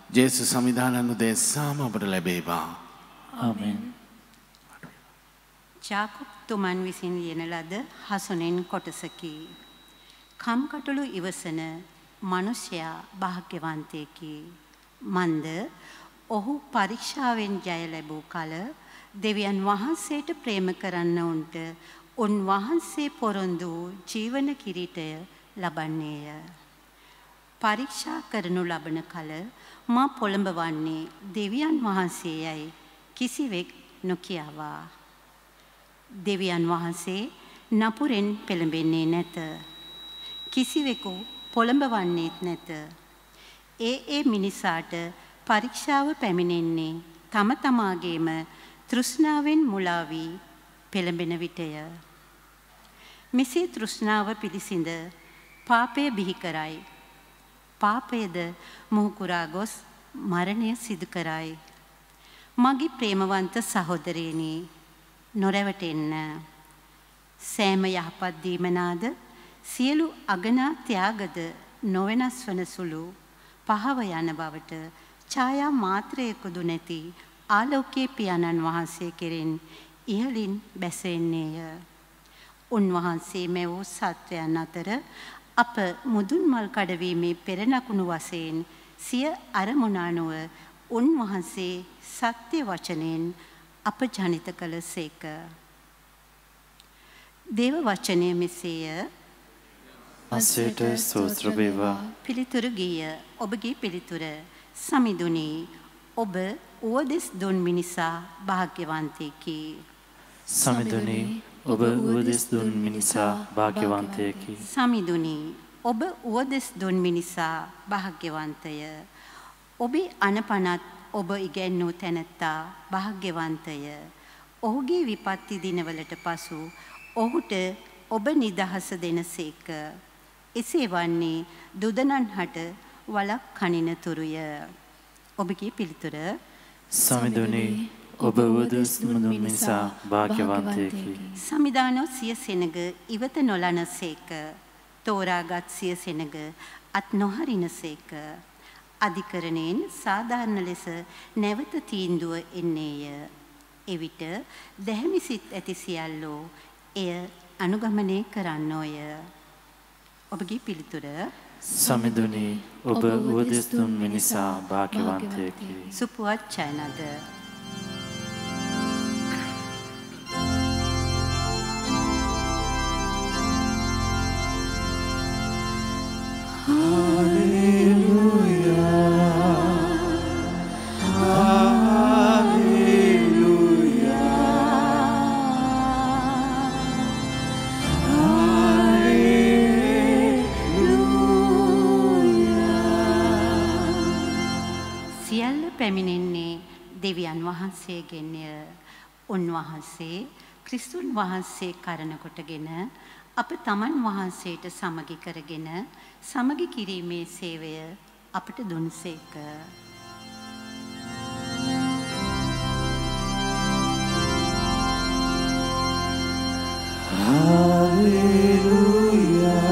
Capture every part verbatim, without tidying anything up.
ජේසුස් සමිදානන් උදෙසාම අපට ලැබේවා. ආමෙන්. ජාකබ් තුමන් විසින් ලියන ලද හසුනෙන් කොටසකි. කම්කටොළු ඉවසන මිනිසයා භාග්‍යවන්තයෙකි. මන්ද ඔහු පරීක්ෂාවෙන් ජය ලැබූ කල දෙවියන් වහන්සේට ප්‍රේම කරන්න උන්ට උන්වහන්සේ පොරොන්දු ජීවන කිරීටය ලබන්නේය. පරීක්ෂා කරනු ලබන කල මා පොළඹවන්නේ දෙවියන් වහන්සේයයි කිසිවෙක් නොකියවා. දෙවියන් වහන්සේ නපුරෙන් පෙළඹෙන්නේ නැත. කිසිවෙකු පොළඹවන්නේත් නැත. ඒ ඒ මිනිසාට පරීක්ෂාව පැමිණෙන්නේ තම තමාගේම තෘෂ්ණාවෙන් මුලා වී පෙළඹෙන විටය. මෙසේ තෘෂ්ණාව පිළිසිඳ පාපය බිහි කරයි. පාපයද මුහුකුරා ගොස් මරණය සිදු කරයි. මගේ ප්‍රේමවන්ත සහෝදරයනි, නොරැවටෙන්න. සෑම යහපත් දීමනාද සියලු අගනා ත්‍යාගද නොවෙනස් වන සුළු පහව යන බවට ඡායා මාත්‍රයකුදු නැති ආලෝකයේ පියාණන් වහන්සේ කෙරෙන් ඉහළින් බැසෙන්නේය. උන්වහන්සේ මෙවූ සත්වයන් අතර අප මුදුන් මල් කඩවීමේ පෙරනකුණු වශයෙන් සිය අරමුණ අනුව උන්වහන්සේ සත්‍ය වචනයෙන් අප ජනිත කළ සේක. දේව වචනය මෙසේය. අසේට ස්තෝත්‍ර වේවා. පිළිතුරු ගීය. ඔබගේ පිළිතුර සමිඳුනි, ඔබ උවදෙස් දුන් මිනිසා භාග්‍යවන්තයෙකි. සමිඳුනි, ඔබ උවදෙස් දුන් මිනිසා භාග්‍යවන්තයෙකි. සමිඳුනි, ඔබ උවදෙස් දුන් මිනිසා භාග්‍යවන්තය. ඔබේ අනපනත් ඔබ ඉගැන්වූ තැනැත්තා භාග්‍යවන්තය. ඔහුගේ විපත්ති දිනවලට පසු ඔහුට ඔබ නිදහස දෙනසේක. එසේ වන්නේ දුදනන් හට වලක් කනින තුරුය. ඔබගේ පිළිතුර සමිඳුනි, ඔබ උවදෙස් දුන් මිනිසා භාග්‍යවන්තයෙකි. සමිදානෝ සිය සෙනග ඉවත නොලනසේක. තෝරාගත් සිය සෙනග අත් නොහරිනසේක. අධිකරණයෙන් සාධාරණ ලෙස නැවත තීන්දුව එන්නේය. එවිට දැහැමි සිත් ඇති සියල්ලෝ එය අනුගමනය කරන්නෝය. ඔබගේ පිළිතුර සමිඳුනි, ඔබ උවදෙස් දුන් මිනිසා භාග්‍යවන්තයෙකි. සුපුවත් චයනද. පැමිණෙන්නේ දෙවියන් වහන්සේගෙන්ය. උන්වහන්සේ ක්‍රිස්තුන් වහන්සේ කරන කොටගෙන අප තමන් වහන්සේට සමගි කරගෙන සමගි කිරීමේ සේවය අපට දුන්සේක. හාලෙලූයා.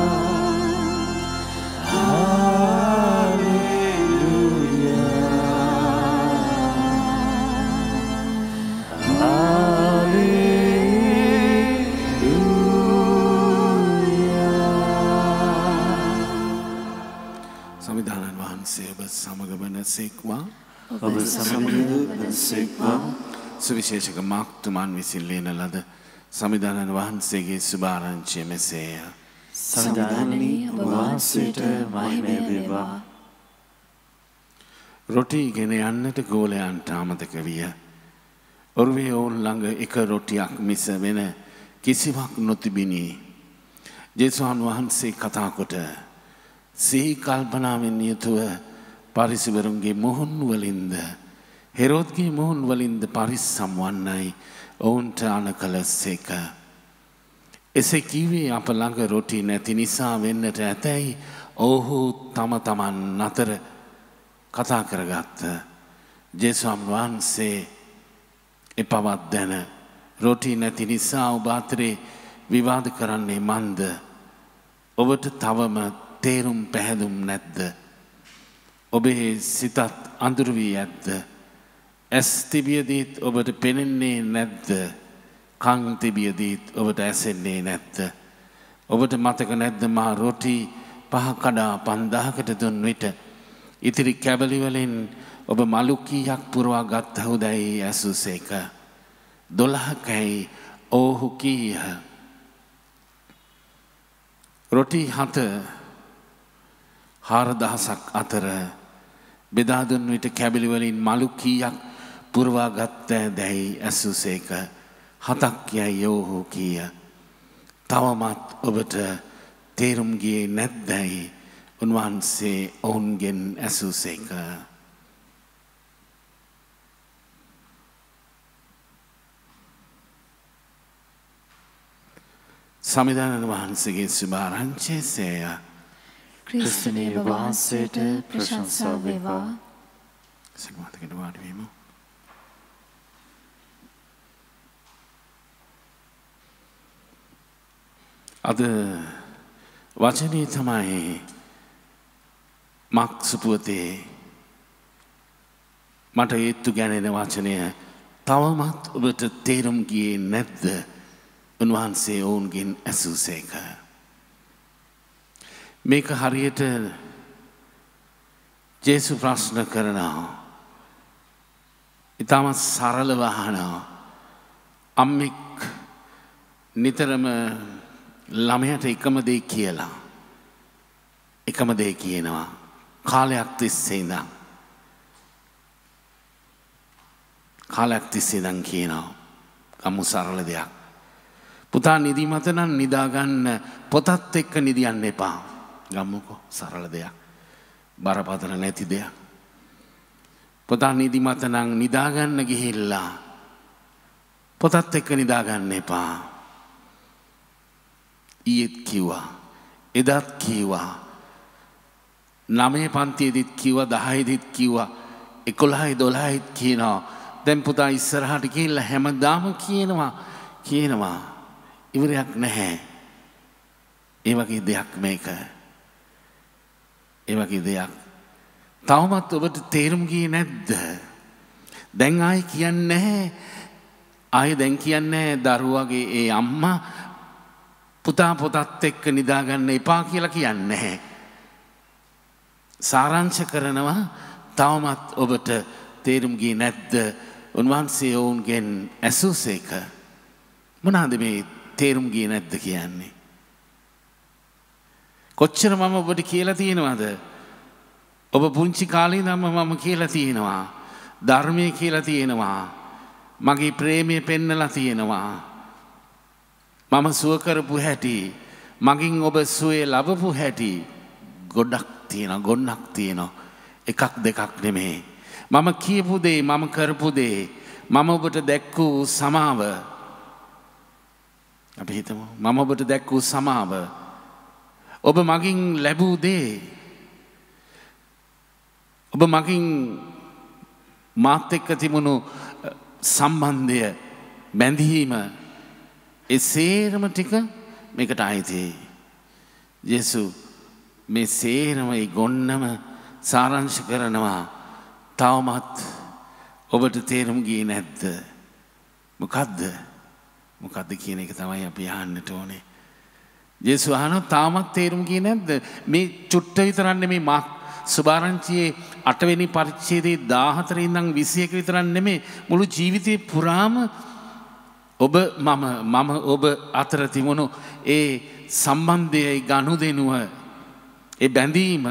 ඔබ සමග වනසේක්වා. සුවිශේෂක මාක්තුමන් විසින් ලියන ලද සමිදානන් වහන්සේගේ සුභාරංචිය මෙසේය. සමිදානනි, ඔබ වහන්සේට මහිමය වේවා. රොටි ගෙන යන්නට ගෝලයන්ට අමතක විය. ඔරුවේ ඔවුන් ළඟ එක රොටියක් මිස වෙන කිසිවක් නොතිබිනි. ජේසුස් වහන්සේ කතා කොට සිහි කල්පනාවෙන් යුතුව පරිසවරුන්ගේ මුහුන් වලින්ද හෙරෝද්ගේ මුහුන් වලින්ද පරිස්සම් වන්නයි ඔවුන්ට අණ කළසේක. එසේ කිව්වේ අප ළඟ රොටි නැති නිසා වෙන්නට ඇතැයි ඔහු තම තමන් අතර කතා කරගත්ත. ජේසුස් වහන්සේ එපවත් දැන රොටි නැති නිසා ඔබ අතරේ විවාද කරන්නේ මන්ද? ඔබට තවම තේරුම් පැහැදුම් නැද්ද? ඔබේ සිතත් අඳුරු වී ඇද්ද? ඇස් තිබියදීත් ඔබට පෙනෙන්නේ නැද්ද? කන් තිබියදීත් ඔබට ඇසෙන්නේ නැද්ද? ඔබට මතක නැද්ද මා රොටි පහ කඩා පන්දාහකට දුන් විට ඉතිරි කැබලි වලින් ඔබ මලු කීයක් පුරවා ගත්හුදැයි ඇසුසේක? දොළහකයි ඔවුහු කීහ. රොටි හත හාරදහසක් අතර බෙදා දුන් විට කැබලි වලින් මලු කීයක් පුරවා ගත්දැයි ඇසුසේක? හතක් යයි ඔවුහු කීය. තවමත් ඔබට තේරුම් ගියේ නැද්දැයි උන්වහන්සේ ඔවුන්ගෙන් ඇසුසේක. සමිධානන් වහන්සේගේ සුභාරංචිය සේය. ක්‍රිස්තුනේ වහන්සේට ප්‍රශංසා වේවා. සම්මාතකට වාඩි වෙමු. අද වචනේ තමයි මක්සුපුවතේ මට ඒත්තු ගැනෙන වචනය. තවමත් ඔබට තේරුම් ගියේ නැද්ද? උන්වහන්සේ ඔවුන්ගෙන් ඇසුසේක. මේක හරියට ජේසු ප්‍රශ්න කරනවා. ඉතාමත් සරලව අහනවා. අම්මෙක් නිතරම ළමයට එකම දේ කියලා. එකම දේ කියනවා. කාලයක් තිස්සේ ඉඳන්. කාලයක් තිස්සේ ඉඳන් කියනවා. ගමු සරල දෙයක්. පුතා නිදිමත නම් නිදාගන්න පොතත් එක්ක නිදියන්න එපා. ගමුකෝ සරල දෙයක්. බරපතල නැති දෙයක්. පුතා නිදිමත නම් නිදාගන්න ගිහිල්ලා පොතත් එක්ක නිදාගන්න එපා. ඊයේත් කිව්වා. එදත් කිව්වා. නවය පන්තියේදීත් කිව්වා. දහයේදීත් කිව්වා. එකොළහයි දොළහයිත් කියනවා. දැන් පුතා ඉස්සරහට ගිහිල්ලා හැමදාම කියනවා. කියනවා. ඉවරයක් නැහැ. ඒ වගේ දෙයක් මේක. ඒ වගේ දෙයක්. තවමත් ඔබට තේරුම් ගියේ නැද්ද? දැන් ආයේ කියන්නේ නැහැ. ආයේ දැන් කියන්නේ දරුවගේ ඒ අම්මා පුතා පොතත් එක්ක නිදාගන්න එපා කියලා කියන්නේ නැහැ. සාරාංශ කරනවා. තවමත් ඔබට තේරුම් ගියේ නැද්ද? උන්වහන්සේ ඔවුන්ගෙන් ඇසුසේක. මොනවාද මේ තේරුම් ගියේ නැද්ද කියන්නේ? කොච්චර මම ඔබට කියලා තියෙනවද? ඔබ පුංචි කාලේ ඉඳන්ම මම කියලා තියෙනවා. ධර්මයේ කියලා තියෙනවා. මගේ ප්‍රේමය පෙන්නලා තියෙනවා. මම සුව කරපු හැටි, මගින් ඔබ සුවේ ලබපු හැටි ගොඩක් තියෙනවා. ගොන්නක් තියෙනවා. එකක් දෙකක් නෙමෙයි. මම කියපු දේ, මම කරපු දේ, මම ඔබට දැක්වූ සමාව. අපි හිතමු මම ඔබට දැක්වූ සමාව, ඔබ මගින් ලැබූ දේ, ඔබ මගින් මාත් එක්ක තිබුණු සම්බන්ධය, බැඳීම, ඒ සේරම ටික මේකට අයිතියි. යේසු මේ සේරම ඒ ගොන්නම සාරාංශ කරනවා. තවමත් ඔබට තේරුම් ගියේ නැද්ද? මොකද්ද? මොකද්ද කියන එක තමයි අපි අහන්නට ඕනේ. යේසු අහනවා තාමත් තේරුම් ගියේ නැද්ද? මේ චුට්ට විතරක් නෙමෙයි මා සුභාරංචියේ අටවෙනි පරිච්ඡේදයේ දාහතර ඉඳන් විසි එක විතරක් නෙමෙයි මුළු ජීවිතේ පුරාම ඔබ මම මම ඔබ අතර තිබුණු ඒ සම්බන්ධය, ඒ ගනුදෙනුව, ඒ බැඳීම,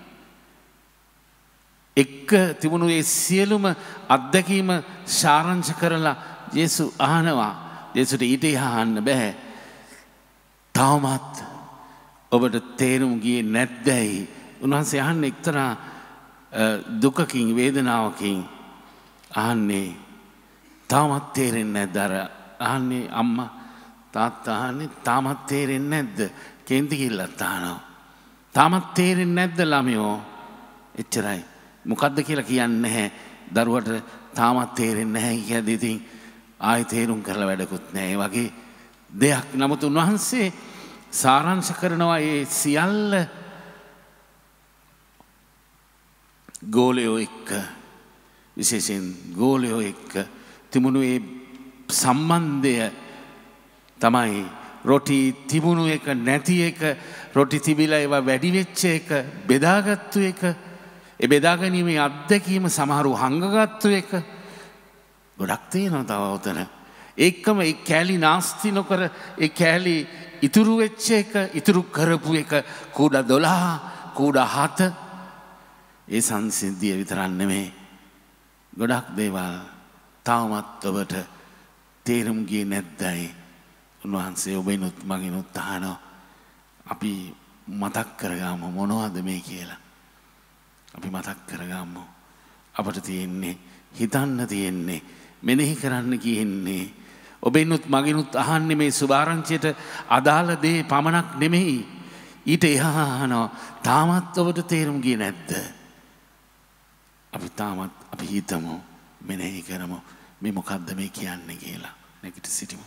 එක්ක තිබුණු ඒ සියලුම අත්දැකීම සාරාංශ කරලා යේසු අහනවා. යේසුට ඊට අහන්න බෑ. තවමත් ඔබට තේරුම් ගියේ නැද්දයි? උන්වහන්සේ අහන්නේ එක්තරා දුකකින්, වේදනාවකින් අහන්නේ. තාමත් තේරෙන්නේ නැද්ද? අර අහන්නේ අම්මා තාත්තා අහන්නේ තාමත් තේරෙන්නේ නැද්ද? කේන්ති කිල්ලත් අහනවා. තාමත් තේරෙන්නේ නැද්ද ළමයෝ? එච්චරයි. මොකද්ද කියලා කියන්නේ නැහැ. දරුවට තාමත් තේරෙන්නේ නැහැ කියද්දී ඉතින් ආයෙ තේරුම් කරලා වැඩකුත් නැහැ. ඒ වගේ දෙයක්. නමුත් උන්වහන්සේ සාරාංශ කරනවා ඒ සියල්ල ගෝලයෝ එක්ක විශේෂයෙන් ගෝලයෝ එක්ක තිබුණු ඒ සම්බන්ධය තමයි රොටි තිබුණු එක නැති එක රොටි තිබිලා ඒවා වැඩි වෙච්ච එක බෙදාගත්තු එක ඒ බෙදා ගැනීමේ අත්දැකීම සමහරව හංගගත්තු එක ගොඩක් තියෙනවා තව උතන ඒකම ඒ කෑලි නාස්ති නොකර ඒ කෑලි ඉතුරු වෙච්ච එක ඉතුරු කරපු එක කූඩා දොළහ කූඩා හත ඒ සංසිද්ධිය විතරක් නෙමෙයි ගොඩක් දේවල් තාමත් ඔබට තේරුම් ගියේ නැද්දයි උන්වහන්සේ ඔබෙනුත් මගෙනුත් අහනවා අපි මතක් කරගමු මොනවද මේ කියලා අපි මතක් කරගමු අපට තියෙන්නේ හිතන්න තියෙන්නේ මෙනෙහි කරන්න කියන්නේ ඔබෙනුත් මගෙනුත් අහන්නේ මේ සුභාරංචියට අදාළ දේ පමණක් නෙමෙයි ඊට එහා අහනවා තාමත් ඔබට තේරුම් ගියේ නැද්ද අපි තාමත් අපි හිතමු මෙනෙහි කරමු මේ මොකද්ද මේ කියන්නේ කියලා නැගිට සිටිමු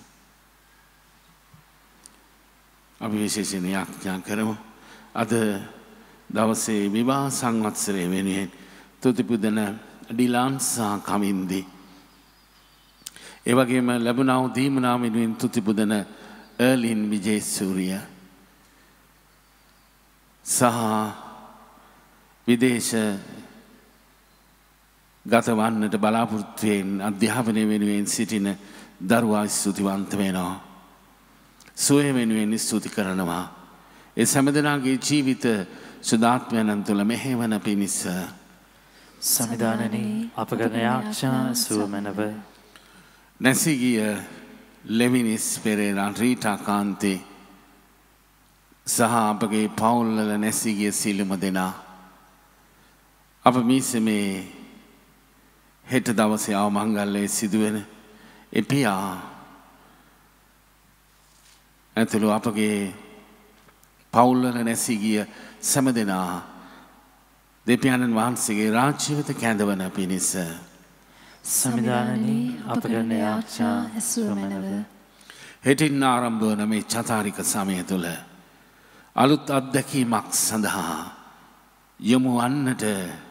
අපි විශේෂයෙන් යාඥා කරමු අද දවසේ විවාහ සංවත්සරය වෙනුවෙන් තුති පුදන ඩිලාන්සා කමින්දි ඒ වගේම ලැබුණා වූ දීමනා වෙනුවෙන් තුති පුදන එර්ලින් විජේසූරිය සහ විදේශ ගත වන්නට බලාපොරොත්තු වෙන අධ්‍යාපනය වෙනුවෙන් සිටින දරුවා ස්තුතිවන්ත වෙනවා සුවය වෙනුවෙන් ස්තුති කරනවා ඒ සෑමදෙනාගේ ජීවිත සුදාත්මයන් තුළ මෙහෙවන පිණිස සමිදානනි අප කරන යාඥා සුවමනව නැසී ගිය ලෙවිනිස් පෙරේරා රීටා කාන්තේ සහ අපගේ පවුල්වල නැසී ගිය සියලුම දෙනා අප මිසමේ හෙට දවසේ අවමංගල්‍යයේ සිදුවෙන ඒ පියා ඇතුළු අපගේ පවුල්වල නැසී ගිය සෑම දෙනා දෙවියන් වහන්සේගේ රාජ්‍යවත කැඳවන පිණිස සමිදානනි අප කරන යාඥා සුවමනව හෙටින් ආරම්භ වන මේ චතාරික සමය තුළ අලුත් අත්දැකීමක් සඳහා යොමු වන්නට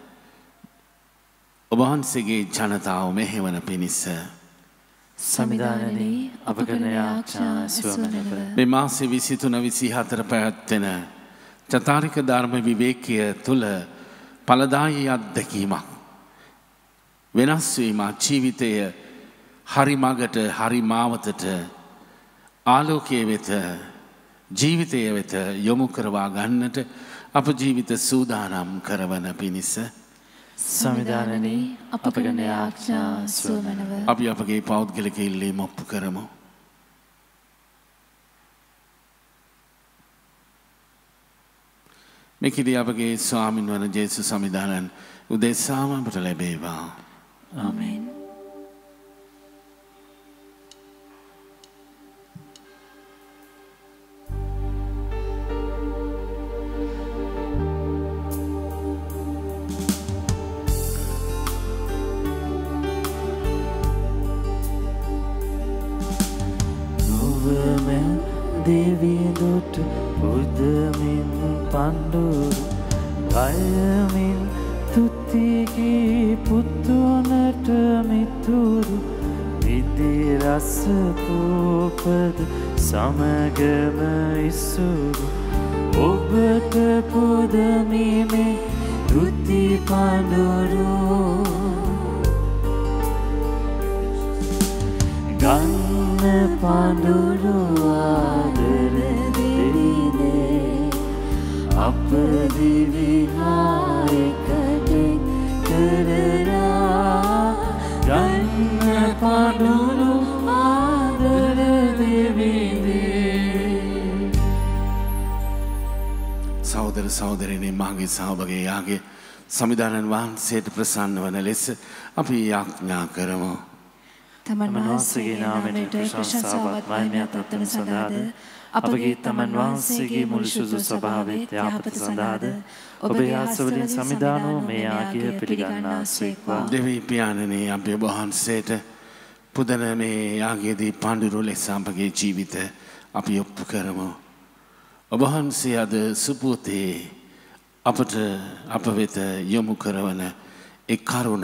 ඔබ වහන්සේගේ ජනතාව මෙහෙවන පිණිස සමිදානනි අප කරන යාඥා සුවමනව මේ මාසේ විසිතුන විසිහතර පැවැත්වෙන චතාරික ධර්ම විවේකය තුළ ඵලදායී අත්දැකීමක් වෙනස් වීම ජීවිතය හරි මගට හරි මාවතට ආලෝකයේ වෙත ජීවිතය වෙත යොමු කරවා ගන්නට අප ජීවිත සූදානම් කරවන පිණිස සමිදානනි අප කරන යාඥා සුවමනව අපි අපගේ පෞද්ගලික ඉල්ලීම ඔප්පු කරමු මෙකිදී අපගේ ස්වාමින් වන ජේසුස් සමිදානන් උදෙසාම අපට ලැබේවා ආමේන් දෙවිඳුට පුදමින් පණ්ඩුරු ගයමින් තුතිගේ පුතුනට මිතුරු විදි රස පූපද සමගම ඉසුරු ඔබට පුදමිමේ තුති පණ්ඩුරු ගන්න පණ්ඩුරු ආදර දෙවිනේ අප දිවිහා එකට කරලා ගන්න පණ්ඩුරු ආදර දෙවිනේ සහෝදර සහෝදරියනි මාගේ සහභාගී යාගේ සමිදානන් වහන්සේට ප්‍රසන්න වන ලෙස අපි යාඥා කරමු තමන් වහන්සේගේ නාමයට ප්‍රශංසාවත් මහිමයත් අත්වන සඳහාද අපගේ තමන් වහන්සේගේ මුළු සුදු ස්වභාවයත් යහපත සඳහාද ඔබේ ආසවලින් සමිදානෝ මේ යාගය පිළිගන්නාසේක්වා දෙවි පියාණනි අපි ඔබ වහන්සේට පුදන මේ යාගයේදී පඬුරු ලෙස අපගේ ජීවිත අපි ඔප්පු කරමු ඔබ වහන්සේ අද සුපුතේ අපට අප වෙත යොමු කරවන ඒ කරුණ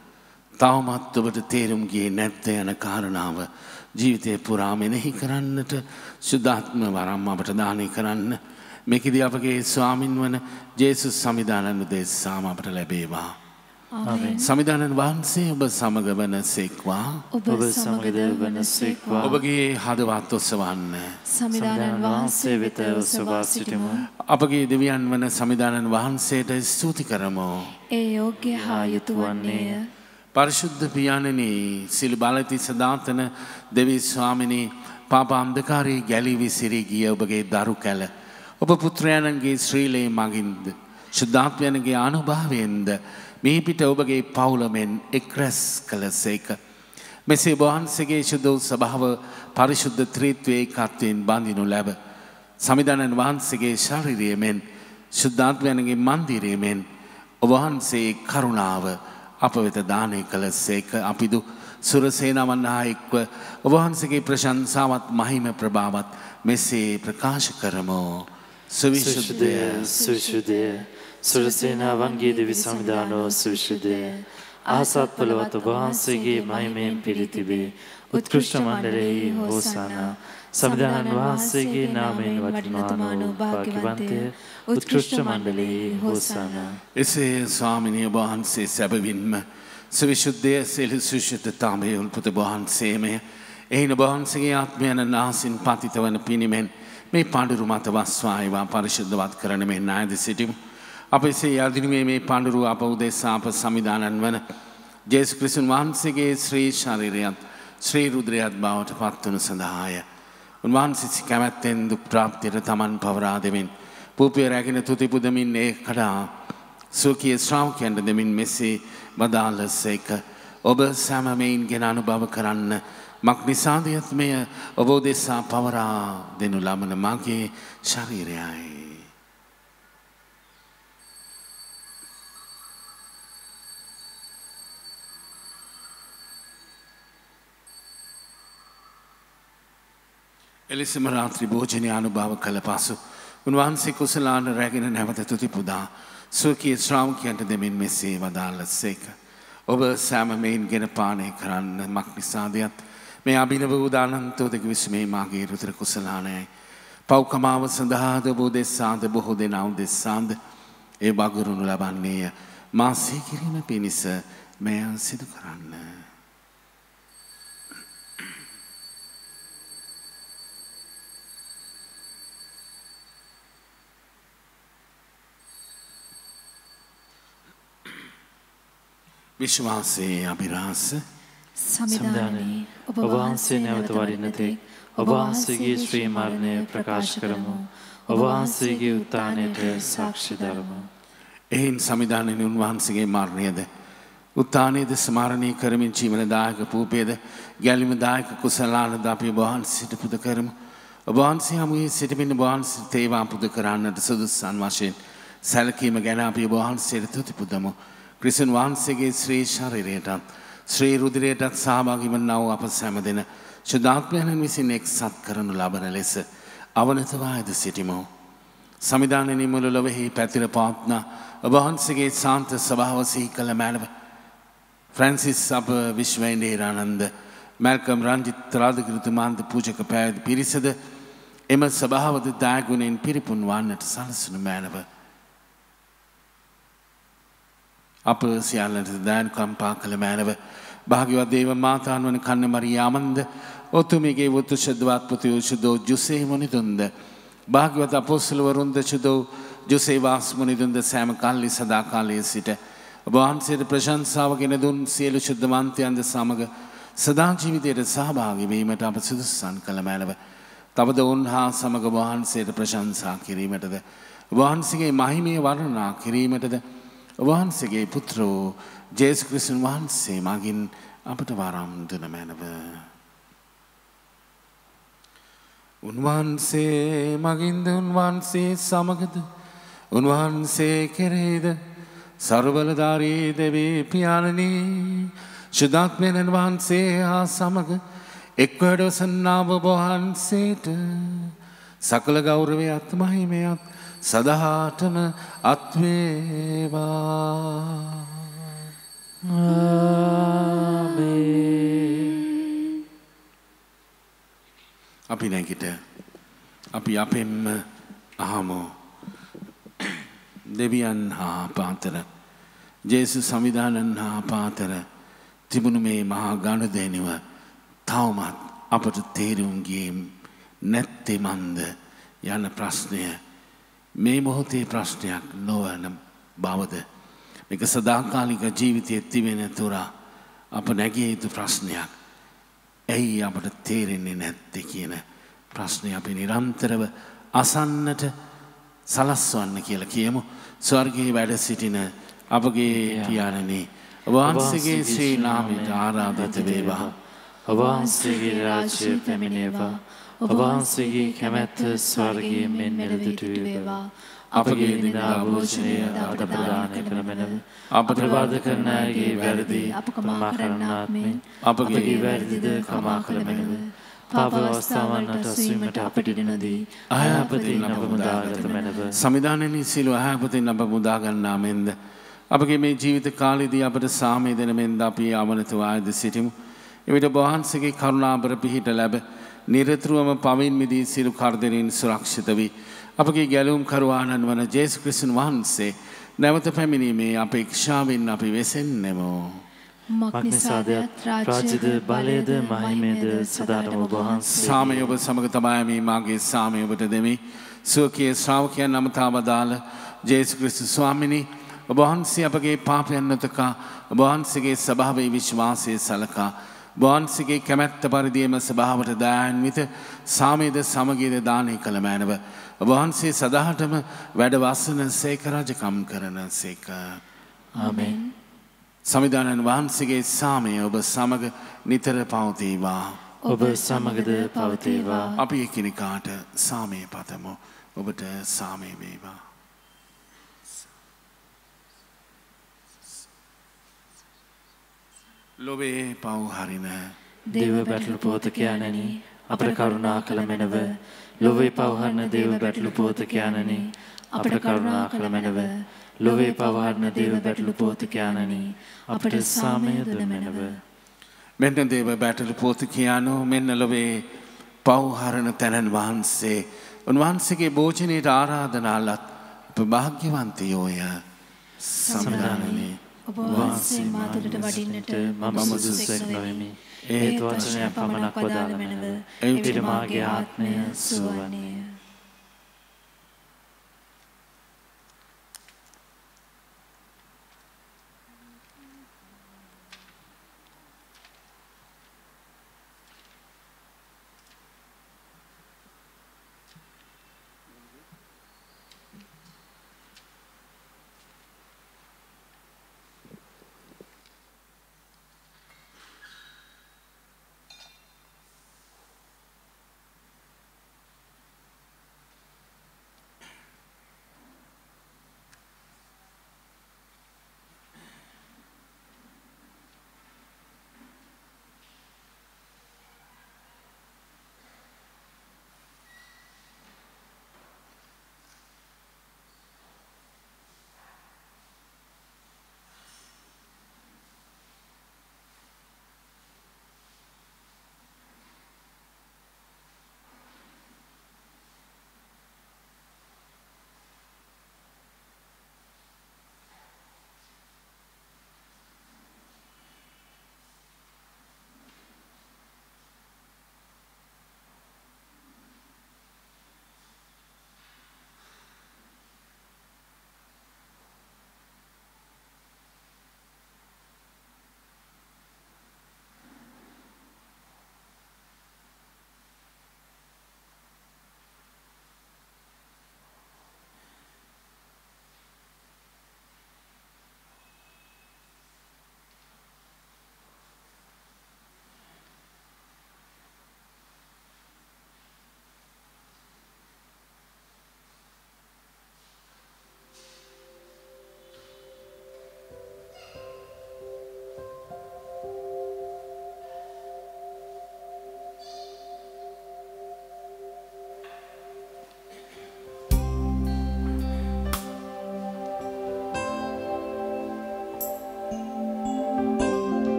තවමත් ඔබට තේරුම් ගියේ නැත්ද යන කාරණාව ජීවිතේ පුරා මෙනෙහි කරන්නට සුද්ධාත්ම වරම් අපට දානය කරන්න මේකදී අපගේ ස්වාමින් වන ජේසුස් සමිදානන් උදෙසාම අපට ලැබේවා. ආමේන්. සමිදානන් වහන්සේ ඔබ සමග වනසේක්වා. ඔබ සමගද වනසේක්වා. ඔබගේ හදවත් ඔසවන්න. සමිදානන් වහන්සේ වෙත ඔසවා සිටිමු. අපගේ දෙවියන් වන සමිදානන් වහන්සේට ස්තුති කරමු. ඒ යෝග්‍ය හා යුතු වන්නේය. පරිශුද්ධ පියාණනි සිල් බලති සදාතන දෙවි ස්වාමිනී පාප අන්ධකාරයේ ගැලී විසිරී ගිය ඔබගේ දරු කැල ඔබ පුත්‍රයන්ගේ ශ්‍රීලේ මගින්ද ශුද්ධාත්මයන්ගේ අනුභවයෙන්ද මේ පිට ඔබගේ පවුලමෙන් එක්රැස් කළසේක. මෙසේ වහන්සේගේ ශුද්ධ ස්වභාව පරිශුද්ධ ත්‍රිත්වයේ ඒකත්වයෙන් බඳිනු ලැබ සමිදානන් වහන්සේගේ ශරීරයෙන් ශුද්ධාත්මයන්ගේ මන්දිරයෙන් ඔබ වහන්සේ කරුණාව අප වෙත දානය කළසේක. අපිදු සුරසේනාවන් හා එක්ව ඔබ වහන්සේගේ ප්‍රශංසාවත් මහිම ප්‍රභාවත් මෙසේ ප්‍රකාශ කරමු. සවිශුද්ධය සවිශුද්ධය සුරසේනාවන්ගේ දෙවි සමිදානෝ සවිශුද්ධය ආසත් පොළොවත් ඔබ වහන්සේගේ මහිමයෙන් පිරී තිබේ. උත්කෘෂ්ඨ මණ්ඩලයේ හෝසානා සමිදානන් වහන්සේගේ නාමයෙන් වටිනානෝ භාග්‍යවන්තය උත්කෘෂ්ඨ මණ්ඩලයේ හෝසානා. එසේ ස්වාමිනී වහන්සේ සැබවින්ම සවිශුද්ධය සියලු සුශුද්ධතාවයේ උල්පත වහන්සේමය. එහින වහන්සේගේ ආත්මයන් නාසින් පතිත වන පිණිමෙන් මේ පඬුරු මත වස්වායවා පරිශුද්ධවත් කරන මේ නායද සිටිමු. අප එසේ යදිනුවේ මේ පඬුරු අප උදෙසා අප සමිදානන් වන ජේසුස් ක්‍රිස්තුන් වහන්සේගේ ශ්‍රී ශරීරයත් ශ්‍රී රුධිරයත් බවට පත්වනු සඳහාය. උන්වහන්සේ කැමැත්තෙන් දුක් ප්‍රාප්තියට තමන් පවරා දෙමින් පූපය රැගෙන තුති පුදමින් ඒ කඩා සුවකීය ශ්‍රාවකයන්ට දෙමින් මෙසේ වදාළසේක. ඔබ සෑමමයින් ගෙන අනුභව කරන්න මක් නිසාදයත් මෙය ඔබ උදෙසා පවරා දෙනු ලබන මගේ ශරීරයයි. එලෙසම රාත්‍රී භෝජනය අනුභව කළ පසු උන්වහන්සේ කුසලාන රැගෙන නැවත තුති පුදා සුවකීය ශ්‍රාවකයන්ට දෙමින් මෙසේ වදාළසේක. ඔබ සෑමමයින් ගෙන පානය කරන්න මක් නිසාදයත් මේ අභිනව උදානන්තෝදක විශ්මේ මාගේ රුධිර කුසලානයයි. පව්කමාව සඳහාද ඔබ උදෙසාද බොහෝ දෙනා උදෙසාද ඒ වගුරුණු ලබන්නේය. මා සිහි කිරීම පිණිස මෙය සිදු කරන්න. විශ්වාසයේ අභිරහස සමිදානයේ ඔබ වහන්සේ නැවත වඩින තෙක් ඔබ වහන්සේගේ ශ්‍රී මරණය ප්‍රකාශ කරමු. ඔබ වහන්සේගේ උත්ථානයට සාක්ෂි දරමු. එයින් සමිදානයේ උන්වහන්සේගේ මරණයද උත්ථානයේද ස්මරණය කරමින් ජීවනදායක පූපේද ගැලීමදායක කුසලානද අපි ඔබ වහන්සේට පුද කරමු. ඔබ වහන්සේ හමුවේ සිටමින් ඔබ වහන්සේට ඒවා පුද කරන්නට සුදුසුසන් වශයෙන් සැලකීම ගැන අපි ඔබ වහන්සේට තුති පුදමු. ක්‍රිස්තුන් වහන්සේගේ ශ්‍රී ශරීරයටත් ශ්‍රී රුධිරයටත් සහභාගී වන්නා වූ අප සෑම දෙන ශුද්ධාත්මයන් විසින් එක්සත් කරනු ලබන ලෙස අවනතවාද සිටිමු. සමිදානයේ මුළු ලොවෙහි පැතිර පවත්නා ඔබ වහන්සේගේ ශාන්ත ස්වභාව සිහි කළ මැනව ෆ්‍රැන්සිස් අප විශ්වේන්ද්‍රානන්ද මල්කම් රංජිත් රාධකෘතුමාන්ත පූජක පැවිදි පිරිසද එම ස්වභාවද දායගුණයෙන් පිරිපුන් වන්නට සලසනු මැනව. අප සියල්ලට දායකම්පා කළ මැනව භාග්‍යවත් දේව මාතාන් වන කන්න මරියාමන්ද ඔතුමිගේ වුතු ශුද්ධවත් පුතු ශුද්ධෝ ජුසේ මුනිදුන්ද භාග්‍යවත් අපොස්තලවරුන්ද ශුද්ධෝ ජුසේ වාස් මුනිදුන්ද සෑම කල්ලි සදා කාලයේ සිට ඔබ වහන්සේට ප්‍රශංසාව ගෙන දුන් සියලු ශුද්ධවන්තයන්ද සමග සදා ජීවිතයට සහභාගී වීමට අප සුදුසුසන් කළ මැනව. තවද උන්හා සමග වහන්සේට ප්‍රශංසා කිරීමටද වහන්සේගේ මහිමය වර්ණනා කිරීමටද වහන්සේගේ පුත්‍රෝ ජේසුස් ක්‍රිස්තුන් වහන්සේ මගින් අපට වරම් දුන මැනව. උන්වහන්සේ මගින්ද උන්වහන්සේ සමගද උන්වහන්සේ කෙරේද සර්වබලධාරී දෙවී පියාණනී ශුද්ධාත්මයන් වහන්සේ හා සමග එක්වැඩ සන්නාව වහන්සේට සකල ගෞරවයත් මහිමයත් සදහාටම අත්වේවා. ආමේන්. අපි නැගිට අපි අපෙන්ම අහමු. දෙවියන් හා පාතර ජේසු සමිධානන් හා පාතර තිබුණු මේ මහා ගනුදෙනුව තවමත් අපට තේරුම් ගියේ නැත්තේ මන්ද යන ප්‍රශ්නය මේ මොහොතේ ප්‍රශ්නයක් නොවන බවද මේක සදාකාලික ජීවිතයේ තිබෙන තුරා අප නැගිය යුතු ප්‍රශ්නයක්. ඇයි අපට තේරෙන්නේ නැත්තේ කියන ප්‍රශ්නය අපි නිරන්තරව අසන්නට සලස්වන්න කියලා කියමු. ස්වර්ගයේ වැඩ සිටින අපගේ පියාණනි ඔබ වහන්සේගේ ශ්‍රී නාමයට ආරාධිත වේවා. ඔබ වහන්සේගේ රාජ්‍ය පැමිණේවා. ඔබ වහන්සේගේ කැමැත්ත ස්වර්ගයේ මෙන් නිරතුරු වේවා. අපගේ දිනා භෝජනය අපට ප්‍රදාන කළ මැනව. අපට වරද කරන අයගේ වැරදි අප කමා කරන්නාක් මෙන් අපගේ වැරදිද කමා කළ මැනව. පාප අවස්ථාවන්ට අසීමට අපට ඉඩ නොදී අයහපතින් අප මුදාගත මැනව. සමිධානයේ සියලු අයහපතින් අප මුදා ගන්නා මෙන්ද අපගේ මේ ජීවිත කාලයේදී අපට සාමය දෙන මෙන්ද අපි ආමනතු ආයද සිටිමු. එවිට ඔබ වහන්සේගේ කරුණාබර පිහිට ලැබ නිරතුරුවම පවින් මිදී සියලු කරදරින් සුරක්ෂිත වී අපගේ ගැලවුම් කරුවාණන් වන ජේසුස් ක්‍රිස්තුන් වහන්සේ නැවත පැමිණීමේ අපේක්ෂාවෙන් අපි වෙසෙන්නෙමු. මක්නිසාද රාජ්‍යද බලයද මහිමයද සදාටම ඔබ වහන්සේ. සාමය ඔබ සමග තබා මේ මාගේ සාමය ඔබට දෙමි. සුවකීය ශ්‍රාවකයන් නමතා වදාළ ජේසුස් ක්‍රිස්තුස් ස්වාමිනී ඔබ වහන්සේ අපගේ පාපයන් නොතකා ඔබ වහන්සේගේ ස්වභාවයේ විශ්වාසය සලකා ඔබ වහන්සේගේ කැමැත්ත පරිදිම ස්වභාවට දයාන්විත සාමයද සමගියද දානය කළ මැනව ඔබ වහන්සේ සදාටම වැඩ වසන සේක රජකම් කරන සේක. ආමේන්. සමිධානන් වහන්සේගේ සාමය ඔබ සමග නිතර පවතිවා. ඔබ සමගද පවතිවා. අපි එකිනෙකාට සාමය පතමු. ඔබට සාමය වේවා. ලොවේ පව් හරින දේව බැටළු පෝතකයාණනි අපට කරුණා කළ මැනව. ලොවේ පව් හරින දේව බැටළු පෝතකයාණනි අපට කරුණා කළ මැනව. ලොවේ පව් හරින දේව බැටළු පෝතකයාණනි අපට සාමය දෙන මැනව. මෙන්න දේව බැටළු පෝතකයාණෝ මෙන්න ලොවේ පව් හරන තැනන් වහන්සේ උන්වහන්සේගේ භෝජනයට ආරාධනාලත් අප භාග්‍යවන්තයෝය. සමිධානනේ ඔබ වහන්සේ මාතට වඩින්නට මම සුදුසුෙක් නොවෙමි. ඒ වචනය පමණක් වදාළ මැනව. එවිට මාගේ ආත්මය සුවවන්නේය.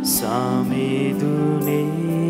සමිදුනේ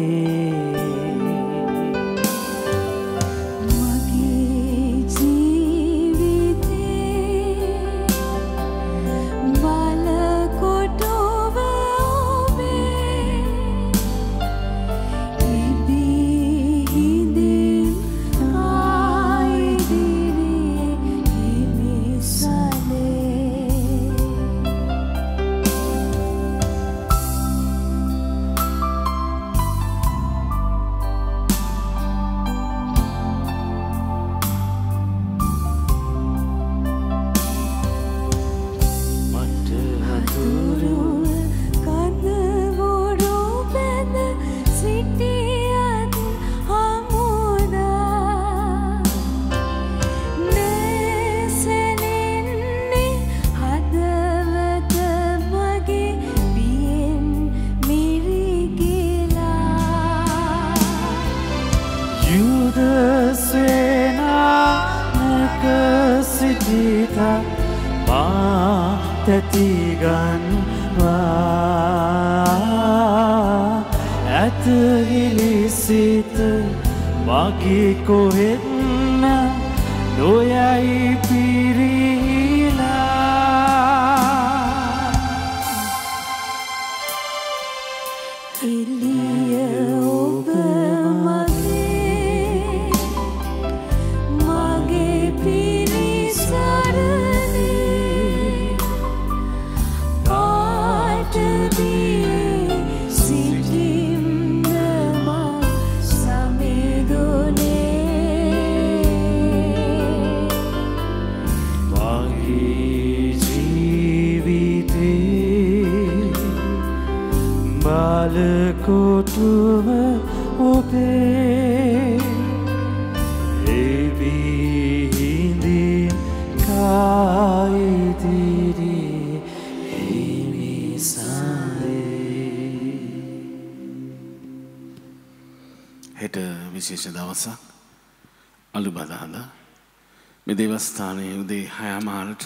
දේවස්ථානයේ උදේ හයමාරට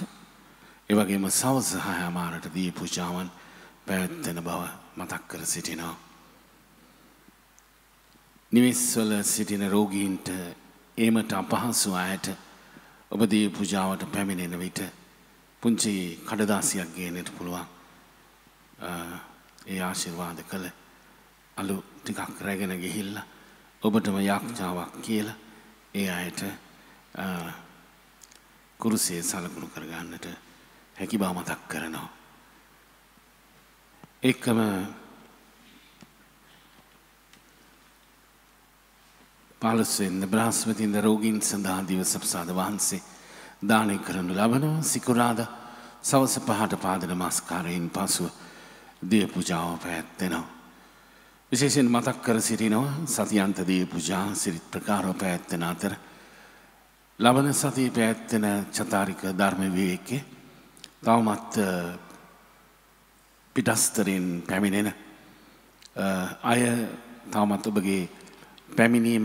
ඒ වගේම සවස් හයමාරට දී පූජාවන් පැවැත්වෙන බව මතක් කර සිටිනවා. නිවෙස්වල සිටින රෝගීන්ට ඒමට අපහසු අයට ඔබ දී පූජාවට පැමිණෙන විට පුංචි කඩදාසියක් ගේන්නට පුළුවන්. ඒ ආශිර්වාද කළ අලු ටිකක් රැගෙන ගිහිල්ලා ඔබටම යාඥාවක් කියලා ඒ අයට කුරුසියේ සලකුණු කරගන්නට හැකි බව මතක් කරනවා. එකම පළවෙනි බ්‍රහස්පතින්ද රෝගීන් සඳහා දිවස ප්‍රසාද වහන්සේ දානය කරනු ලබනවා. සිකුරාදා සවස පහට පාද නමස්කාරයෙන් පසුව දිය පූජාව පැවැත්වෙනවා. විශේෂයෙන් මතක් කර සිටිනවා සතියන්ත දිය පූජා සිරිත් ප්‍රකාරව පැවැත්වෙන අතර ලබන සතිය පැවැත්වෙන චතාරික ධර්ම විවේකයේ තවමත් පිටස්තරෙන් පැමිණෙන අය තවමත් ඔබගේ පැමිණීම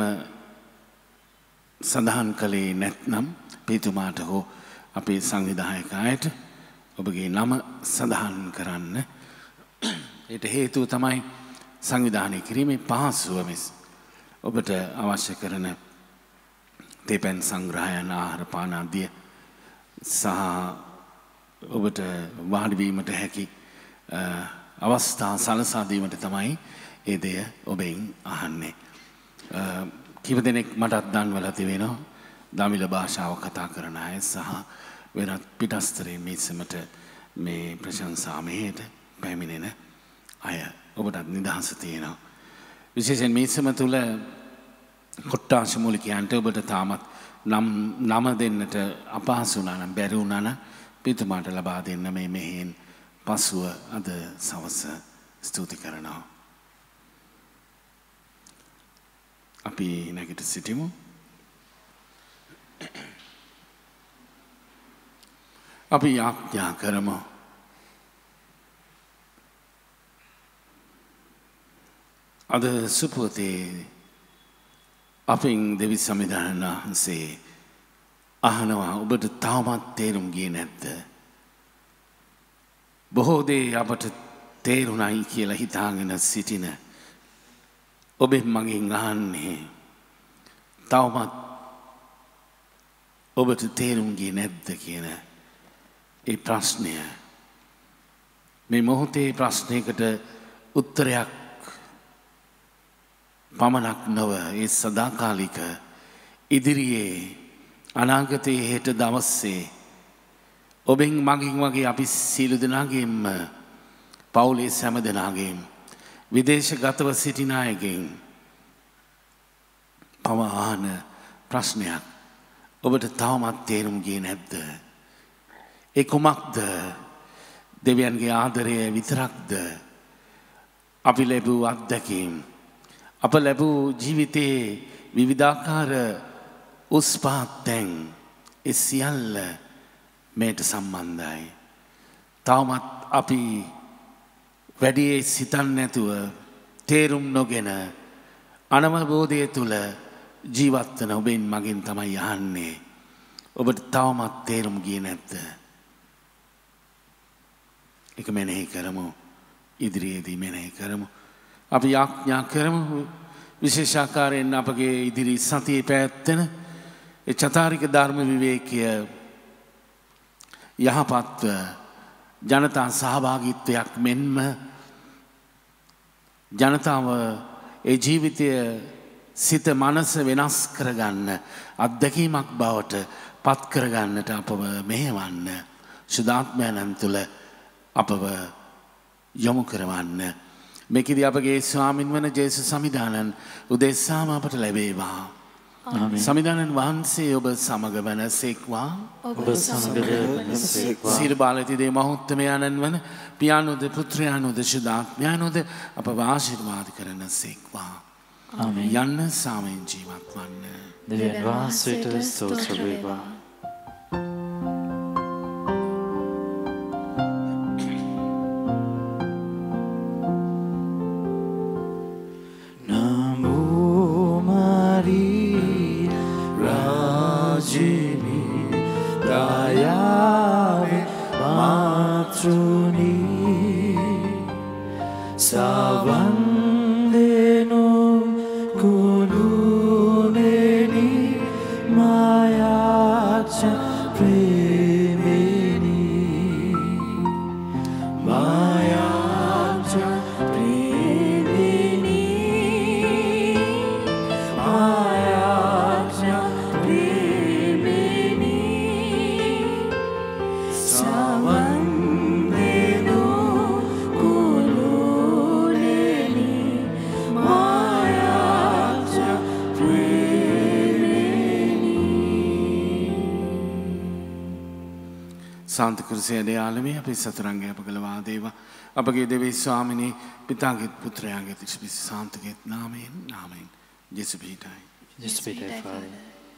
සඳහන් කළේ නැත්නම් පිතුමාට හෝ අපේ සංවිධායක අයට ඔබගේ නම සඳහන් කරන්න. ඒට හේතුව තමයි සංවිධානය කිරීමේ පහසුව මිස ඔබට අවශ්‍ය කරන තෙපැන් සංග්‍රහයන් ආහාර පාන ආදිය සහ ඔබට වාඩි වීමට හැකි අවස්ථා සලසා දීමට තමයි ඒ දෙය ඔබෙන් අහන්නේ. කිව දෙනෙක් මටත් දන්වලා තිබෙනවා දමිළ භාෂාව කතා කරන අය සහ වෙනත් පිටස්තරේ මිසමට මේ ප්‍රශංසා මෙහෙට පැමිණෙන අය ඔබටත් නිදහස තියෙනවා. විශේෂයෙන් මිසම තුල කොට්ටාශ මූලිකයන්ට ඔබට තාමත් නම් නම දෙන්නට අපහසු වුණා නම් බැරි වුණා නම් පිටුමාට ලබා දෙන්න මේ මෙහෙන් පසුව අද සවස ස්තුති කරනවා. අපි නැගිට සිටිමු. අපි යාඥා කරමු. අද සුපුතේ අපින් දෙවි සමිධානන් වහන්සේ අහනවා ඔබට තවමත් තේරුම් ගියේ නැද්ද? බොහෝ දේ අපට තේරුණයි කියලා හිතාගෙන සිටින ඔබෙන් මගෙන් අහන්නේ තවමත් ඔබට තේරුම් ගියේ නැද්ද කියන ඒ ප්‍රශ්නය. මේ මොහොතේ ප්‍රශ්නයකට උත්තරයක් පමණක් නොව ඒ සදාකාලික ඉදිරියේ අනාගතයේ හෙට දවසේ ඔබෙන් මගින් වගේ අපි සියලු දෙනාගේම පවුලේ සෑම දෙනාගේම විදේශගතව සිටින අයගෙන් පවහන ප්‍රශ්නයක් ඔබට තවමත් තේරුම් ගියේ නැද්ද? ඒ කුමක්ද? දෙවියන්ගේ ආදරය විතරක්ද? අපි ලැබූ අත්දැකීම්, අප ලැබූ ජීවිතයේ විවිධාකාර උස් පහත් තැන්, ඒ සියල්ල මේට සම්බන්ධයි. තවමත් අපි වැඩි සිතන්නේ නැතුව තේරුම් නොගෙන අනවබෝධය තුල ජීවත් වෙන ඔබෙන් මගෙන් තමයි අහන්නේ. ඔබට තවමත් තේරුම් ගියේ නැද්ද? එක මෙනෙහි කරමු. ඉදිරියේදී මෙනෙහි කරමු. අපි යාඥා කරමු විශේෂාකාරයෙන් අපගේ ඉදිරි සතියේ පැවැත්වෙන ඒ චතාරික ධර්ම විවේකය යහපත් ජනතා සහභාගීත්වයක් මෙන්ම ජනතාව ඒ ජීවිතය සිත මනස වෙනස් කරගන්න අත්දැකීමක් බවට පත් කරගන්නට අපව මෙහෙවන්න සුදාත්මයන්න් තුළ අපව යොමු කරවන්න මේකදී අපගේ ස්වාමින් වන ජේසුස් සමිදානන් උදෙසාම අපට ලැබේවා. සමිදානන් වහන්සේ ඔබ සමග වන සේක්වා. ඔබ සමග වන සේක්වා. සියලු බාලතිදේ මහෞත්මයන්න් වන පියාණෝද පුත්‍රයාණෝද ශුද්ධාත්මයාණෝද අපව ආශිර්වාද කරන සේක්වා. ආමේන්. යන්න සාමයෙන් ජීවත් වන්න. දෙවියන් වහන්සේට ස්තෝත්‍ර වේවා. සාන්ත කුරුසයේ ආලමේ අපි සතරංගය අපගලවා දේවා අපගේ දෙවි ස්වාමිනේ පිතාගේ පුත්‍රයාගේ තිස්පි සාන්තගේ නාමයෙන් නාමයෙන් ජේසුස් පිටයි ජේසුස් පිටයි Father.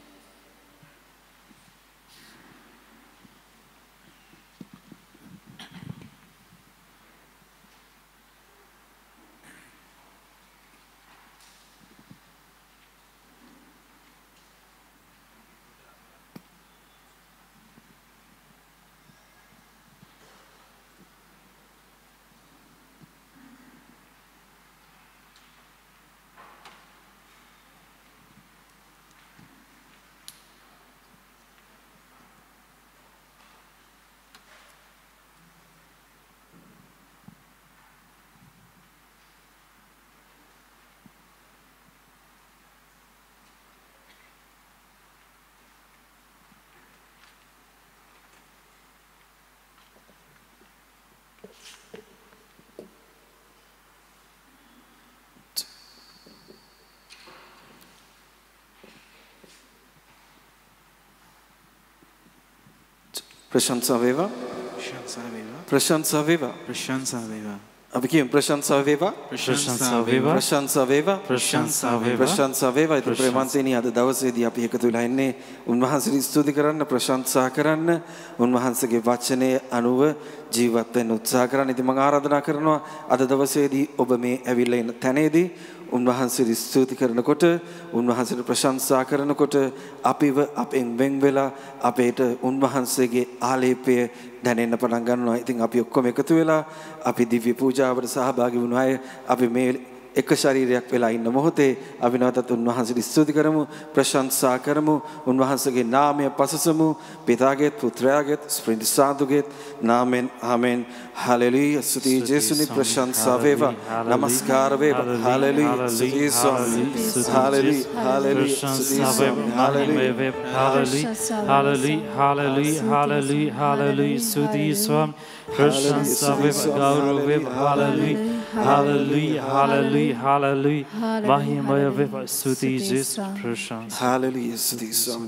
प्रशंसा वेवा प्रशंसा वेवा प्रशंसा वेवा प्रशंसा वेवा අපි කියමු ප්‍රශංසා වේවා ප්‍රශංසා වේවා ප්‍රශංසා වේවා ප්‍රශංසා වේවා ප්‍රශංසා වේවා. ඒ ප්‍රේමන්තේනි අද දවසේදී අපි එකතු වෙලා ඉන්නේ උන්වහන්සේට ස්තුති කරන්න, ප්‍රශංසා කරන්න, උන්වහන්සේගේ වචනය අනුව ජීවත් වෙන්න උත්සාහ කරන්න. ඉතින් මම ආරාධනා කරනවා අද දවසේදී ඔබ මේ ඇවිල්ලා ඉන්න තැනේදී උන්වහන්සේට ස්තුති කරනකොට, උන්වහන්සේට ප්‍රශංසා කරනකොට අපිව අපෙන් වෙන් වෙලා අපේට උන්වහන්සේගේ ආලේපය දැනෙන්න පටන් ගන්නවා. ඉතින් අපි ඔක්කොම එකතු වෙලා අපි දිව්‍ය පූජාවට සහභාගී වුණ අය අපි මේ එක ශරීරයක් වෙලා ඉන්න මොහොතේ අපි නැවතත් උන්වහන්සේට ස්තුති කරමු, ප්‍රශංසා කරමු, උන්වහන්සේගේ නාමය පසසමු, පිතාගේත් පුත්‍රයාගේත් ස්ප්‍රින්ට් සාදුගේත් නාමෙන් ආමෙන්. හලෙලුයා. ස්තුති ජේසුනි, ප්‍රශංසා වේවා, නමස්කාර වේවා. හලෙලුයා. ස්තුති ස්වාමී. හලෙලුයා. හලෙලුයා. ස්තුති ස්වාමී. හලෙලුයා. Hallelujah, hallelujah, hallelujah, hallelujah, Sudi Swam, Prashansa Veva Gauru Veva, hallelujah, hallelujah, hallelujah, hallelujah, Mahimaya Veva, Sudi Jis, Prashansa. Hallelujah, Sudi Swam.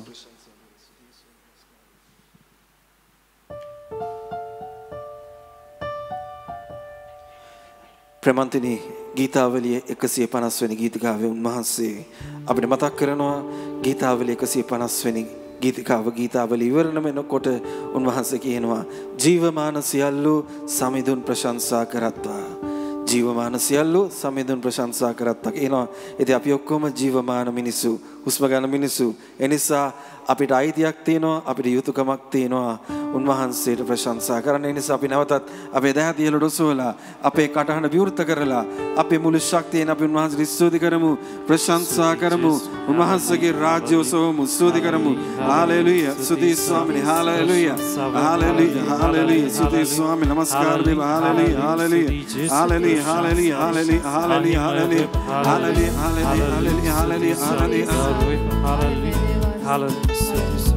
ප්‍රමන්තිනි ගීතාවලිය එකසිය පනස් වෙනි ගීතිකාවේ උන්වහන්සේ අපිට මතක් කරනවා ගීතාවලිය එකසිය පනස් වෙනි ගීතිකාව ගීතාවලිය ඉවරන වෙනකොට උන්වහන්සේ කියනවා ජීවමාන සියල්ලෝ සමිඳුන් ප්‍රශංසා කරත්වා. ජීවමාන සියල්ලෝ සමිඳුන් ප්‍රශංසා කරත්වා කියනවා. ඉතින් අපි ඔක්කොම ජීවමාන මිනිස්සු, හුස්ම ගන්න මිනිස්සු. ඒ නිසා අපිට අයිතියක් තියෙනවා, අපිට යුතුයකමක් තියෙනවා උන්වහන්සේට ප්‍රශංසා කරන්න. ඒ නිසා අපි නැවතත් අපේ දහදියල රොසවලා අපේ කටහඬ විවෘත කරලා අපේ මුළු ශක්තියෙන් අපි උන්වහන්සේට ස්තුති කරමු, ප්‍රශංසා කරමු, උන්වහන්සේගේ රාජ්‍ය උසවමු, ස්තුති කරමු. හාලෙලුයා. ස්තුති ස්වාමීනි. හාලෙලුයා. හාලෙලුයා. හාලෙලුයා. ස්තුති ස්වාමීනි. නමස්කාර වේවා. හාලෙලුයා. හාලෙලුයා. හාලෙලුයා. හාලෙලුයා. හාලෙලුයා. හාලෙලුයා. හාලෙලුයා. හාලෙලුයා. හාලෙලුයා. හාලෙලුයා. හාලෙලුයා. Hallelujah,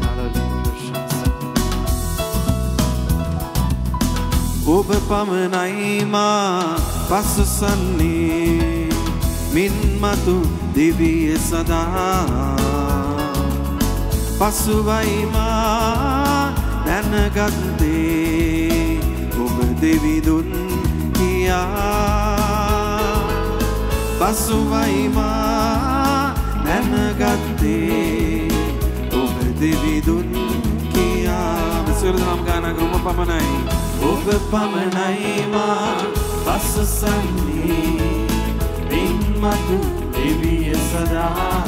ඔබ පමණයි මා පසුසන්නේ මින්මතු දිවිය සදා පසුවයි මා දැනගත්තේ ඔබ දෙවිදුන් කියා පසුවයි මා දැනගත්තේ ඔබ දෙවිදුන් කියා. මෙසරදම් ගාන ග්‍රම පමණයි ඔබ පමණයි මා පසුසන්නේ මින්මතු දිවිය සදා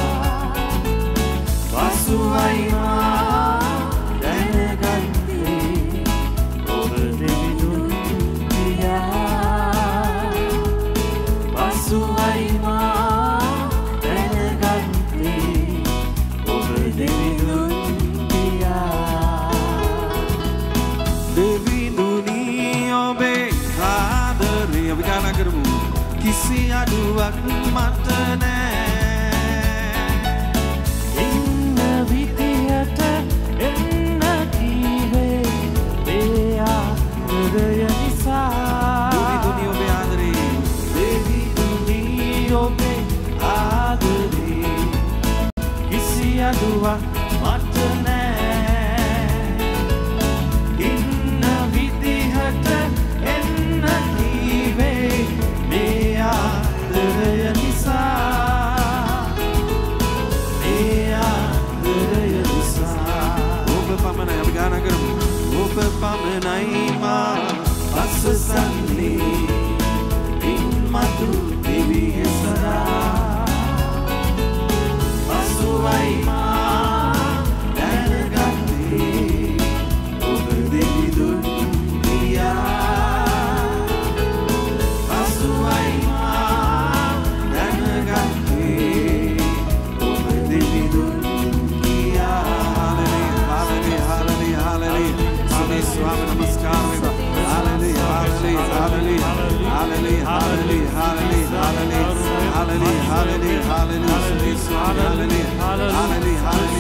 පසුවයි මා දැනගත්තේ ඔබ දෙවිදුන් කියා පසුවයි මා දැනගත්තේ ඔබ දෙවිදුන් කියා. දෙවිදුනි ඔබේ ආදරේ අපි ගාන කරමු. කිසි අඩුවක් මට නෑ. ඉන්න විදියට එන්න කීවේ ඒ ආදරය නිසා. දෙවිදුනි ඔබේ ආදරේ, දෙවිදුනි ඔබේ ආදරේ කිසි අඩුවක් මට නෑ. ඉන්න විදිහට එන්න කීවේ මේ ආදරය නිසා. මේ ආදරය නිසා. ඔබ පමණයි අපි ගාන කරමු. ඔබ පමණයි මා පසුසන්නේ මින්මතු දිවිය සදා පසුවයි මා දැනගත්තේ ඔබ දෙවිදුන් කියා පසුවයි මා දැනගත්තේ ඔබ දෙවිදුන් කියා. හාලෙලුයා. හාලෙලුයා. හාලෙලුයා. හාලෙලුයා. ස්වාමී නමස්කාර වේවා. හාලෙලුයා. හාලෙලුයා. හාලෙලුයා. Hallelujah, hallelujah, hallelujah, hallelujah, hallelujah, hallelujah, hallelujah, hallelujah, hallelujah,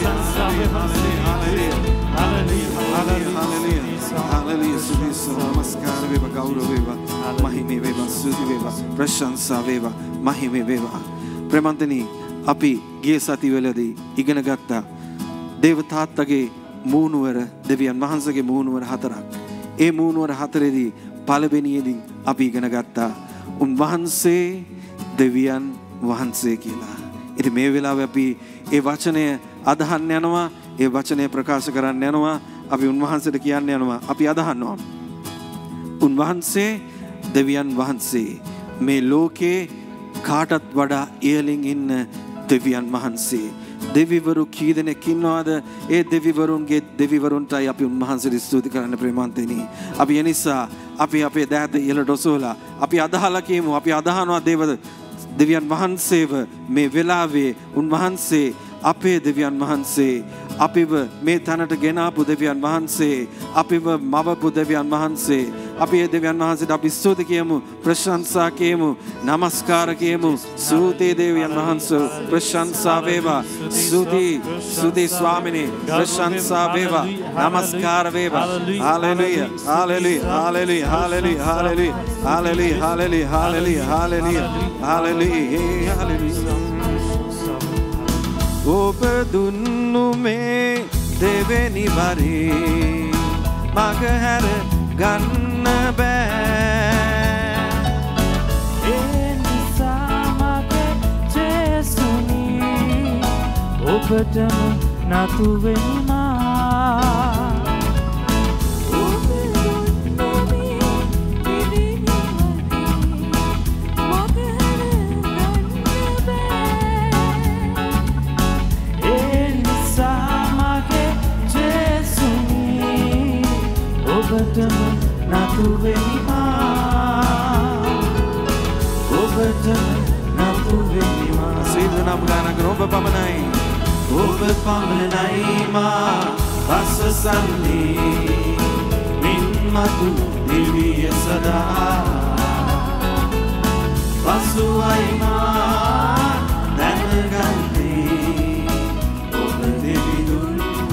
hallelujah, hallelujah, Sudiso, Namaskar veva, Gauru veva, Mahime veva, Sudi veva, Prashansa veva, Mahime veva. ප්‍රමන්තනි අපි ගිය සතිවලදී ඉගෙන ගත්තා දේවතාත්තගේ මූණුවර, දෙවියන් වහන්සේගේ මූණුවර හතරක්. ඒ මූණුවර හතරේදී පළවෙනියේදී අපි ඉගෙන ගත්තා උන්වහන්සේ දෙවියන් වහන්සේ කියලා. ඉතින් මේ වෙලාවේ අපි ඒ වචනය අදහන්න යනවා, ඒ වචනය ප්‍රකාශ කරන්න යනවා, අපි උන්වහන්සේට කියන්න යනවා, අපි අදහනවා උන්වහන්සේ දෙවියන් වහන්සේ. මේ ලෝකේ කාටත් වඩා ඉහළින් ඉන්න දෙවියන් වහන්සේ. දෙවිවරු කී දෙනෙක් ඉන්නවද? ඒ දෙවිවරුන්ගේ දෙවිවරුන්ටයි අපි උන්වහන්සේට ස්තුති කරන්න ප්‍රේමන්තෙනි. අපි ඒ නිසා අපි අපේ දෑත ඉහළට ඔසවලා අපි අදහලා කියමු. අපි අදහනවා දේව දෙවියන් වහන්සේව මේ වෙලාවේ උන්වහන්සේ අපේ දෙවියන් වහන්සේ අපිව මේ තැනට ගෙන ආපු දෙවියන් වහන්සේ අපිව මවපු දෙවියන් වහන්සේ අපි ඒ දෙවියන් වහන්සේට අපි ස්තුති කියමු, ප්‍රශංසා කියමු, නමස්කාර කියමු. ස්තුති දෙවියන් වහන්සේ, ප්‍රශංසා වේවා. ස්තුති ස්තුති ස්වාමිනේ, ප්‍රශංසා වේවා, නමස්කාර වේවා. හalleluya hallelujah hallelujah hallelujah hallelujah hallelujah hallelujah hallelujah hallelujah hallelujah hallelujah. ඔබ දුන්නු මේ දෙවෙනි වරේ මග හැර ගන්න බෑ. ඒ නිසා මගේ ජේසුනි ඔබටම නතු වෙනවා. ඔබටම නතු වෙනවා. ඔබටම නතු වෙනවා. සීදනම් ගානක ඔබ පමණයි, ඔබ පමණයි මා පසසන්නේ මින් මතු දිවිය සදා. පසුවයි මා දැනගන්නේ ඔබ දෙවිඳුන්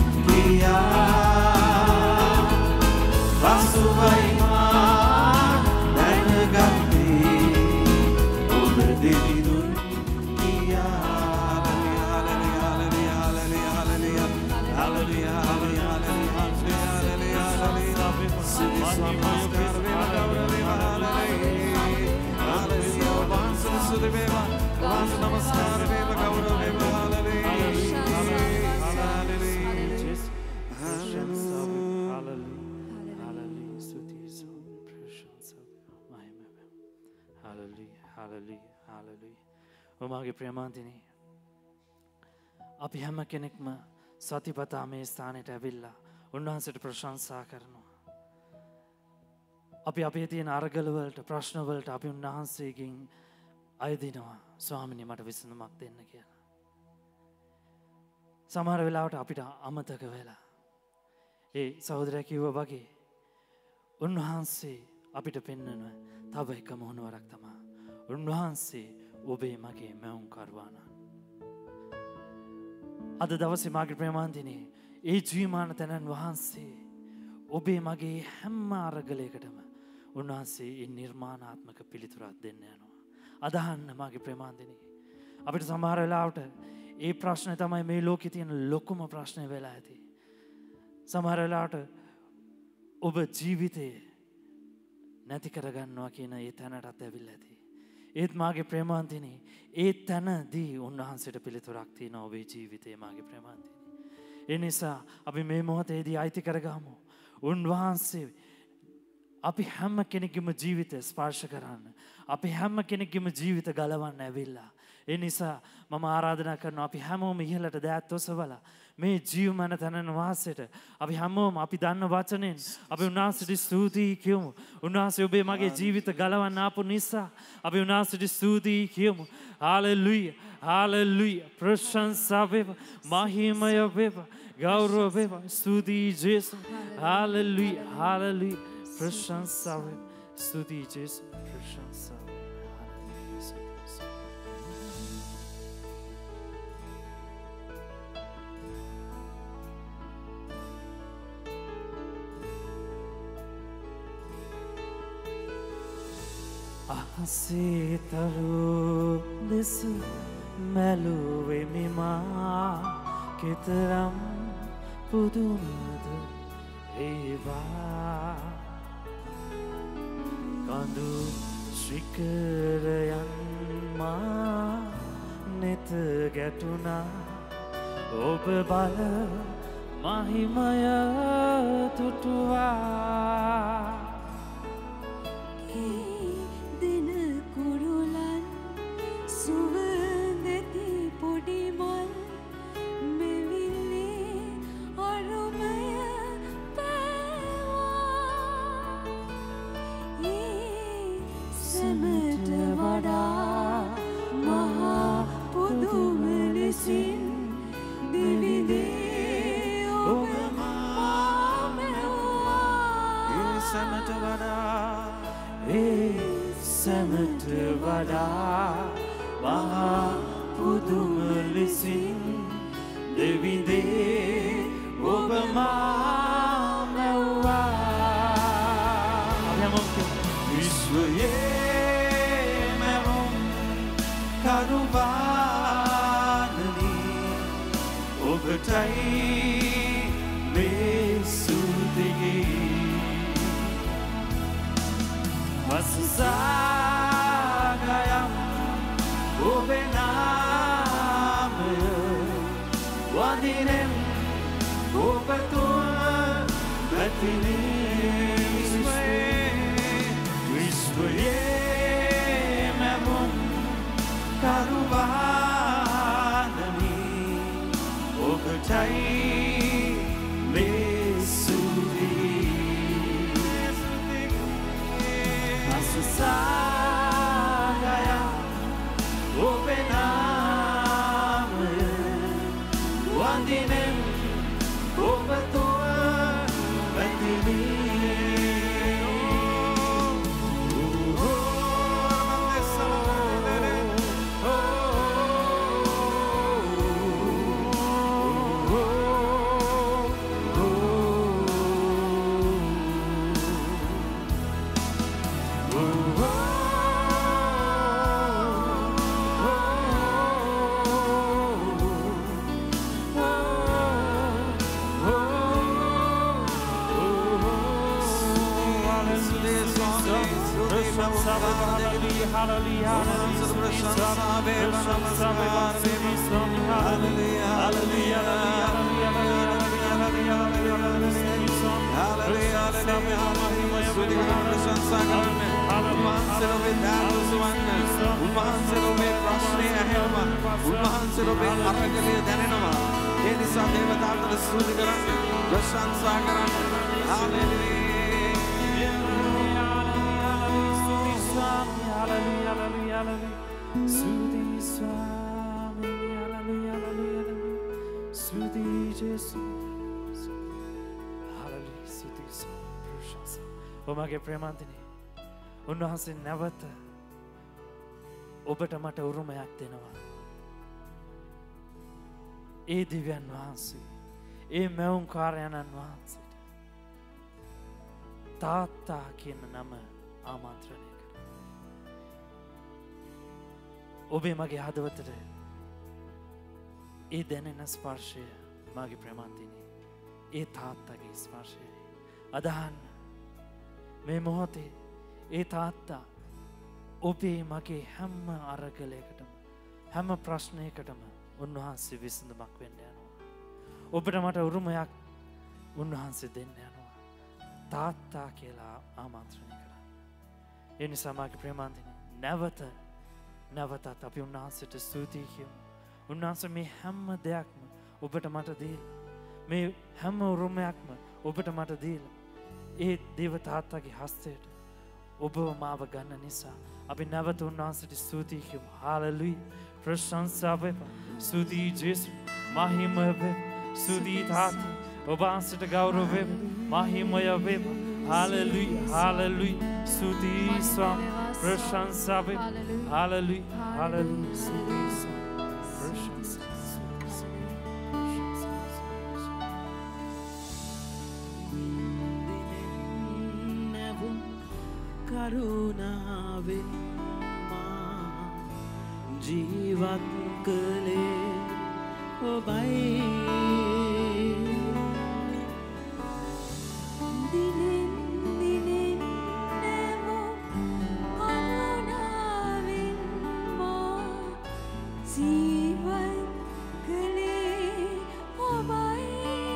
කියා. පසුවයි මා දැනගන්නේ ඔබ දෙවිඳුන් කියා. හalleluya hallelujah hallelujah hallelujah hallelujah ඔබගේ ප්‍රේමාන්තිනි, අපි හැම කෙනෙක්ම සතිපතා මේ ස්ථානයට ඇවිල්ලා උන්වහන්සේට ප්‍රශංසා කරනවා. අපි අපේ තියෙන අරගලවලට ප්‍රශ්නවලට අපි උන්වහන්සේගෙන් අයදිනවා, ස්වාමිනේ මට විසඳුමක් දෙන්න කියලා. සමහර වෙලාවට අපිට අමතක වෙලා ඒ සහෝදරයා කිව්වා වගේ උන්වහන්සේ අපිට පෙන්වන තව එක මොහොනවරක් තමයි උන්වහන්සේ ඔබේ මගේ මැවුම්කරුවාණන්. අද දවසේ මාගේ ප්‍රේමාන්තිනේ ඒ ජීවමාන තැනන් වහන්සේ ඔබේ මගේ හැම අරගලයකටම උන්වහන්සේ ඒ නිර්මාණාත්මක පිළිතුරක් දෙන්න යනවා. අදහන්න මාගේ ප්‍රේමාන්තිනේ, අපිට සමහර වෙලාවට ඒ ප්‍රශ්නේ තමයි මේ ලෝකේ තියෙන ලොකුම ප්‍රශ්නේ වෙලා ඇති. සමහර වෙලාවට ඔබ ජීවිතේ නැති කරගන්නවා කියන ඒ තැනටත් ඇවිල්ලා ඇති. ඒත් මාගේ ප්‍රේමාන්තිනේ ඒ තැනදී උන්වහන්සේට පිළිතුරක් තියෙනවා ඔබේ ජීවිතේ මාගේ ප්‍රේමාන්තිනේ. ඒ නිසා අපි මේ මොහොතේදී අයිති කරගමු උන්වහන්සේ අපි හැම කෙනෙකුගේම ජීවිතය ස්පර්ශ කරන්න, අපි හැම කෙනෙකුගේම ජීවිත ගලවන්න ඇවිල්ලා. ඒ නිසා මම ආරාධනා කරනවා අපි හැමෝම ඉහළට දෑත් ඔසවලා මේ ජීවමාන තැනන් වහන්සේට අපි හැමෝම අපි දන්න වචනෙන් අපි උන්වහන්සේට ස්තුතියි කියමු. උන්වහන්සේ ඔබේ මගේ ජීවිත ගලවන්න ආපු නිසා අපි උන්වහන්සේට ස්තුතියි කියමු. හalleluya hallelujah ප්‍රශංසා වේවා, මහිමය වේවා, ගෞරව වේවා. ස්තුතියි ජේසුස්. hallelujah hallelujah ප්‍රශංසා වේවා. ස්තුතියි ජේසුස්. ප්‍රශංසා අහසේතරු දෙස මැලුවෙමිමා කෙතරම් පුදුමද ඒවා. කඳු ශිකරයන් මා නෙත ගැටුණා ඔබ බල මහිමය තුටුවා. වඩා මහා පුදුම ලෙසින් දෙවිදේ ඔබ මා මැව්වා විශ්වයේ මැවුම් කරුවානනි ඔබටයි මේ සුදිගේ වසසාගයම් ඔබේ නාමය වදිනෙන් ඔබ තුල වැතිනේ විශ්වයේ මැවුම් කරුවානනි ඔබටයි මේ සුදිගේ වසසාගයම් ඔබේ නාමය වදිනෙන් ඔබ තුල වැතිනේ ඔබගේ ප්‍රේමාන්තනේ උන්වහන්සේ නැවත ඔබට මට උරුමයක් දෙනවා. ඒ දිව්‍යන් වහන්සේ ඒ මැවුම් කාර්යයන්න් වහන්සේට තාත්තා කියන නම ආමන්ත්‍රණය කරනවා. ඔබේ මගේ හදවතට ඒ දැනෙන ස්පර්ශය මගේ ප්‍රේමාන්තනේ ඒ තාත්තගේ ස්පර්ශය අදහන්න මේ මොහොතේ ඒ තාත්තා ඔබේ මගේ හැම අරගලයකටම හැම ප්‍රශ්නයකටම උන්වහන්සේ විසඳුමක් වෙන්න යනවා. ඔබට මට උරුමයක් උන්වහන්සේ දෙන්න යනවා. තාත්තා කියලා ආමන්ත්‍රණය කරා. ඒ නිසා මගේ ප්‍රේමාන්තනේ නැවත නැවතත් අපි උන්වහන්සේට ස්තුතියි කියමු. උන්වහන්සේ මේ හැම දෙයක්ම ඔබට මට දීලා මේ හැම උරුමයක්ම ඔබට මට දීලා ඒ දේව තාත්තගේ හස්තයට ඔබව මාව ගන්න නිසා අපි නැවත උන්වහන්සේට ස්තුතියි කියමු. හාලෙලූයා. ප්‍රශංසා වේවා. ස්තුතියි ජේසු. මහිම වේවා. ස්තුතියි තාත්තා. ඔබ වහන්සේට ගෞරව වේවා. මහිමය වේවා. හාලෙලූයා. හාලෙලූයා. ස්තුතියි ස්වාමී. ප්‍රශංසා වේවා. හාලෙලූයා. හාලෙලූයා. ස්තුතියි ස්වාමී. ප්‍රශංසා. කරුණාවෙන් මා ජීවත් කළේ ඔබයි දිනෙන් දිනෙන් නැවුම් කරුණාවෙන් මා ජීවත් කළේ ඔබයි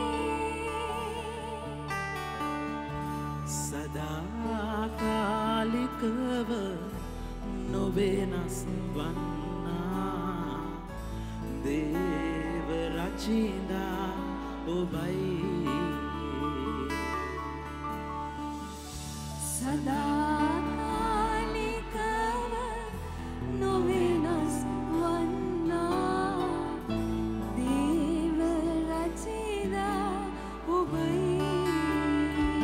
සදාකාලිකව නොවෙනස් වන්නා දේව රචිනා ඔබයි සදාකාලිකව නොවෙනස් වන්නා දේව රචිනා ඔබයි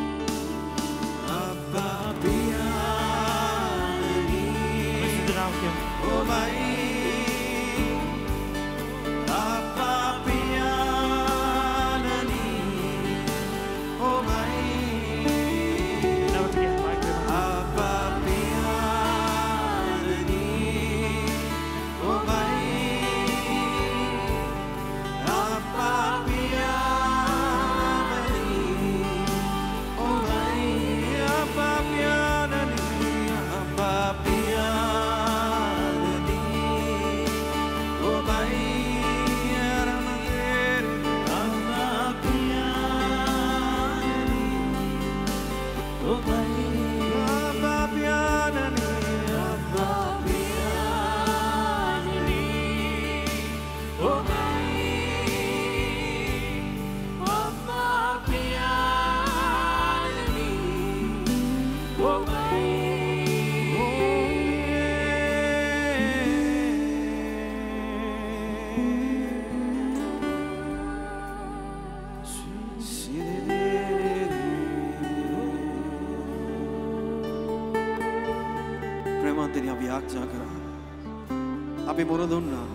අප්පා පියාණනි අපි මොර දුන්නා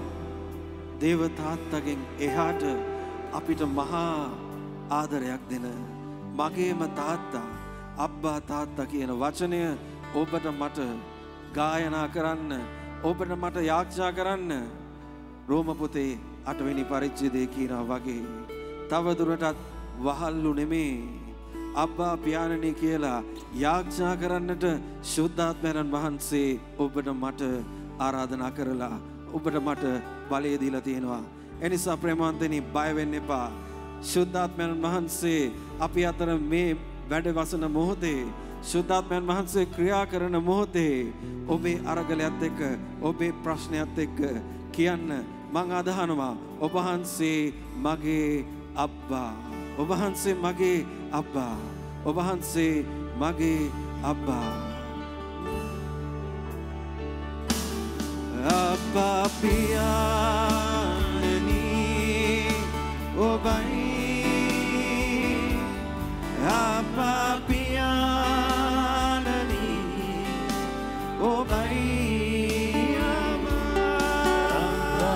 දේව තාත්තගෙන් එහාට අපිට මහා ආදරයක් දෙන මගේම තාත්තා අබ්බා තාත්තා කියන වචනය ඔබට මට ගායනා කරන්න ඔබට මට යාඥා කරන්න රෝම පොතේ අටවෙනි පරිච්ඡේදයේ කියනවා වගේ තව දුරටත් වහල්ලු නෙමේ අබ්බා පියාණනි කියලා යාඥා කරන්නට ශුද්ධාත්මයන් වහන්සේ ඔබට මට ආරාධනා කරලා ඔබට මට බලය දීලා තියෙනවා. එනිසා ප්‍රේමවන්තනි බය වෙන්න එපා. ශුද්ධාත්මයන් වහන්සේ අපි අතර මේ වැඩ වසන මොහොතේ ශුද්ධාත්මයන් වහන්සේ ක්‍රියා කරන මොහොතේ ඔබේ අරගලයත් එක්ක ඔබේ ප්‍රශ්නයත් එක්ක කියන්න මං අදහනවා ඔබ වහන්සේ මගේ අබ්බා ඔබ වහන්සේ මගේ අබ්බා ඔබ වහන්සේ මගේ අබ්බා Abba piyanani obai Abba piyanani obai Abba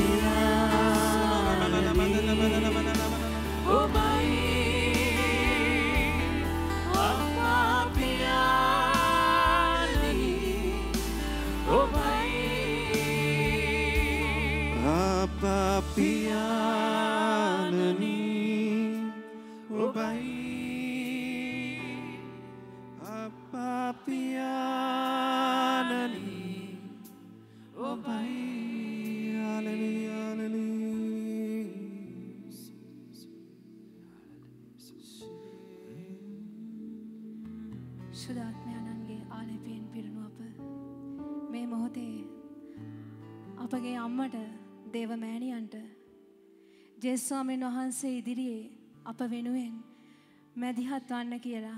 piyanani obai Abba piyanani obai Abba piyanani obai Abba piyanani obai hallelujah hallelujah සුදාත්මයන්ගේ ආලේපයෙන් පිරුණු අප මේ මොහොතේ අපගේ අම්මට දේව මෑණියන්ට ජේසුස් ස්වාමීන් වහන්සේ ඉදිරියේ අප වෙනුවෙන් මැදිහත් වන්න කියලා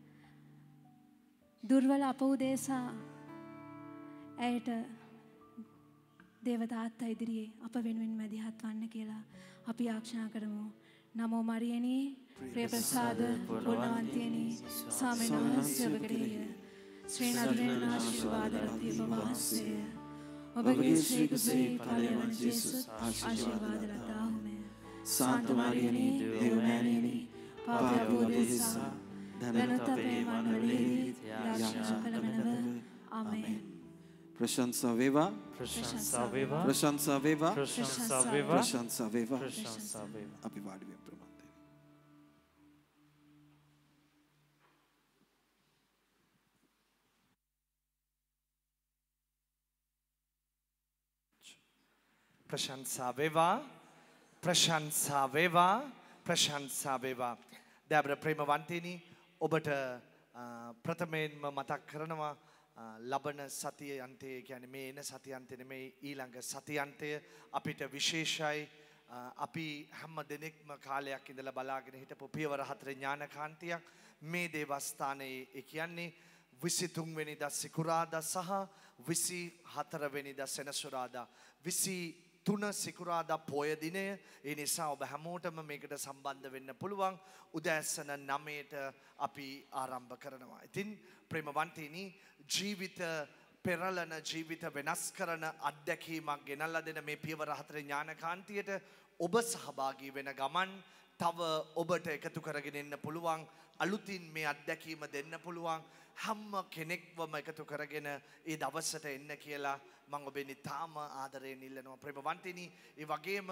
දුර්වල අප උදෙසා ඇයට දේව තාත්තා ඉදිරියේ අප වෙනුවෙන් මැදිහත් වන්න කියලා අපි ආඥා කරමු. නමෝ මරියනි ප්‍රේ ප්‍රසාද පුණ්‍යවන්තියනි ස්වාමීන් වහන්සේ ඔබගේ ශ්‍රී නදුරේ ආශිර්වාද රත්නය වහන්සේ ඔබගේ ශ්‍රී කුසී ඵලයන් ජේසුස් ආශිර්වාද ලතාහුමේ Santa Maria Deo Nani Papa Bodhisattva Dhanatapre Manoliri Yashakalamana Amen Prashansa Veva Prashansa Veva Prashansa Veva Prashansa Veva Prashansa Veva Prashansa Veva Abhivadi Vipramante Prashansa Veva Prashansa Veva Prashansa Veva Debra Premavantini ඔබට ප්‍රථමයෙන්ම මතක් කරනවා ලබන සතිය අන්තයේ කියන්නේ මේ එන සතිය අන්තයේ නෙමෙයි ඊළඟ සතිය අන්තය අපිට විශේෂයි අපි හැම දිනෙකම කාලයක් ඉඳලා බලාගෙන හිටපු පියවර හතරේ ඥානකාන්තියක් මේ දේවස්ථානයේ ඒ කියන්නේ විසිතුන් වෙනිදා සිකුරාදා සහ විසිහතර වෙනිදා සෙනසුරාදා විසිතුන සිකුරාදා පොය දිනය ඒ නිසා ඔබ හැමෝටම මේකට සම්බන්ධ වෙන්න පුළුවන් උදෑසන නවයට අපි ආරම්භ කරනවා. ඉතින් ප්‍රේමවන්තයනි ජීවිත පෙරලන ජීවිත වෙනස් කරන අත්දැකීමක් ගෙනල්ලා දෙන මේ පියවර හතරේ ඥානකාන්තියට ඔබ සහභාගී වෙන ගමන් තව ඔබට එකතු කරගෙන එන්න පුළුවන් අලුතින් මේ අත්දැකීම දෙන්න පුළුවන් හැම කෙනෙක්වම එකතු කරගෙන ඒ දවසට එන්න කියලා මම ඔබෙන් ඉතාම ආදරයෙන් ඉල්ලනවා ප්‍රේමවන්තිනි ඒ වගේම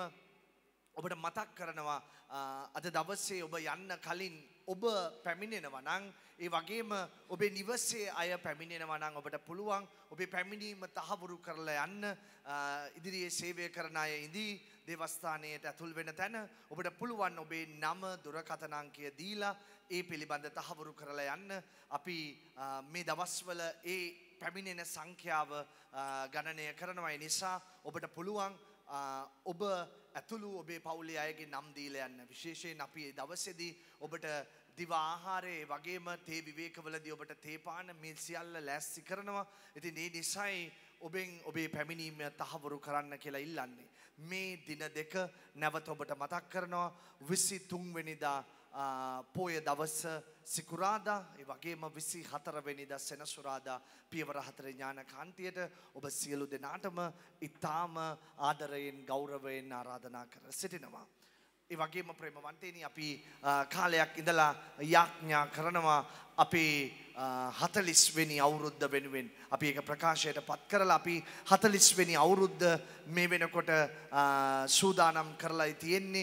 ඔබට මතක් කරනවා අද දවසේ ඔබ යන්න කලින් ඔබ පැමිණෙනවා නම් ඒ වගේම ඔබේ නිවසේ අය පැමිණෙනවා නම් ඔබට පුළුවන් ඔබේ පැමිණීම තහවුරු කරලා යන්න ඉදිරියේ සේවය කරන අය ඉදී දේවස්ථානයට ඇතුල් වෙන තැන ඔබට පුළුවන් ඔබේ නම දුරකථන අංකය දීලා ඒ පිළිබඳ තහවුරු කරලා යන්න අපි මේ දවස්වල ඒ පැමිණෙන සංඛ්‍යාව ගණනය කරනවා ඒ නිසා ඔබට පුළුවන් ඔබ ඇතුළු ඔබේ පවුලේ අයගේ නම් දීලා යන්න විශේෂයෙන් අපි දවසේදී ඔබට දිව ආහාරයේ වගේම තේ විවේකවලදී ඔබට තේ පාන මේ සියල්ල ලෑස්ති කරනවා. ඉතින් ඒ නිසායි ඔබෙන් ඔබේ පැමිණීම තහවුරු කරන්න කියලා ඉල්ලන්නේ. මේ දින දෙක නැවත ඔබට මතක් කරනවා විසි තුන් වෙනිදා පෝය දවස සිකුරාදා ඒ වගේම විසි හතර වෙනිදා සෙනසුරාදා පියවර හතරේ ඥානකාන්තියට ඔබ සියලු දෙනාටම ඊටාම ආදරයෙන් ගෞරවයෙන් ආරාධනා කර සිටිනවා. ඒ වගේම ප්‍රේමවන්තේනි අපි කාලයක් ඉඳලා යාඥා කරනවා අපේ හතළිස් වෙනි අවුරුද්ද වෙනුවෙන් අපි ඒක ප්‍රකාශයට පත් කරලා අපි හතළිස් වෙනි අවුරුද්ද මේ වෙනකොට සූදානම් කරලා තියෙන්නේ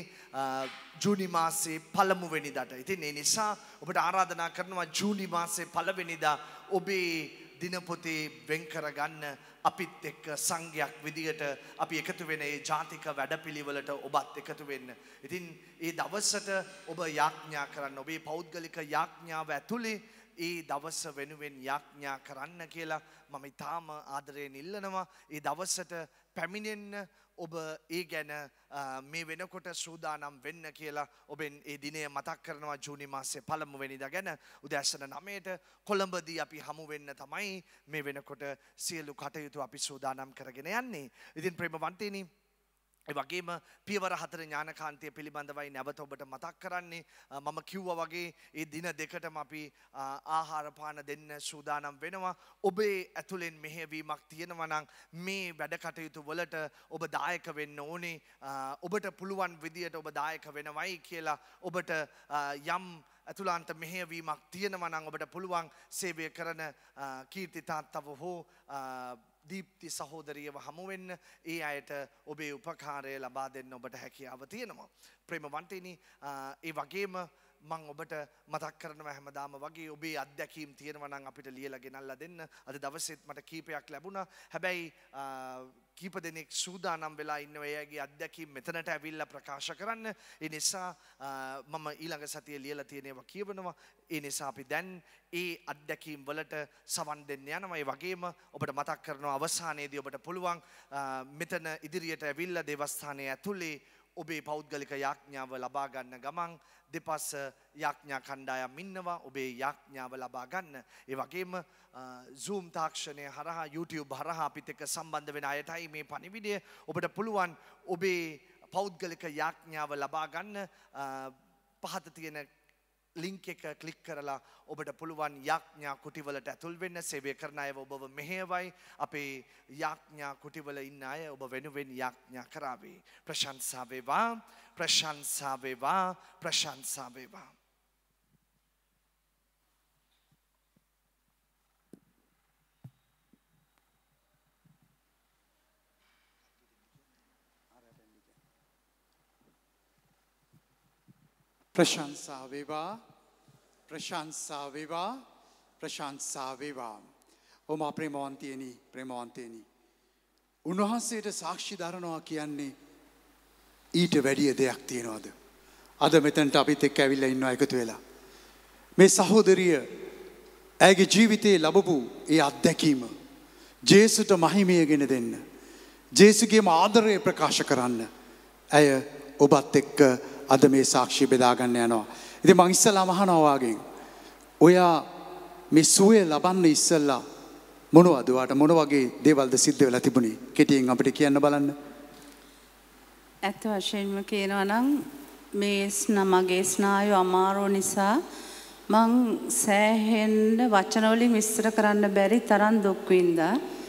ජූනි මාසේ පළමු වෙනිදාට. ඉතින් ඒ නිසා ඔබට ආරාධනා කරනවා ජූනි මාසේ පළවෙනිදා ඔබේ දිනපොතේ වෙන් කරගන්න අපිත් එක්ක සංඝයක් විදියට අපි එකතු වෙන ඒ ජාතික වැඩපිළිවෙලට ඔබත් එකතු වෙන්න. ඉතින් ඒ දවසට ඔබ යාඥා කරන්න ඔබේ පෞද්ගලික යාඥාව ඇතුලේ ඒ දවස වෙනුවෙන් යාඥා කරන්න කියලා මම ඊටාම ආදරයෙන් ඉල්ලනවා. ඒ දවසට පැමිණෙන්න ඔබ ඒ ගැන මේ වෙනකොට සූදානම් වෙන්න කියලා ඔබෙන් ඒ දිනය මතක් කරනවා ජූනි මාසේ පළමු වෙනිදා ගැන උදෑසන නවයට කොළඹදී අපි හමු වෙන්න තමයි මේ වෙනකොට සියලු කටයුතු අපි සූදානම් කරගෙන යන්නේ. ඉතින් ප්‍රේමවන්තේනි ඒ වගේම පියවර හතර ඥානකාන්තිය පිළිබඳවයි නැවත ඔබට මතක් කරන්නේ මම කිව්වා වගේ ඒ දින දෙකටම අපි ආහාර පාන දෙන්න සූදානම් වෙනවා. ඔබේ ඇතුලෙන් මෙහෙයවීමක් තියෙනවා නම් මේ වැඩ කටයුතු වලට ඔබ දායක වෙන්න ඕනේ. ඔබට පුළුවන් විදියට ඔබ දායක වෙනවයි කියලා ඔබට යම් අතුලාන්ත මෙහෙයවීමක් තියෙනවා නම් ඔබට පුළුවන් සේවය කරන කීර්ති තාත්තව හෝ දීප්ති සහෝදරියව හමු වෙන්න ඒ අයට ඔබේ උපකාරය ලබා දෙන්න ඔබට හැකියාව තියෙනවා. ප්‍රේමවන්තේනි ඒ වගේම මම ඔබට මතක් කරනවා හැමදාම වගේ ඔබේ අත්දැකීම් තියෙනවා නම් අපිට ලියලා ගෙනල්ලා දෙන්න. අද දවසේත් මට කීපයක් ලැබුණා. හැබැයි කීප දෙනෙක් සූදානම් වෙලා ඉන්නවා එයාගේ අත්දැකීම් මෙතනට ඇවිල්ලා ප්‍රකාශ කරන්න. ඒ නිසා මම ඊළඟ සතියේ ලියලා තියෙන ඒවා කියවනවා. ඒ නිසා අපි දැන් ඒ අත්දැකීම් වලට සවන් දෙන්න යනවා. ඒ වගේම ඔබට මතක් කරනවා අවසානයේදී ඔබට පුළුවන් මෙතන ඉදිරියට ඇවිල්ලා දේවස්ථානයේ ඇතුලේ ඔබේ පෞද්ගලික යාඥාව ලබා ගන්න ගමන් දෙපස යාඥා කණ්ඩායම් ඉන්නවා ඔබේ යාඥාව ලබා ගන්න. ඒ වගේම Zoom තාක්ෂණය හරහා YouTube හරහා අපිත් එක්ක සම්බන්ධ වෙන අයටයි මේ පණිවිඩය. ඔබට පුළුවන් ඔබේ පෞද්ගලික යාඥාව ලබා ගන්න පහත තියෙන ලින්ක් එක ක්ලික් කරලා ඔබට පුළුවන් යාඥා කුටිවලට ඇතුල් වෙන්න. සේවය කරන අයව ඔබව මෙහෙයවයි අපේ යාඥා කුටිවල ඉන්න අය ඔබ වෙනුවෙන් යාඥා කරાવી. ප්‍රශංසා වේවා, ප්‍රශංසා වේවා, ප්‍රශංසා වේවා. ප්‍රශංසා වේවා, ප්‍රශංසා වේවා, ප්‍රශංසා වේවා. ඔම ප්‍රේමවන්තියනි, ප්‍රේමවන්තේනි. උන්වහන්සේට සාක්ෂි දරනවා කියන්නේ ඊට වැඩිය දෙයක් තියනවාද? අද මෙතනට අපිත් එක්ක ඇවිල්ලා ඉන්නවා එකතු වෙලා. මේ සහෝදරිය ඇගේ ජීවිතේ ලැබපු ඒ අත්දැකීම ජේසුට මහිමයගෙන දෙන්න. ජේසුගේම ආදරය ප්‍රකාශ කරන්න. ඇය ඔබත් එක්ක අද මේ සාක්ෂි බෙදා ගන්න යනවා. ඉතින් මං ඉස්සලාම අහනවා වාගෙන් ඔයා මේ සුවය ලබන්න ඉස්සලා මොනවද ඔයාට මොන වගේ දේවල්ද සිද්ධ වෙලා තිබුණේ? කෙටියෙන් අපිට කියන්න බලන්න. ඇත්ත වශයෙන්ම කියනවා නම් මේ මගේ ස්නායු අමාරු නිසා මං සෑහෙන්න වචන වලින් විස්තර කරන්න බැරි තරම් දුක් විඳා.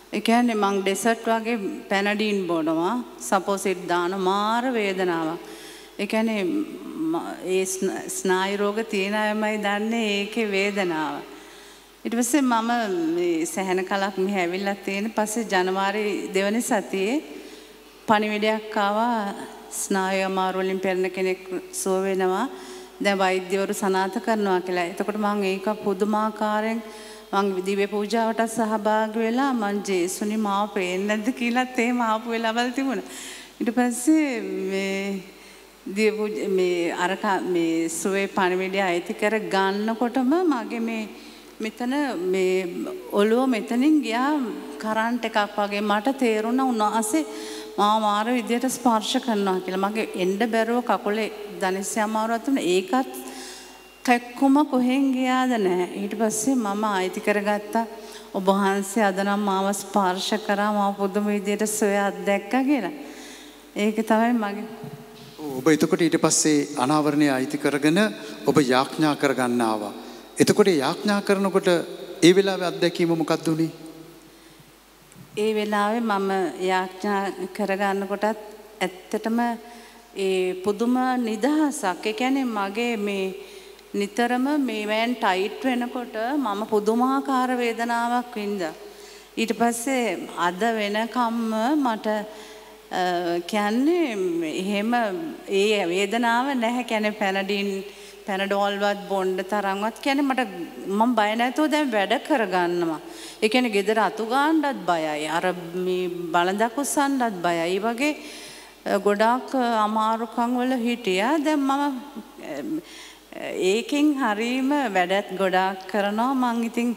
ඒ කියන්නේ මං ඩෙසර්ට් වගේ පැනඩීන් බොනවා. සපෝස් ඉත් දාන මාර වේදනාවක්. ඒ කියන්නේ ඒ ස්නායු රෝග තියෙන අයමයි දන්නේ ඒකේ වේදනාව. ඊට පස්සේ මම මේ සැහැණ කලක් මෙහි ඇවිල්ලා තියෙන පස්සේ ජනවාරි දෙවැනි සතියේ පණිවිඩයක් ආවා ස්නායු අමාරු වලින් පෙළෙන කෙනෙක් සුව වෙනවා. දැන් වෛද්‍යවරු සනාථ කරනවා කියලා. එතකොට මම ඒක පුදුමාකාරයෙන් මං දිව්‍ය පූජාවට සහභාගී වෙලා මං ජේසුනි මාව පේන්නේ නැද්ද කියලාත් එහෙම ආපු වෙලාවල් තිබුණා. ඊට පස්සේ මේ දිව්‍ය මේ අරක මේ සුවේ පණිවිඩය අයිති කර ගන්නකොටම මගේ මේ මෙතන මේ ඔළුව මෙතනින් ගියා කරන්ට් එකක් වගේ. මට තේරුණා උන්වහන්සේ මාව මාර විදියට ස්පර්ශ කරනවා කියලා. මගේ එන්න බැරුව කකුලේ දනිස්සය අමාරුවක් තිබුණා. ඒකත් කැක්කුම කොහෙන් ගියාද නැහැ. ඊට පස්සේ මම ආයිති කරගත්තා ඔබ වහන්සේ අද නම් මාව ස්පර්ශ කරා මාව පුදුම විදියට සොයා දැක්කා කියලා. ඒක තමයි මගේ. ඔබ එතකොට ඊට පස්සේ අනාවරණය ආයිති කරගෙන ඔබ යාඥා කරගන්න ආවා. එතකොට යාඥා කරනකොට ඒ වෙලාවේ අත්දැකීම මොකක්ද උනේ? ඒ වෙලාවේ මම යාඥා කරගන්නකොටත් ඇත්තටම ඒ පුදුම නිදහසක්. ඒ කියන්නේ මගේ මේ නිතරම මේ වෑන් ටයිට් වෙනකොට මම පුදුමාකාර වේදනාවක් වින්දා. ඊට පස්සේ අද වෙනකම්ම මට කියන්නේ එහෙම ඒ වේදනාව නැහැ. කියන්නේ පැනඩින් පැනඩෝල්වත් බොණ්ඩ තරම්වත් කියන්නේ මට මම බය නැතුව දැන් වැඩ කරගන්නවා. ඒ කියන්නේ ගෙදර අතු ගන්නවත් බයයි. අර මේ බලඳක් උස්සන්නවත් බයයි. ඒ වගේ ගොඩාක් අමාරුකම් වල හිටියා. දැන් මම ඒකෙන් හරීම වැඩත් ගොඩාක් කරනවා. මං ඉතින්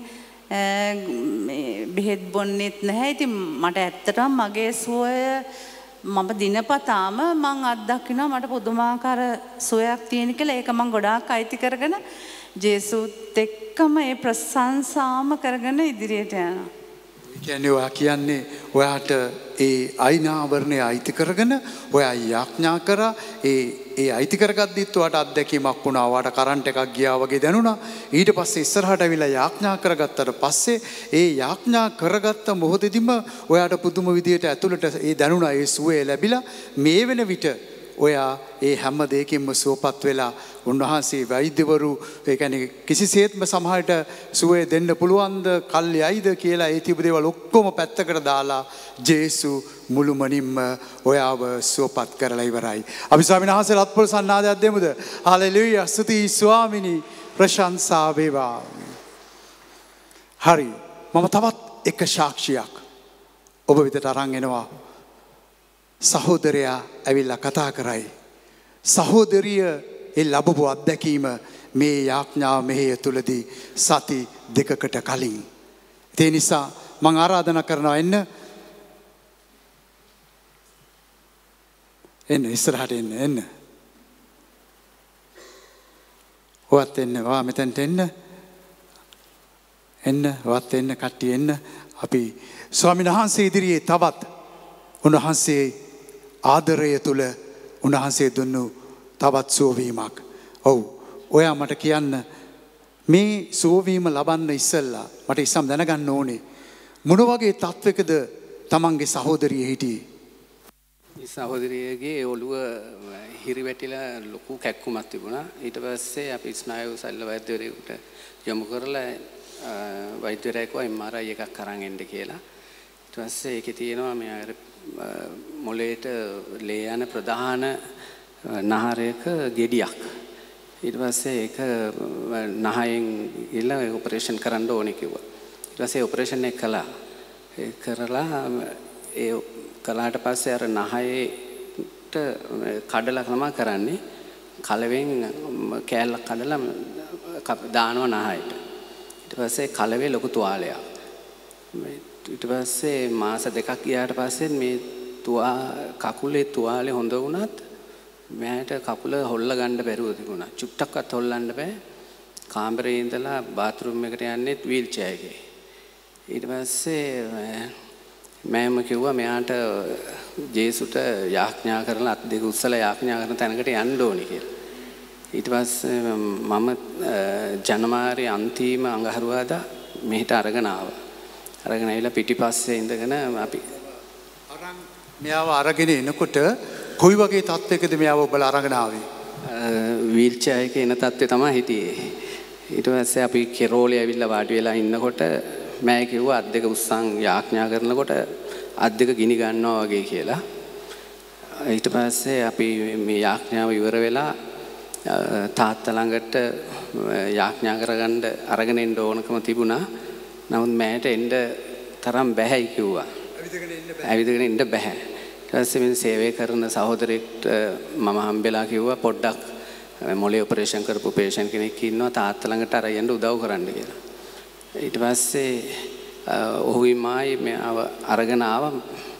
බෙහෙත් බොන්නෙත් නැහැ. ඉතින් මට ඇත්තටම මගේ සුවය මම දිනපතාම මං අත්දකිනවා මට පුදුමාකාර සුවයක් තියෙන කියලා. ඒක මං ගොඩාක් අයිති කරගෙන ජේසුත් එක්කම ඒ ප්‍රශංසාම කරගෙන ඉදිරියට යනවා. කියන්නේ ඔයා කියන්නේ ඔයාට ඒ අයිනාවරණය අයිති කරගෙන ඔයා යාඥා කරා. ඒ ඒ අයිති කරගද්දිත් ඔයාට අත්දැකීමක් වුණා. ඔයාට කරන්ට් එකක් ගියා වගේ දැනුණා. ඊට පස්සේ ඉස්සරහට ඇවිල්ලා යාඥා කරගත්තට පස්සේ ඒ යාඥා කරගත්ත මොහොතේදීම ඔයාට පුදුම විදියට ඇතුළට ඒ දැනුණා ඒ සුවය ලැබිලා මේ වෙන විට ඔයා ඒ හැම දෙයකින්ම සුවපත් වෙලා උන්වහන්සේ වෛද්‍යවරු ඒ කියන්නේ කිසිසේත්ම සමහරට සුවය දෙන්න පුළුවන්ද කල්යයිද කියලා ඒ තිබු දේවල් ඔක්කොම පැත්තකට දාලා ජේසු මුළුමනින්ම ඔයාව සුවපත් කරලා ඉවරයි. අපි ස්වාමීන් වහන්සේ රත්පොළ සන්නාදයක් දෙමුද? හලෙලූයා. ස්තුතියි ස්වාමිනී. ප්‍රශංසා වේවා. හරි. මම තවත් එක සාක්ෂියක් ඔබ වෙතට අරන් එනවා. සහෝදරයා ඇවිල්ලා කතා කරයි. සහෝදරිය ඒ ලැබපු අත්දැකීම මේ යාඥා මෙහෙය තුලදී සති දෙකකට කලින්. ඒ නිසා මම ආරාධනා කරනවා එන්න. එන්න ඉස්සරහට එන්න එන්න. ඔයත් එන්න. වා මෙතනට එන්න. එන්න ඔයත් එන්න කට්ටිය එන්න. අපි ස්වාමීන් වහන්සේ ඉදිරියේ තවත් උන්වහන්සේ ආදරය තුල උන්වහන්සේ දුන්නු තවත් සුවවීමක්. ඔව් ඔයා මට කියන්න මේ සුවවීම ලබන්න ඉස්සෙල්ලා මට ඉස්සම් දැනගන්න ඕනේ මොන වගේ තත්වයකද තමන්ගේ සහෝදරිය හිටියේ? මේ සහෝදරියගේ ඔළුව හිරිවැටිලා ලොකු කැක්කුමක් තිබුණා. ඊට පස්සේ අපි ස්නායු සල්ල වෛද්‍යවරයෙකුට යොමු කරලා වෛද්‍යවරයෙක් කිව්වා එම් ආර් ආයි එකක් අරන් එන්න කියලා. ඊට පස්සේ ඒකේ තියෙනවා මේ අර මොළයට ලේ යන ප්‍රධාන නහරයක ගෙඩියක්. ඊට පස්සේ ඒක නහයෙන් ගිහලා ඔපරේෂන් කරන්න ඕනේ කිව්වා. ඊට පස්සේ ඔපරේෂන් එක කළා. ඒ කරලා ඒ කළාට පස්සේ අර නහයට කඩලා තමයි කරන්නේ. කලවෙන් කෑල්ලක් කඩලා දානවා නහයට. ඊට පස්සේ කලවේ ලොකු තුවාලයක්. ඊට පස්සේ මාස දෙකක් ගියාට පස්සේ මේ තුවා කකුලේ තුවාලේ හොඳ වුණත් මෑට කකුල හොල්ල ගන්න බැරුව තිබුණා. චුට්ටක්වත් හොල්ලන්න බෑ. කාමරේ ඉඳලා බාත්රූම් එකට යන්නේ වීල් චෙයාර් එකේ. ඊට පස්සේ මෑම කිව්වා මෙයාට ජේසුට යාඥා කරලා අත් දෙක උස්සලා යාඥා කරන තැනකට යන්න ඕනේ කියලා. ඊට පස්සේ මම ජනවාරි අන්තිම අඟහරුවාදා මෙහෙට අරගෙන ආවා. අරගෙන ඇවිල්ලා පිටිපස්සේ ඉඳගෙන අපි අරන් මෙයාව අරගෙන එනකොට කොයි වගේ තත්යකද මෙයාව ඔබලා අරගෙන ආවේ? වීල් චෙයාර් එකේ එන තත්ත්වය තමයි හිටියේ. ඊට පස්සේ අපි කෙරෝලේ ඇවිල්ලා වාඩි වෙලා ඉන්නකොට මම කිව්වා අත් දෙක උස්සන් යාඥා කරනකොට අත් දෙක ගිනි ගන්නවා වගේ කියලා. ඊට පස්සේ අපි මේ යාඥාව ඉවර වෙලා තාත්තා ළඟට යාඥා කරගන්න අරගෙන එන්න ඕනකම තිබුණා. නමුත් මෑට එන්න තරම් බැහැයි කිව්වා. ඇවිදගෙන ඉන්න බැහැ. ඊට පස්සේ මේ සේවය කරන සහෝදරෙක්ට මම හම්බෙලා කිව්වා පොඩ්ඩක් මොලේ ඔපරේෂන් කරපු පේෂන්ට් කෙනෙක් ඉන්නවා තාත්තා ළඟට අර යන්න උදව් කරන්න කියලා. ඊට පස්සේ ඔහුයි මායි මෙව අරගෙන ආවා.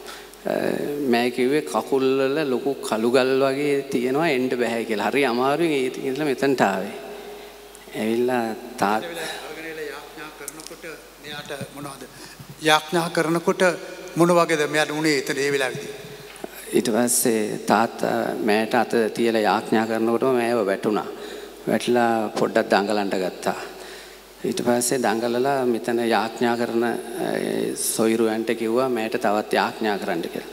මම කිව්වේ කකුල් වල ලොකු කළුගල් වගේ තියෙනවා එන්න බෑ කියලා. හරි අමාරුයි ඒ ඉඳලා මෙතනට ආවේ. ඇවිල්ලා තාත් අරගෙන යාඥා කරනකොට මෙයාට මොනවද? යාඥා කරනකොට මොන වගේද මෙයාට උනේ එතන ඒ වෙලාවේදී? ඊට පස්සේ තාත්තා මෑට අත තියලා යාඥා කරනකොටම මෑව වැටුණා. වැටලා පොඩ්ඩක් දඟලන්න ගත්තා. ඊට පස්සේ දඟලලා මෙතන යාඥා කරන සොයිරුවන්ට කිව්වා මෑට තවත් යාඥා කරන්න කියලා.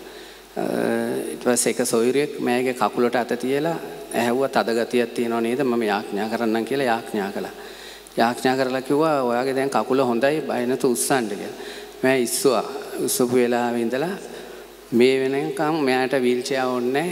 ඊට පස්සේ එක සොයිරුවෙක් මෑගේ කකුලට අත තියලා ඇහැව්වා තද ගතියක් තියෙනව නේද මම යාඥා කරන්නම් කියලා යාඥා කළා. යාඥා කරලා කිව්වා ඔයාගේ දැන් කකුල හොඳයි බය නැතු උස්සන්න කියලා. මෑ ඉස්සුවා. උස්සපු වෙලාවෙ ඉඳලා මේ වෙනකම් මෙයාට වීල් චෙයාර් ඕනේ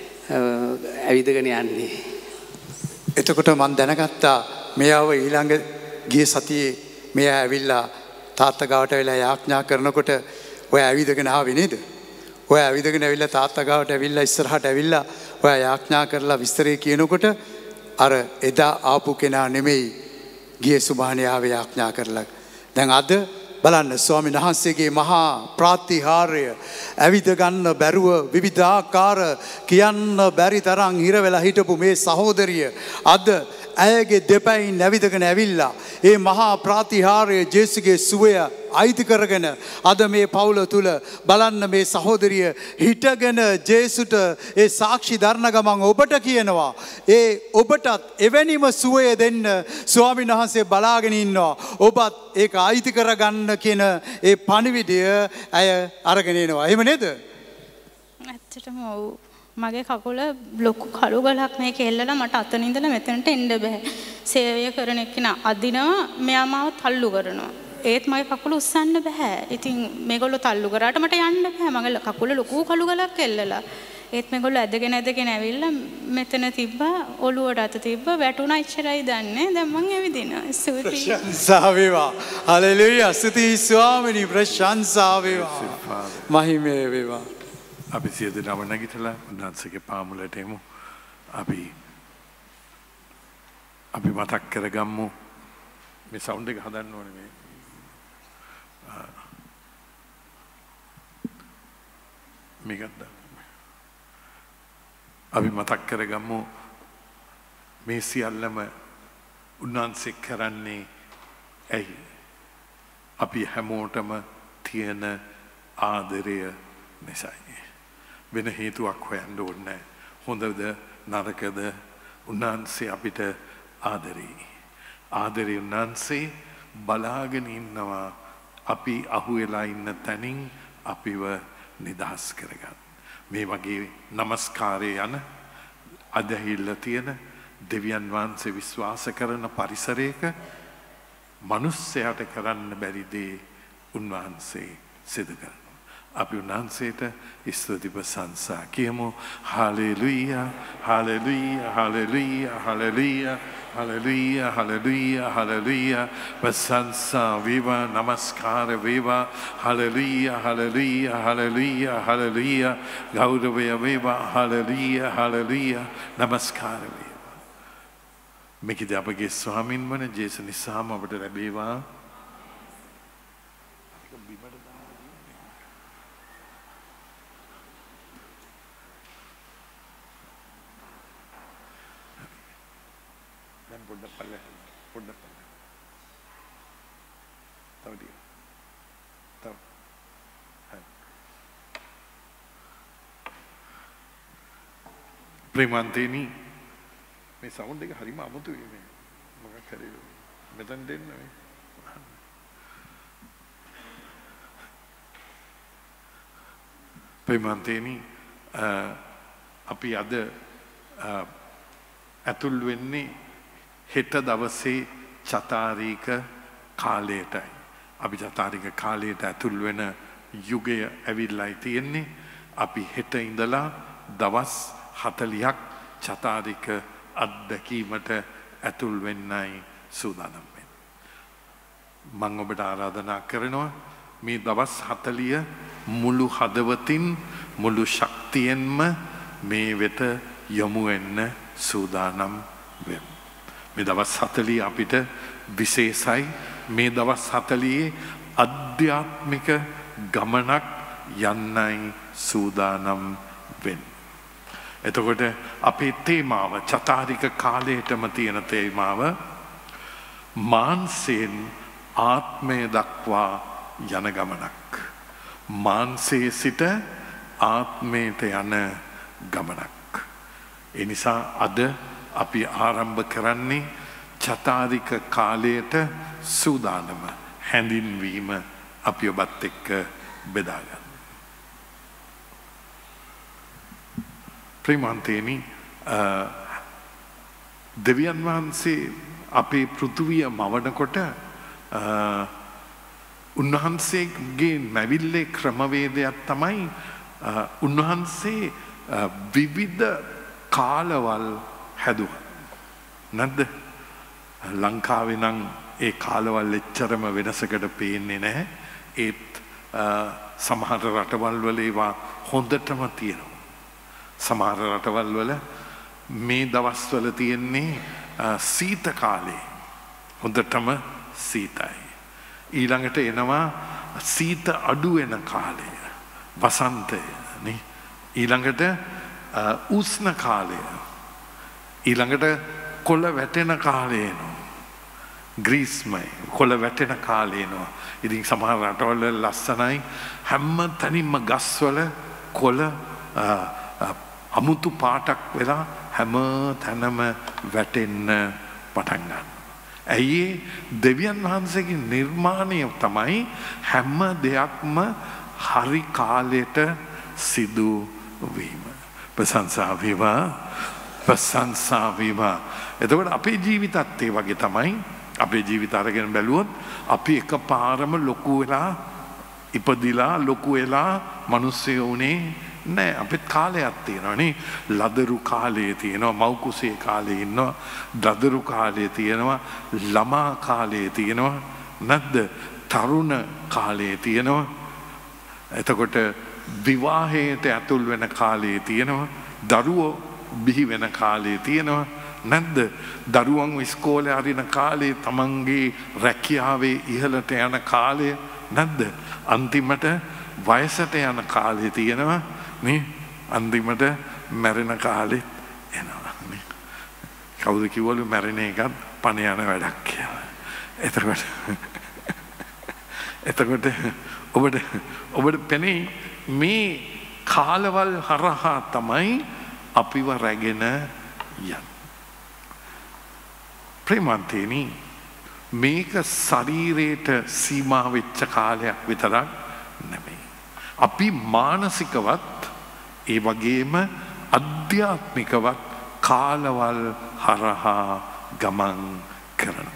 ඇවිදගෙන යන්නේ. එතකොට මම දැනගත්තා මෙයාව ඊළඟ ගිය සතියේ මෙයා ඇවිල්ලා තාත්තා ගාවට වෙලා යාඥා කරනකොට ඔය ඇවිදගෙන ආවේ නේද? ඔය ඇවිදගෙන ඇවිල්ලා තාත්තා ගාවට ඇවිල්ලා ඉස්සරහට ඇවිල්ලා ඔය යාඥා කරලා විස්තරේ කියනකොට අර එදා ආපු කෙනා නෙමෙයි ගිය සුභානේ ආවේ යාඥා කරලා. දැන් අද බලන්න ස්වාමීන් වහන්සේගේ මහා ප්‍රාතිහාර්ය ඇවිද ගන්න බැරුව විවිධාකාර කියන්න බැරි තරම් හිර වෙලා හිටපු මේ සහෝදරිය අද ඇයගේ දෙපැයින් ඇවිදගෙන ඇවිල්ලා ඒ මහා ප්‍රාතිහාර්ය ජේසුගේ සුවය අයිති කරගෙන අද මේ පවුල තුල බලන්න මේ සහෝදරිය හිටගෙන ජේසුට ඒ සාක්ෂි දරන ගමන් ඔබට කියනවා ඒ ඔබටත් එවැනිම සුවය දෙන්න ස්වාමීන් වහන්සේ බලාගෙන ඉන්නවා ඔබත් ඒක අයිති කරගන්න කියන ඒ පණිවිඩය ඇය අරගෙන එනවා එහෙම නේද? ඇත්තටම ඔව් මගේ කකුල ලොකු කළු ගලක් මේක එල්ලලා මට අතන ඉඳලා මෙතනට එන්න බෑ. සේවය කරන එක්කෙනා අදිනවා මෙයා මාව තල්ලු කරනවා. ඒත් මගේ කකුල උස්සන්න බෑ. ඉතින් මේගොල්ලෝ තල්ලු කරාට මට යන්න බෑ. මගේ කකුල ලොකු කළු ගලක් එල්ලලා. ඒත් මේගොල්ලෝ ඇදගෙන ඇදගෙන ඇවිල්ලා මෙතන තිබ්බා ඔළුවට අත තිබ්බා වැටුණා ඉච්චරයි දන්නේ. දැන් මං ඇවිදිනවා. ස්තුතියි. ප්‍රශංසා වේවා. හලෙලූයා. ස්තුතියි ස්වාමිනී ප්‍රශංසා වේවා. මහිමේ වේවා. අපි සියලු දෙනාම නැගිටලා උන්වහන්සේගේ පාමුලට එමු. අපි අපි මතක් කරගමු මේ සවුන්ඩ් එක හදන්න ඕනේ මේ. මේකත් අපි මතක් කරගමු මේ සියල්ලම උන්වහන්සේ කරන්නේ ඇයි? අපි හැමෝටම තියෙන ආදරය නිසායි. වෙන හේතුවක් හොයන්න ඕනේ නැහැ. හොඳද නරකද උන්වහන්සේ අපිට ආදරේ. ආදරේ උන්වහන්සේ බලාගෙන ඉන්නවා අපි අහුවෙලා ඉන්න තැනින් අපිව නිදහස් කරගන්න. මේ වගේ নমස්කාරය යන අදහිල්ල තියෙන දෙවියන් වහන්සේ විශ්වාස කරන පරිසරයක මිනිස්සයාට කරන්න බැරි දේ උන්වහන්සේ සිදු කරනවා. අපි උන්වහන්සේට ස්තුති ප්‍රශංසා කියමු. හලෙලූයා හලෙලූයා හලෙලූයා හලෙලූයා හලෙලූයා හලෙලූයා හලෙලූයා ප්‍රශංසා වේවා නමස්කාර වේවා හලෙලූයා හලෙලූයා හලෙලූයා හලෙලූයා ගෞරවය වේවා හලෙලූයා හලෙලූයා නමස්කාර වේවා. මේකද අපගේ ස්වාමින් වන ජේසුස් නිසාම අපට ලැබේවා. පොඩ්ඩක් පල්ලෙ පොඩ්ඩක් පල්ලෙ තව ටික තව හරි ප්‍රේමන්තේනි මේ සවුන්ඩ් එක හරිම අමුතුයි මේ මොකක් හරි මෙතන දෙන්න මේ ප්‍රේමන්තේනි අපි අද ඇතුල් වෙන්නේ හෙට දවසේ චතාරීක කාලයටයි. අපි චතාරික කාලයට ඇතුල් වෙන යුගය ඇවිල්ලායි තියෙන්නේ. අපි හෙට ඉඳලා දවස් හතලිහක් චතාරික අත්දැකීමට ඇතුල් වෙන්නයි සූදානම් වෙන්නේ. මම ඔබට ආරාධනා කරනවා මේ දවස් හතලිය මුළු හදවතින් මුළු ශක්තියෙන්ම මේ වෙත යොමු වෙන්න සූදානම් වෙමු. මේ දවස් හතලිය අපිට විශේෂයි. මේ දවස් හතලියේ අධ්‍යාත්මික ගමනක් යන්නයි සූදානම් වෙන්නේ. එතකොට අපේ තේමාව චතාරික කාලයටම තියෙන තේමාව මාන්සයෙන් ආත්මය දක්වා යන ගමනක්. මාන්සයේ සිට ආත්මයට යන ගමනක්. ඒ නිසා අද අපි ආරම්භ කරන්නේ චතාරික කාලයට සූදානම හැඳින්වීම අපි ඔබත් එක්ක බෙදාගන්න. ප්‍රේමන්තේනි දෙවියන් වහන්සේ අපේ පෘථුවිය මවනකොට උන්වහන්සේගේ මැවිල්ලේ ක්‍රමවේදයක් තමයි උන්වහන්සේ විවිධ කාලවල් හැදුවා. නැද්ද? ලංකාවේ නම් ඒ කාලවල් එච්චරම වෙනසකට පේන්නේ නැහැ. ඒත් සමහර රටවල් වල ඒවා හොඳටම තියෙනවා. සමහර රටවල් වල මේ දවස්වල තියෙන්නේ සීත කාලේ. හොඳටම සීතයි. ඊළඟට එනවා සීත අඩු වෙන කාලය. වසන්තය නේ. ඊළඟට උෂ්ණ කාලය. ඊළඟට කොළ වැටෙන කාලය එනවා. ග්‍රීස්මයි කොළ වැටෙන කාලය එනවා. ඉතින් සමහර රටවල ලස්සනයි. හැම තැනින්ම ගස්වල කොළ අමුතු පාටක් වෙලා හැම තැනම වැටෙන්න පටන් ගන්නවා. ඇයි දෙවියන් වහන්සේගේ නිර්මාණය තමයි හැම දෙයක්ම හරි කාලයට සිදු වීම. ප්‍රශංසා වේවා, ප්‍රශංසා වේවා. එතකොට අපේ ජීවිතත් ඒ වගේ තමයි. අපේ ජීවිත අරගෙන බැලුවොත් අපි එකපාරම ලොකු වෙලා ඉපදිලා ලොකු වෙලා මිනිස්සු වුණේ නෑ. අපිට කාලයක් තියෙනවා නේ. ලදරු කාලේ තියෙනවා, මව් කුසේ කාලේ ඉන්නවා, දදරු කාලේ තියෙනවා, ළමා කාලේ තියෙනවා, නැද්ද? තරුණ කාලේ තියෙනවා. එතකොට විවාහයට ඇතුල් වෙන කාලේ තියෙනවා, දරුවෝ බිහි වෙන කාලේ තියෙනවා, නැද්ද? දරුවන් ඉස්කෝලේ අරින කාලේ, තමන්ගේ රැකියාවේ ඉහළට යන කාලය, නැද්ද? අන්තිමට වයසට යන කාලේ තියෙනවා නේ. අන්තිමට මැරෙන කාලෙත් එනවා නේ. කවුද කිව්වලු මැරෙන එකත් පණ යන වැඩක් කියලා. එතකොට එතකොට ඔබට ඔබට පෙනේ මේ කාලවල් හරහා තමයි අපිව රැගෙන යන්නේ. ප්‍රේමන්තේනි මේක ශරීරයට සීමා වෙච්ච කාලයක් විතරක් නෙමෙයි. අපි මානසිකවත් ඒ වගේම අධ්‍යාත්මිකවත් කාලවල් හරහා ගමන් කරනවා.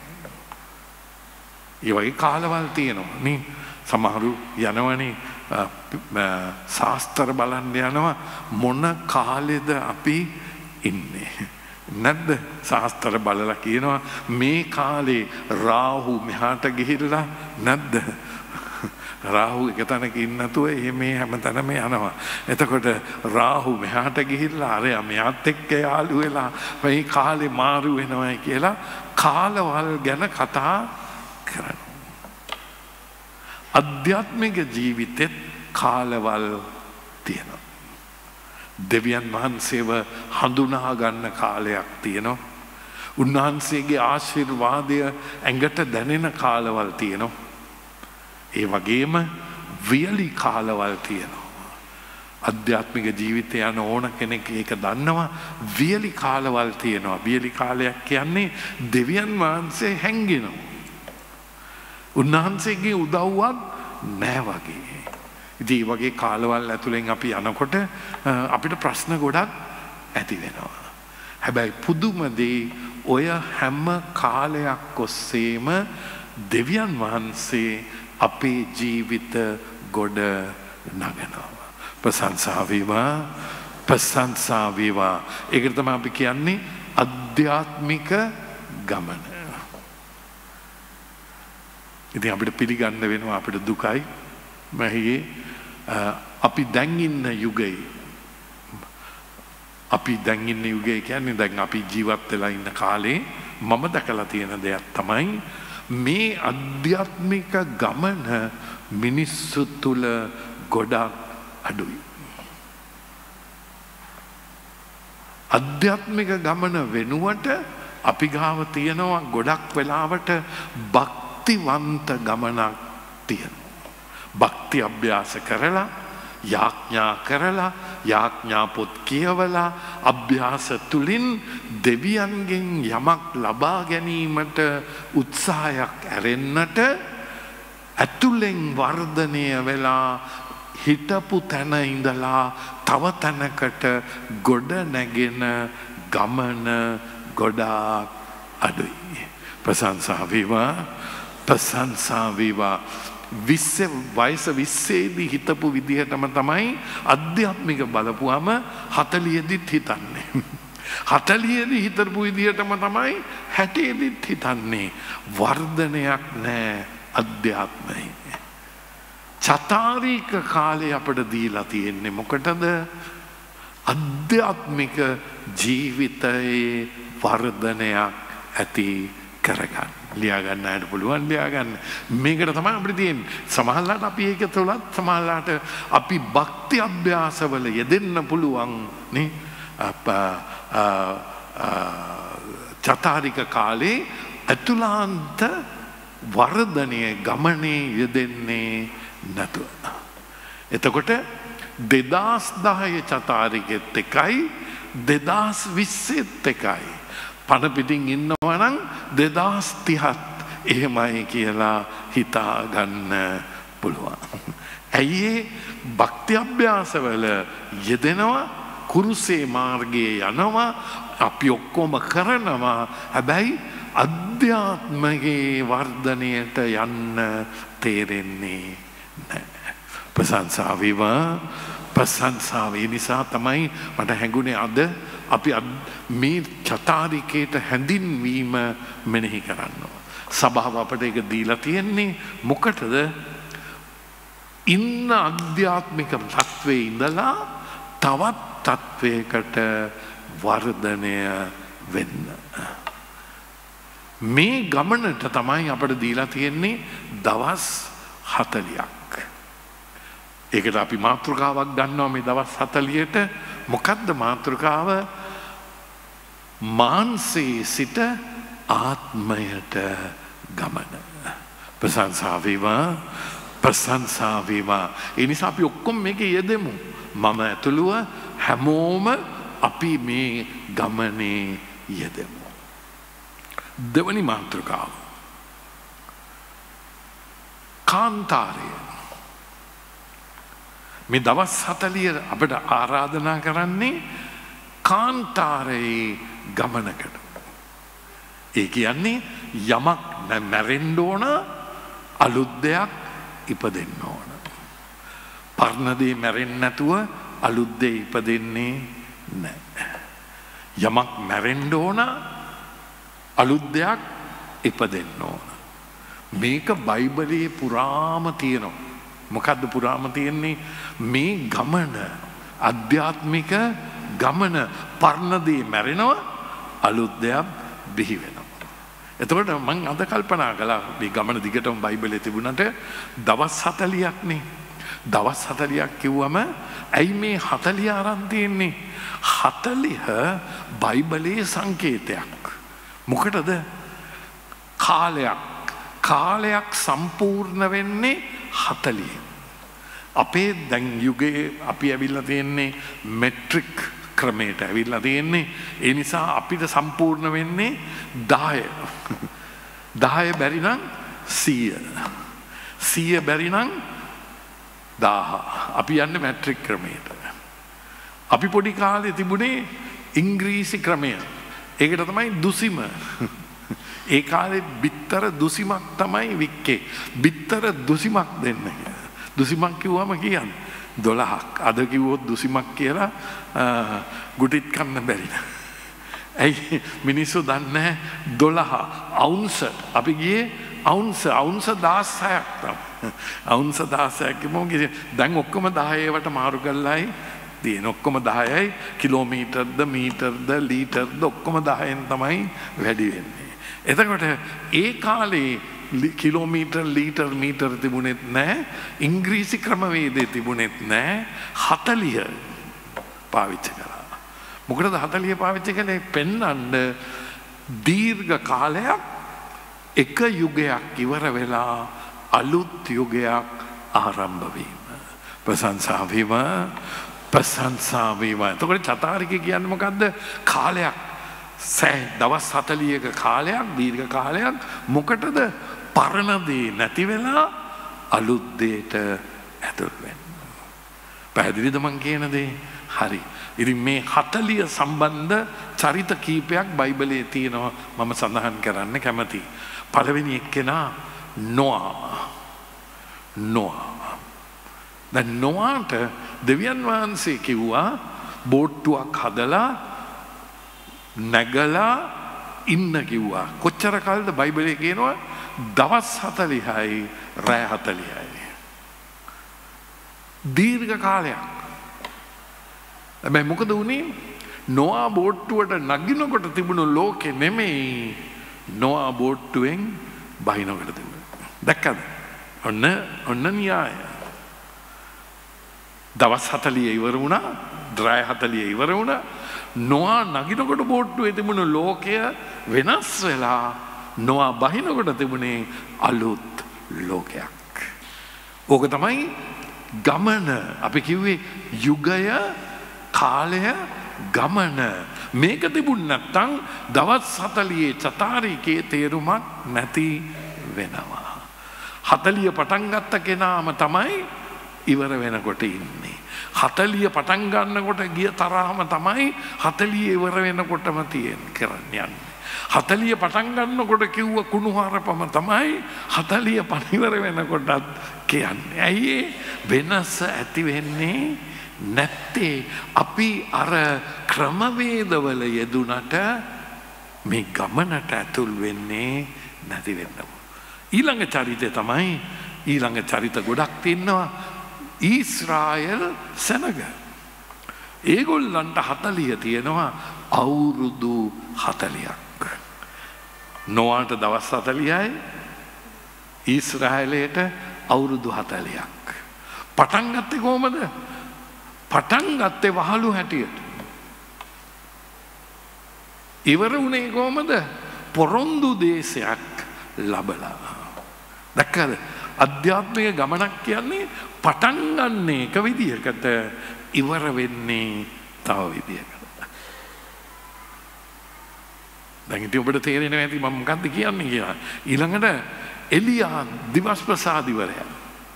ඒ වගේ කාලවල් තියෙනවා නේ. සමහරු යනවනේ ශාස්ත්‍ර බලන්න යනවා මොන කාලෙද අපි ඉන්නේ. නැද්ද? ශාස්ත්‍ර බලලා කියනවා මේ කාලේ රාහු මෙහාට ගිහිල්ලා නැද්ද? රාහු එක තැනක ඉන්න නැතුව මේ හැමතැනම යනවා. එතකොට රාහු මෙහාට ගිහිල්ලා අරයා මෙයාත් එක්ක යාළු වෙලා මේ කාලේ මාරු වෙනවයි කියලා කාලවල් ගැන කතා කරනවා. අධ්‍යාත්මික ජීවිතෙත් කාලවල් තියෙනවා. දෙවියන් වහන්සේව හඳුනා ගන්න කාලයක් තියෙනවා. උන්වහන්සේගේ ආශිර්වාදය ඇඟට දැනෙන කාලවල් තියෙනවා. ඒ වගේම වියලි කාලවල් තියෙනවා. අධ්‍යාත්මික ජීවිතය යන ඕන කෙනෙක් ඒක දන්නවා. වියලි කාලවල් තියෙනවා. වියලි කාලයක් කියන්නේ දෙවියන් වහන්සේ හැංගෙනවා. උන්වහන්සේගේ උදව්වක් නැහැ වගේ. ඉතින් මේ වගේ කාලවල් ඇතුලෙන් අපි යනකොට අපිට ප්‍රශ්න ගොඩක් ඇති වෙනවා. හැබැයි පුදුම දේ ඔය හැම කාලයක් ඔස්සේම දෙවියන් වහන්සේ අපේ ජීවිත ගොඩ නගනවා. ප්‍රශංසා වේවා, ප්‍රශංසා වේවා. ඒකට තමයි අපි කියන්නේ අධ්‍යාත්මික ගමන. ඉතින් අපිට පිළිගන්න වෙනවා අපිට දුකයි. මහයේ අපි දැන් ඉන්න යුගයේ අපි දැන් ඉන්න යුගයේ කියන්නේ දැන් අපි ජීවත් වෙලා ඉන්න කාලේ මම දැකලා තියෙන දෙයක් තමයි මේ අධ්‍යාත්මික ගමන මිනිස්සු තුල ගොඩක් අඩුයි. අධ්‍යාත්මික ගමන වෙනුවට අපි ගාව තියෙනවා ගොඩක් වෙලාවට භක්තිවන්ත ගමනක් තියෙනවා. භක්ති අභ්‍යාස කරලා යාඥා කරලා යාඥා පොත් කියවලා අභ්‍යාස තුලින් දෙවියන්ගෙන් යමක් ලබා ගැනීමට උත්සාහයක් ඇරෙන්නට ඇතුලෙන් වර්ධනය වෙලා හිටපු තැන ඉඳලා තව තැනකට ගොඩ නැගෙන ගමන ගොඩාක් අඩුයි. ප්‍රශංසා වේවා, ප්‍රශංසා වේවා. විස්ස වයස විස්සේදී හිතපු විදිහටම තමයි අධ්‍යාත්මික බලපුවම හතලියේදීත් හිතන්නේ. හතලියේදී හිතපු විදිහටම තමයි හැටේදීත් හිතන්නේ. වර්ධනයක් නැහැ අධ්‍යාත්මයේ. චතාරික කාලේ අපිට දීලා තියෙන්නේ මොකටද? අධ්‍යාත්මික ජීවිතයේ වර්ධනයක් ඇති කරගන්න. ලියා ගන්නට පුළුවන් ලියා ගන්න. මේකට තමයි අපිට තියෙන්නේ. සමහරවිට අපි ඒක තුලත් සමහරවිට අපි භක්ති අභ්‍යාසවල යෙදෙන්න පුළුවන් නේ. අප චතාරික කාලේ අතුලාන්ත වර්ධනයේ ගමනේ යෙදෙන්නේ නැතුව. එතකොට දෙදාස් දහය චතාරිකෙත් එකයි දෙදාස් විස්සෙත් එකයි. පණ පිටින් ඉන්නවා නම් දෙදාස් තිහත් එහෙමයි කියලා හිතා ගන්න පුළුවන්. ඇයි භක්ති අභ්‍යාසවල යෙදෙනවා කුරුසේ මාර්ගයේ යනවා අපි ඔක්කොම කරනවා හැබැයි අධ්‍යාත්මයේ වර්ධනයට යන්න තේරෙන්නේ නැහැ. ප්‍රශංසා වේවා, ප්‍රශංසා වේ නිසා තමයි මට හැඟුණේ අද අපි මේ චතාරිකයට හැඳින්වීම මෙනෙහි කරනවා. සභාව අපට ඒක දීලා තියෙන්නේ මොකටද? ඉන්න අධ්‍යාත්මික තත්වයේ ඉඳලා තවත් තත්වයකට වර්ධනය වෙන්න. මේ ගමනට තමයි අපට දීලා තියෙන්නේ දවස් හතලියක්. ඒකට අපි මාතෘකාවක් ගන්නවා මේ දවස් හතලියට. මොකද්ද මාතෘකාව? මානසයේ සිට ආත්මයට ගමන. ප්‍රශංසා වේවා, ප්‍රශංසා වේවා. ඒ නිසා අපි ඔක්කොම මේකේ යෙදෙමු. මම ඇතුළුව හැමෝම අපි මේ ගමනේ යෙදෙමු. දෙවනි මාතෘකාව කාන්තාරය. මේ දවස් හතලිය අපට ආරාධනා කරන්නේ කාන්තාරයේ ගමනකට. ඒ කියන්නේ යමක් මැරෙන්න ඕන, අලුත් දෙයක් ඉපදෙන්න ඕන. පරණ දේ මැරෙන්නේ නැතුව අලුත් දේ ඉපදෙන්නේ නැහැ. යමක් මැරෙන්න ඕන, අලුත් දෙයක් ඉපදෙන්න ඕන. මේක බයිබලයේ පුරාම තියෙනවා. මොකද්ද පුරාම තියෙන්නේ? මේ ගමන අධ්‍යාත්මික ගමන පරණ දේ මැරෙනවා, අලුත් දෙයක් බිහි වෙනවා. එතකොට මම අද කල්පනා කළා මේ ගමන දිගටම බයිබලයේ තිබුණාට දවස් හතලියක් නේ. දවස් හතලියක් කිව්වම ඇයි මේ හතලිය අරන් තියෙන්නේ? හතලිය බයිබලයේ සංකේතයක්. මොකටද? කාලයක්. කාලයක් සම්පූර්ණ වෙන්නේ හතලිය. අපේ දැන් යුගයේ අපි ඇවිල්ලා තියෙන්නේ මෙට්‍රික් ක්‍රමයට ඇවිල්ලා තියෙන්නේ. ඒ නිසා අපිට සම්පූර්ණ වෙන්නේ දහය. දහය බැරි නම් සීය. සීය බැරි නම් දාහ. අපි යන්නේ මැට්‍රික් ක්‍රමයට. අපි පොඩි කාලේ තිබුණේ ඉංග්‍රීසි ක්‍රමය. ඒකට තමයි දුසිම. ඒ කාලේ බිත්තර දුසිමක් තමයි වික්කේ. බිත්තර දුසිමක් දෙන්න කියලා. දුසිමක් කිව්වම කියන්නේ දොළහක්. අද කිව්වොත් දුසිමක් කියලා ගුටිත් කන්න බැරි නෑ. ඇයි මිනිස්සු දන්නේ දොළහ අවුන්ස. අපි ගියේ අවුන්ස අවුන්ස දහසයක් තමයි. අවුන්ස දහසයක් කිව්වම දැන් ඔක්කොම දහයවට මාරු කරලායි තියෙන. ඔක්කොම දහයයි කිලෝමීටර්ද මීටර්ද ලීටර්ද ඔක්කොම දහයෙන් තමයි වැඩි වෙන්නේ. එතකොට ඒ කාලේ කිලෝමීටර් ලීටර් මීටර් තිබුණෙත් නැහැ. ඉංග්‍රීසි ක්‍රමවේදේ තිබුණෙත් නැහැ. හතලිය පාවිච්චි කරා. මොකටද හතලිය පාවිච්චි කළේ? පෙන්වන්න දීර්ඝ කාලයක් එක යුගයක් ඉවර වෙලා අලුත් යුගයක් ආරම්භ වීම. ප්‍රශංසා වේවා ප්‍රශංසා වේවා. එතකොට චතාරික කියන්නේ මොකද්ද? කාලයක් සෑ දවස් හතලියක කාලයක් දීර්ඝ කාලයක් මොකටද? පරණ දේ නැති වෙලා අලුත් දෙයට ඇතුල් වෙන්න. පැහැදිලිද මං කියන දේ? හරි. ඉතින් මේ හතලිය සම්බන්ධ චරිත කීපයක් බයිබලයේ තියෙනවා මම සඳහන් කරන්න කැමතියි. පළවෙනි එක්කෙනා නොආ. නොආ. දැන් නොආට දෙවියන් වහන්සේ කිව්වා බෝට්ටුවක් හදලා නැගලා ඉන්න කිව්වා. කොච්චර කාලද බයිබලයේ කියනවා? දවස් හතලිහයි රෑ හතලිහයි. දීර්ඝ කාලයක්. හැබැයි මොකද වුණේ? නොආ බෝට්ටුවට නගිනකොට තිබුණු ලෝකෙ නෙමෙයි නොආ බෝට්ටුවෙන් බහිනකොට තිබුණේ. දැක්කද? ඔන්න ඔන්න න්‍යාය. දවස් හතලිය ඉවර වුණා. රෑ හතලිය ඉවර වුණා. නොආ නගිනකොට බෝට්ටුවේ තිබුණු ලෝකය වෙනස් වෙලා නොආ බහිනකොට තිබුණේ අලුත් ලෝකයක්. ඕක තමයි ගමන. අපි කිව්වේ යුගය කාලය ගමන. මේක තිබුණ නැත්තම් දවස් හතලියේ චතාරිකේ තේරුමක් නැති වෙනවා. හතලිය පටන් ගත්ත කෙනාම තමයි ඉවර වෙනකොට ඉන්නේ. හතලිය පටන් ගන්නකොට ගිය තරහම තමයි හතලිය ඉවර වෙනකොටම තියෙන කරන්නේ. හතලිය පටන් ගන්නකොට කිව්ව කුණුහරුපම තමයි හතලිය පරිවර වෙනකොටත් කියන්නේ. ඇයි වෙනස ඇති වෙන්නේ නැත්තේ? අපි අර ක්‍රමවේදවල යෙදුනට මේ ගමනට ඇතුල් වෙන්නේ නැති වෙනවා. ඊළඟ චරිතය තමයි ඊළඟ චරිත ගොඩක් තියෙනවා. ඊශ්‍රායල් සෙනග. ඒගොල්ලන්ට හතලිය තියෙනවා අවුරුදු හතලියක්. නොආට දවස් හතලියයි ඊශ්‍රායලයට අවුරුදු හතලියක්. පටන් ගත්තේ කොහමද? පටන් ගත්තේ වහලු හැටියට. ඉවර වුණේ කොහමද? පොරොන්දු දේශයක් ලබලා. දැක්කද? අධ්‍යාත්මික ගමනක් කියන්නේ පටන් ගන්න එක විදියකට ඉවර වෙන්නේ තව විදියකට. දැන් ඉතින් ඔබට තේරෙනවා ඇති මම මොකද්ද කියන්නේ කියලා. ඊළඟට එලියා දිවස් ප්‍රසාදිවරයා.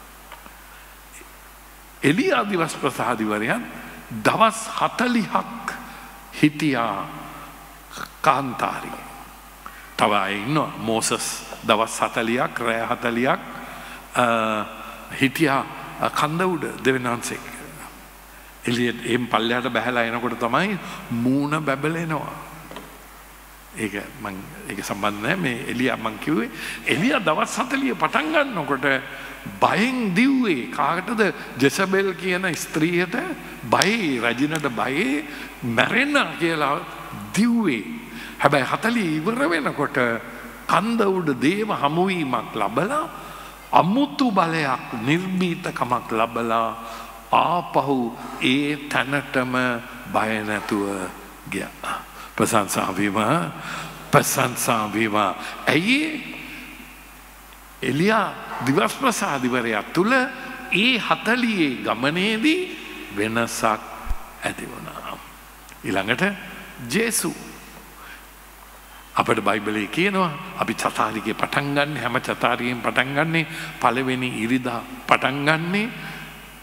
එලියා දිවස් ප්‍රසාදිවරයා දවස් හතලිහක් හිටියා කාන්තාරි. තව අය ඉන්නවා. මෝසස් දවස් හතලියක් රෑ හතලියක් හිටියා කන්ද උඩ දෙවියන් වහන්සේ. එළියට එම් පල්ලයට බහැලා එනකොට තමයි මූණ බැබලෙනවා. ඒක මං ඒක සම්බන්ධ නැහැ මේ එළියා මං කිව්වේ. එළියා දවස් හතලිය පටන් ගන්නකොට බයෙන් දිව්වේ කාටද? ජෙසබෙල් කියන ස්ත්‍රියට බයයි, රජිනට බයයි මැරෙන්න කියලා දිව්වේ. හැබැයි හතලිය ඉවර වෙනකොට කන්ද උඩ දේව හමුවීමක් ලැබලා අමුතු බලයක් නිර්භීතකමක් ලැබලා ආපහු ඒ තැනටම බය නැතුව ගියා. ප්‍රශංසා වේවා ප්‍රශංසා වේවා. ඇයි එලියා දිවස් ප්‍රසාදිවරයා තුල ඒ හතලියේ ගමනේදී වෙනසක් ඇති වුණා. ඊළඟට ජේසු අපට බයිබලයේ කියනවා අපි චතාරිකේ පටන් ගන්න හැම චතාරියෙන් පටන් ගන්නේ පළවෙනි ඉරිදා පටන් ගන්නේ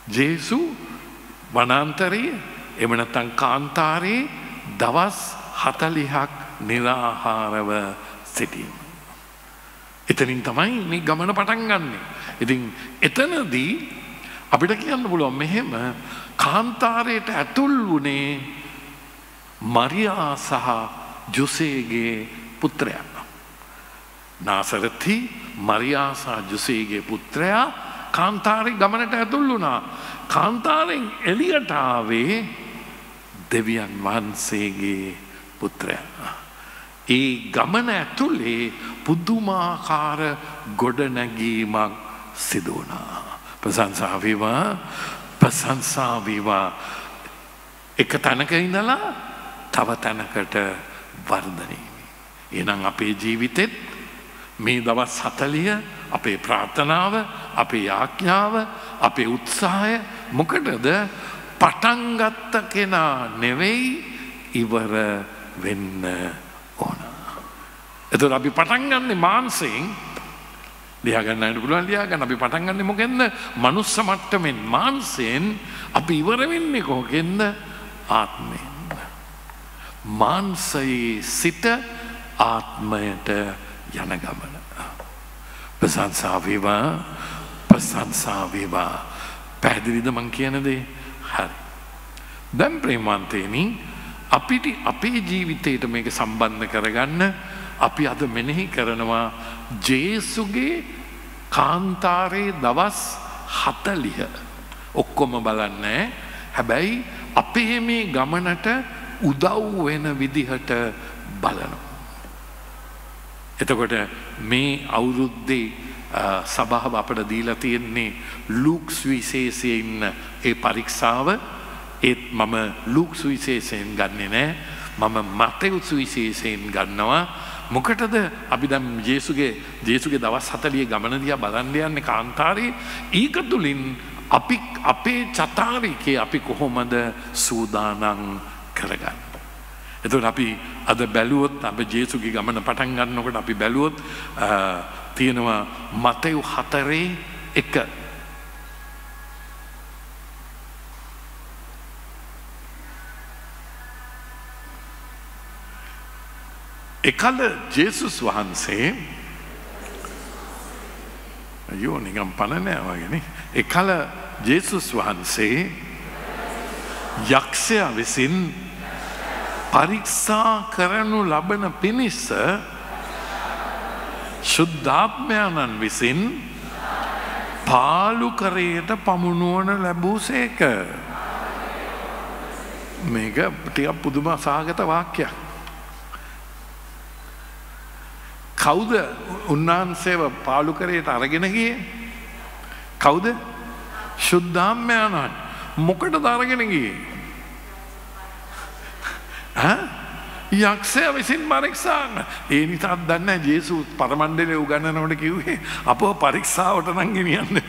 ජේසු වනාන්තරයේ එහෙම නැත්නම් කාන්තාරේ දවස් හතළිහක් නිරාහාරව සිටීම. එතනින් තමයි මේ ගමන පටන් ගන්නෙ. ඉතින් එතනදී අපිට කියන්න පුළුවන් මෙහෙම කාන්තාරයට ඇතුල් වුණේ මරියා සහ ජොසේගේ පුත්‍රයා. නාසරති මරියා සහ ජොසේගේ පුත්‍රයා කාන්තාරේ ගමනට ඇතුල් වුණා. කාන්තාරෙන් එළියට ආවේ දෙවියන් වහන්සේගේ පුත්‍රයා. ඒ ගමන ඇතුලේ පුදුමාකාර ගොඩනැගීමක් සිදු වුණා. ප්‍රශංසා වේවා ප්‍රශංසා වේවා. එක තැනක ඉඳලා තව තැනකට වර්ධනය. එහෙනම් අපේ ජීවිතෙත් මේ දවස් හතළිහ අපේ ප්‍රාර්ථනාව, අපේ යාඥාව, අපේ උත්සාහය මොකටද? පටන් ගත්ත කෙනා නෙවෙයි ඉවර වෙන්න ඕන. එතකොට අපි පටන් ගන්නෙ මාංශයෙන්. ලියා ගන්නට පුළුවන් ලියා ගන්න. අපි පටන් ගන්නෙ මොකෙන්ද? මනුස්ස මට්ටමින් මාංශයෙන්. අපි ඉවර වෙන්නේ කොහොගෙන්ද? ආත්මයෙන්. මාංශයේ සිට ආත්මයට යන ගමන. ප්‍රශංසා වේවා ප්‍රශංසා වේවා. පැහැදිලිද මං කියන දේ? හරි. දැන් ප්‍රේමවන්තයනි අපිට අපේ ජීවිතයට මේක සම්බන්ධ කරගන්න අපි අද මෙනෙහි කරනවා ජේසුගේ කාන්තාරේ දවස් හතළිහ. ඔක්කොම බලන්නේ. හැබැයි අපේ මේ ගමනට උදව් වෙන විදිහට බලනවා. එතකොට මේ අවුරුද්දේ සභාව අපට දීලා තියෙන්නේ ලූක් සුවිශේෂයේ ඉන්න ඒ පරීක්ෂාව. ඒත් මම ලූක් සුවිශේෂයෙන් ගන්නෙ නෑ. මම මතෙව් සුවිශේෂයෙන් ගන්නවා. මොකටද අපි දැන් ජේසුගේ ජේසුගේ දවස් හතළිහ ගමන දිහා බලන්න යන්නේ කාන්තාරේ. ඊක තුලින් අපි අපේ චතාරිකේ අපි කොහොමද සූදානම් කරගන්නේ? එතකොට අපි අද බැලුවොත් අපේ ජේසුගේ ගමන පටන් ගන්නකොට අපි බැලුවොත් තියෙනවා මතෙව් හතරේ එක. එකල ජේසුස් වහන්සේ අයෝ නිකම් පණ නෑ වගේනේ. එකල ජේසුස් වහන්සේ යක්ෂයා විසින් පරීක්ෂා කරනු ලබන පිණිස ශුද්ධාත්මයන්න් විසින් පාලුකරයට පමුණුවන ලැබූසේක. මේක ටිකක් පුදුම සහගත වාක්‍යයක්. කවුද උන්වහන්සේව පාලුකරයට අරගෙන ගියේ? කවුද? ශුද්ධාත්මයන්න්. මොකටද අරගෙන ගියේ? යක්ෂයා විසින් පරීක්ෂාන්න. ඒ නිසා දන්නේ ජේසු පරමණ්ඩලේ උගන්වනකොට කිව්වේ අපව පරීක්ෂාවට නම් ගෙනියන්න.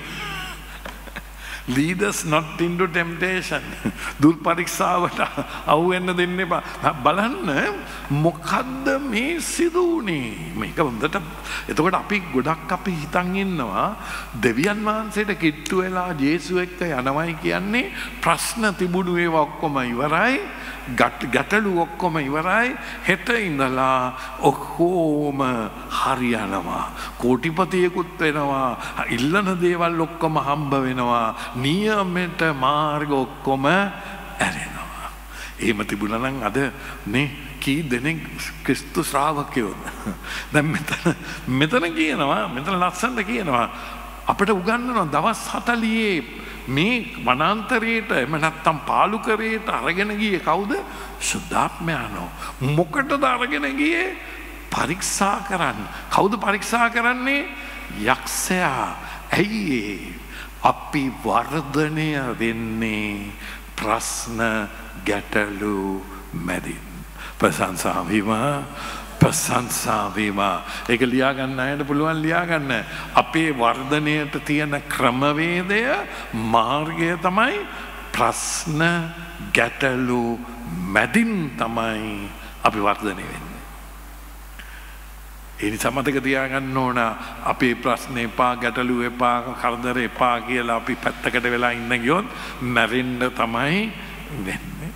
Lead us not into temptation. දුර් පරීක්ෂාවට අවු වෙන්න දෙන්න එපා. බලන්න මොකද්ද මේ සිදු වුනේ? මේක හොඳට එතකොට අපි ගොඩක් අපි හිතන් ඉන්නවා දෙවියන් වහන්සේට කිට්ටු වෙලා ජේසු එක්ක යනවයි කියන්නේ ප්‍රශ්න තිබුණු ඒවා ඔක්කොම ඉවරයි. ගැටලු ඔක්කොම ඉවරයි. හෙට ඉඳලා ඔක්කොම හරියනවා. කෝටිපතියෙකුත් වෙනවා. ඉල්ලන දේවල් ඔක්කොම හම්බ වෙනවා. නියමෙට මාර්ග ඔක්කොම ඇරෙනවා. එහෙම තිබුණා නම් අද මේ කී දෙනෙක් ක්‍රිස්තු ශ්‍රාවකයෝද? දැන් මෙතන මෙතන කියනවා මෙතන ලස්සනට කියනවා අපිට උගන්වනවා දවස් හතළිහේ මේ වනාන්තරයට එම නැත්තම් පාලුකරයට අරගෙන ගියේ කවුද? ශුද්ධාත්මයන්ෝ. මොකටද අරගෙන ගියේ? පරීක්ෂා කරන්න. කවුද පරීක්ෂා කරන්නේ? යක්ෂයා. ඇයි අපි වර්ධනය වෙන්නේ ප්‍රශ්න ගැටලු මැදින්. ප්‍රශංසා වේවා ප්‍රශංසා වේවා. ඒක ලියා ගන්න අයට පුළුවන් ලියා ගන්න. අපේ වර්ධනයට තියෙන ක්‍රමවේදය මාර්ගය තමයි ප්‍රශ්න ගැටලු මැදින් තමයි අපි වර්ධනය වෙන්නේ. ඒ නිසා මතක තියාගන්න ඕන අපේ ප්‍රශ්න එපා ගැටලු එපා කරදර එපා කියලා අපි පැත්තකට වෙලා ඉන්න ගියොත් මැරෙන්න තමයි වෙන්නේ.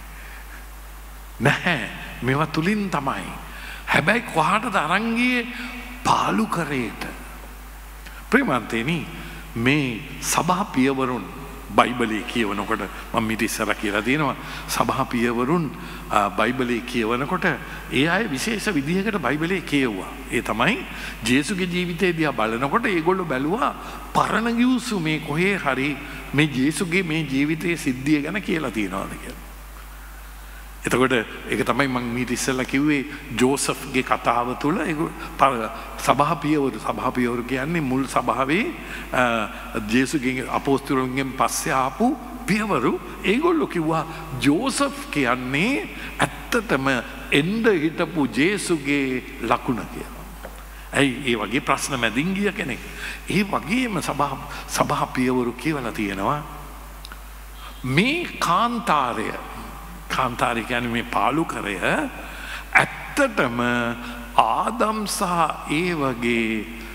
නැහැ මේවා තුලින් තමයි. හැබැයි කොහාටද අරන් ගියේ? පාලු කරේට. ප්‍රේමන්තේනි මේ සභා පියවරුන් බයිබලයේ කියවනකොට මම ඊට ඉස්සර කියලා තියෙනවා සභා පියවරුන් බයිබලයේ කියවනකොට ඒ අය විශේෂ විදිහකට බයිබලයේ කියවුවා. ඒ තමයි ජේසුගේ ජීවිතය දිහා බලනකොට ඒගොල්ලෝ බැලුවා පරණ ගිවිසු මේ කොහේ හරි මේ ජේසුගේ මේ ජීවිතයේ සිද්ධිය ගැන කියලා තියනවාද කියලා. එතකොට ඒක තමයි මම ඊට ඉස්සෙල්ලා කිව්වේ ජෝසෆ්ගේ කතාව තුළ ඒක සභා පියවරු සභා පියවරු කියන්නේ මුල් සභාවේ ජේසුගේ අපොස්තලයන්ගෙන් පස්සේ ආපු පියවරු ඒගොල්ලෝ කිව්වා ජෝසෆ් කියන්නේ ඇත්තටම එන්න හිටපු ජේසුගේ ලකුණ කියලා. ඇයි ඒ වගේ ප්‍රශ්න මැදින් ගිය කෙනෙක්. ඒ වගේම සභා සභා පියවරු කියවලා තියෙනවා මේ කාන්තාරය කාන්තාරය කියන්නේ මේ පාලු කරය ඇත්තටම ආදම් සහ ඒ වගේ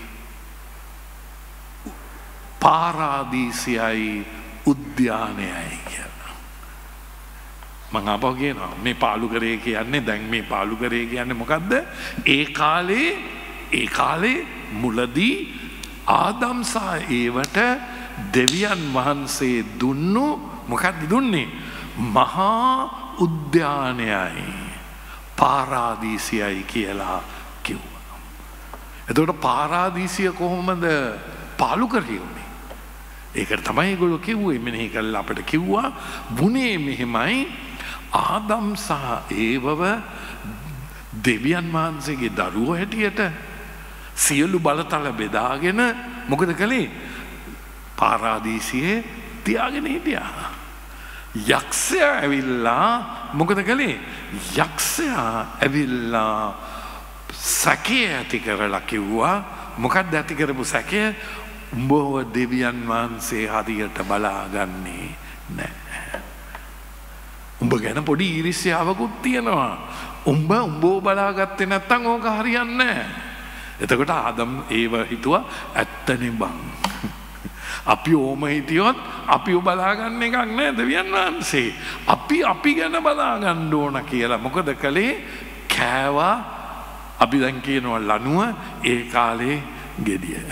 පාරාදීසයයි උද්‍යානයයි කියලා. මම අපෝ කියනවා මේ පාලු කරේ කියන්නේ දැන් මේ පාලු කරේ කියන්නේ මොකද්ද? ඒ කාලේ ඒ කාලේ මුලදී ආදම් සහ ඒවට දෙවියන් වහන්සේ දුන්නු මොකක්ද දුන්නේ? මහා උද්‍යානයයි පාරාදීසයයි කියලා කිව්වා. එතකොට පාරාදීසිය කොහොමද පාලු කරේ උනේ? ඒකට තමයි ඒගොල්ලෝ කිව්වේ මෙනෙහි කළා අපිට කිව්වා වුණේ මෙහෙමයි ආදම් සහ ඒවව දෙවියන් වහන්සේගේ දරුවෝ හැටියට සියලු බලතල බෙදාගෙන මොකද කළේ? පාරාදීසියේ තියාගෙන හිටියා. යක්ෂයා ඇවිල්ලා මොකද කළේ? යක්ෂයා ඇවිල්ලා සැකය ඇති කරලා කිව්වා මොකක්ද ඇති කරපු සැකය? උඹව දෙවියන් වහන්සේ හරියට බලාගන්නේ නැහැ. උඹ ගැන පොඩි ඊර්ෂ්‍යාවකුත් තියෙනවා. උඹ උඹව බලාගත්තේ නැත්තම් ඕක හරියන්නේ නැහැ. එතකොට ආදම් ඒව හිතුවා ඇත්තනේ බං. අපි ඕම හිටියොත් අපිව බලාගන්න එකක් නෑ දෙවියන් වහන්සේ. අපි අපි ගැන බලාගන්න ඕන කියලා මොකද කළේ? කෑවා. අපි දැන් කියනවා ලනුව ඒ කාලේ ගෙඩිය.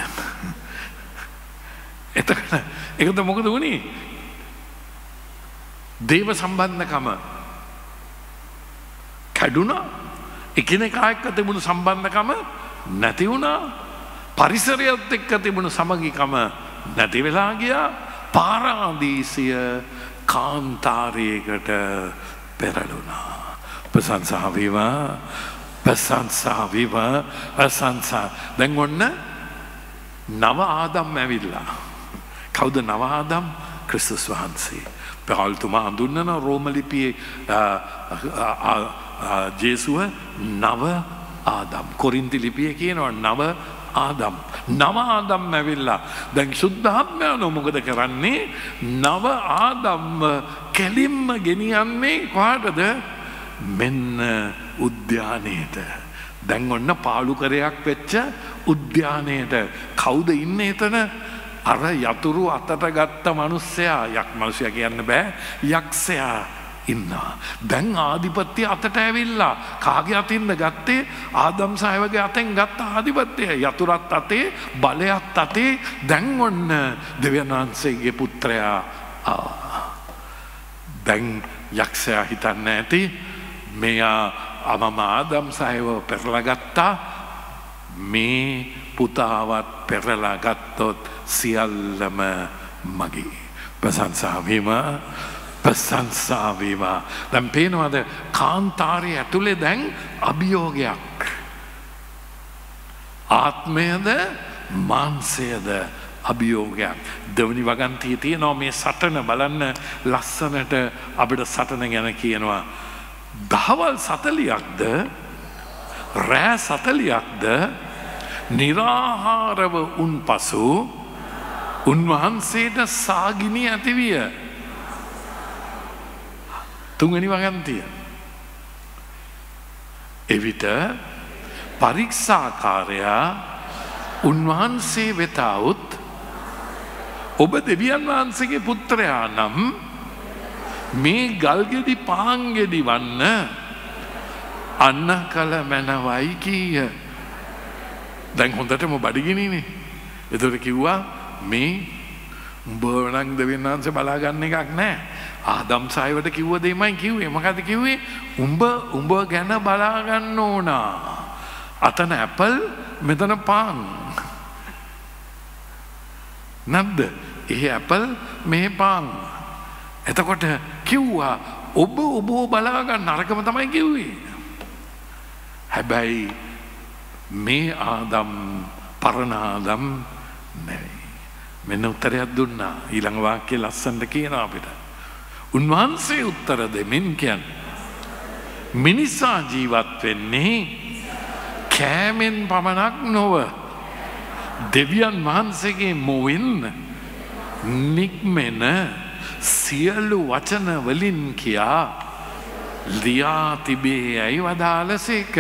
එතකොට ඒකද මොකද වුනේ? දේව සම්බන්ධකම කැඩුනා. එකිනෙකා එක්ක තිබුණු සම්බන්ධකම නැති වුණා. පරිසරයත් එක්ක තිබුණු සමගිකම නැති වෙලා ගියා. පාරාදීසිය කාන්තාරයකට පෙරළුණා. ප්‍රශංසා වේවා ප්‍රශංසා වේවා ප්‍රශංසා. දැන් ඔන්න නව ආදම් ඇවිල්ලා. කවුද නව ආදම්? ක්‍රිස්තුස් වහන්සේ. පෞල්තුමා හඳුන්වන රෝම ලිපියේ ජේසුව නව ආදම්. කොරින්ති ලිපියේ කියනවා නව ආදම්. නව ආදම් ඇවිල්ලා. දැන් සුද්ධාත්මයනෝ මොකද කරන්නේ? නව ආදම්ව කෙලින්ම ගෙනියන්නේ කොහටද? මෙන්න උද්‍යානයට. දැන් ඔන්න පාලු කරයක් වෙච්ච උද්‍යානයට. කවුද ඉන්නේ එතන? අර යතුරු අතට ගත්ත මිනිස්සයා. යක් මිනිසයා කියන්න බෑ. යක්ෂයා ඉන්නවා. දැන් ආධිපත්‍ය අතට ඇවිල්ලා. කාගේ අතින්ද ගත්තේ? ආදම් සහවගේ අතෙන් ගත්ත ආධිපත්‍යය. යතුරත් අතේ, බලයත් අතේ. දැන් ඔන්න දෙවියන් වහන්සේගේ පුත්‍රයා ආවා. දැන් යක්ෂයා හිතන්නේ ඇති මෙයා අමම ආදම් සහව පෙරලා ගත්තා. මේ පුතාවත් පෙරලා ගත්තොත් සියල්ලම මගේ. ප්‍රශංසා වේවා ප්‍රශංසා වේවා. දැන් පේනවද කාන්තාරය ඇතුලේ දැන් අභියෝගයක්. ආත්මයද මාංශයද අභියෝගයක්. දෙවනි වගන්තියේ තියෙනවා මේ සටන බලන්න ලස්සනට අපිට සටන ගැන කියනවා. දහවල් සතලියක්ද රෑ සතලියක්ද නිරාහාරව උන් පසු උන්වහන්සේට සාගිනි ඇතිවිය. තුන්වෙනි වගන්තිය. එවිට පරීක්ෂාකාරයා උන්වහන්සේ වෙත આવුත් ඔබ දෙවියන් වහන්සේගේ පුත්‍රයා නම් මේ ගල්ගෙඩි පාංගෙඩි වන්න අන්න කල මැනවයි කීය. දැන් හොඳටම බඩගිනිනේ. එතකොට කිව්වා මේ උඹ නම් දෙවියන් වහන්සේ බලාගන්න එකක් නැහැ. ආදම් සායවට කිව්ව දෙයමයි කිව්වේ. මොකද කිව්වේ? උඹ උඹ ගැන බලා ගන්න ඕන. අතන ඇපල් මෙතන පාන්. නැද්ද? ඒ ඇපල් මේ පාන්. එතකොට කිව්වා ඔබ ඔබ බලා ගන්න අරකම තමයි කිව්වේ. හැබැයි මේ ආදම් පරණ ආදම් නෙවෙයි. මෙන්න උත්තරයක් දුන්නා. ඊළඟ වාක්‍යය ලස්සනට කියනවා අපිට. උන්වහන්සේ උත්තර දෙමින් කියන්නේ මිනිසා ජීවත් වෙන්නේ කෑමෙන් පමණක් නොව දෙවියන් වහන්සේගේ මොවින් නික්මෙන සියලු වචන වලින් කියා ලියා තිබේ යයි වදාළසේක.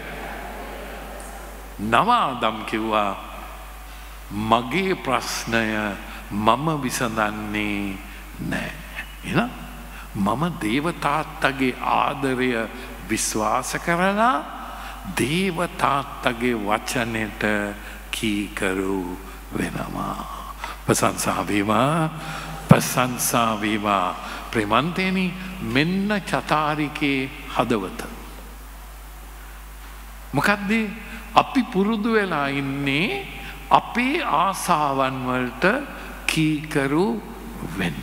නව ආදම් කිව්වා මගේ ප්‍රශ්නය මම විසඳන්නේ නැහැ. එහෙනම් මම දේව තාත්තගේ ආදරය විශ්වාස කරලා දේව තාත්තගේ වචනෙට කීකරු වෙනවා. ප්‍රශංසා වේවා, ප්‍රශංසා වේවා. ප්‍රේමන්තේනි මෙන්න චතාරිකේ හදවත. මොකද්ද? අපි පුරුදු වෙලා ඉන්නේ අපේ ආසාවන් වලට කීකරු වෙන්න.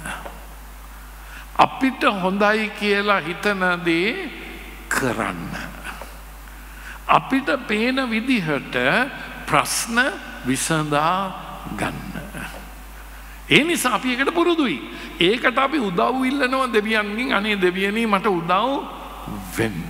අපිට හොඳයි කියලා හිතන දේ කරන්න. අපිට පේන විදිහට ප්‍රශ්න විසඳා ගන්න. ඒ නිසා අපි ඒකට පුරුදුයි. ඒකට අපි උදව් ඉල්ලනවා දෙවියන්ගෙන්. අනේ දෙවියනි මට උදව් වෙන්න.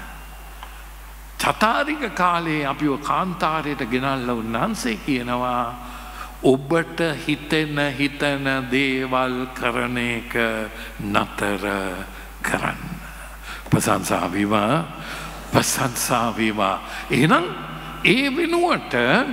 චතාරික කාලේ අපිව කාන්තාරයට ගෙනල්ලා උන්වහන්සේ කියනවා ඔබට හිතෙන හිතන දේවල් කරන එක නතර කරන්න. ප්‍රශංසා වේවා, ප්‍රශංසා වේවා. එහෙනම් ඒ වෙනුවට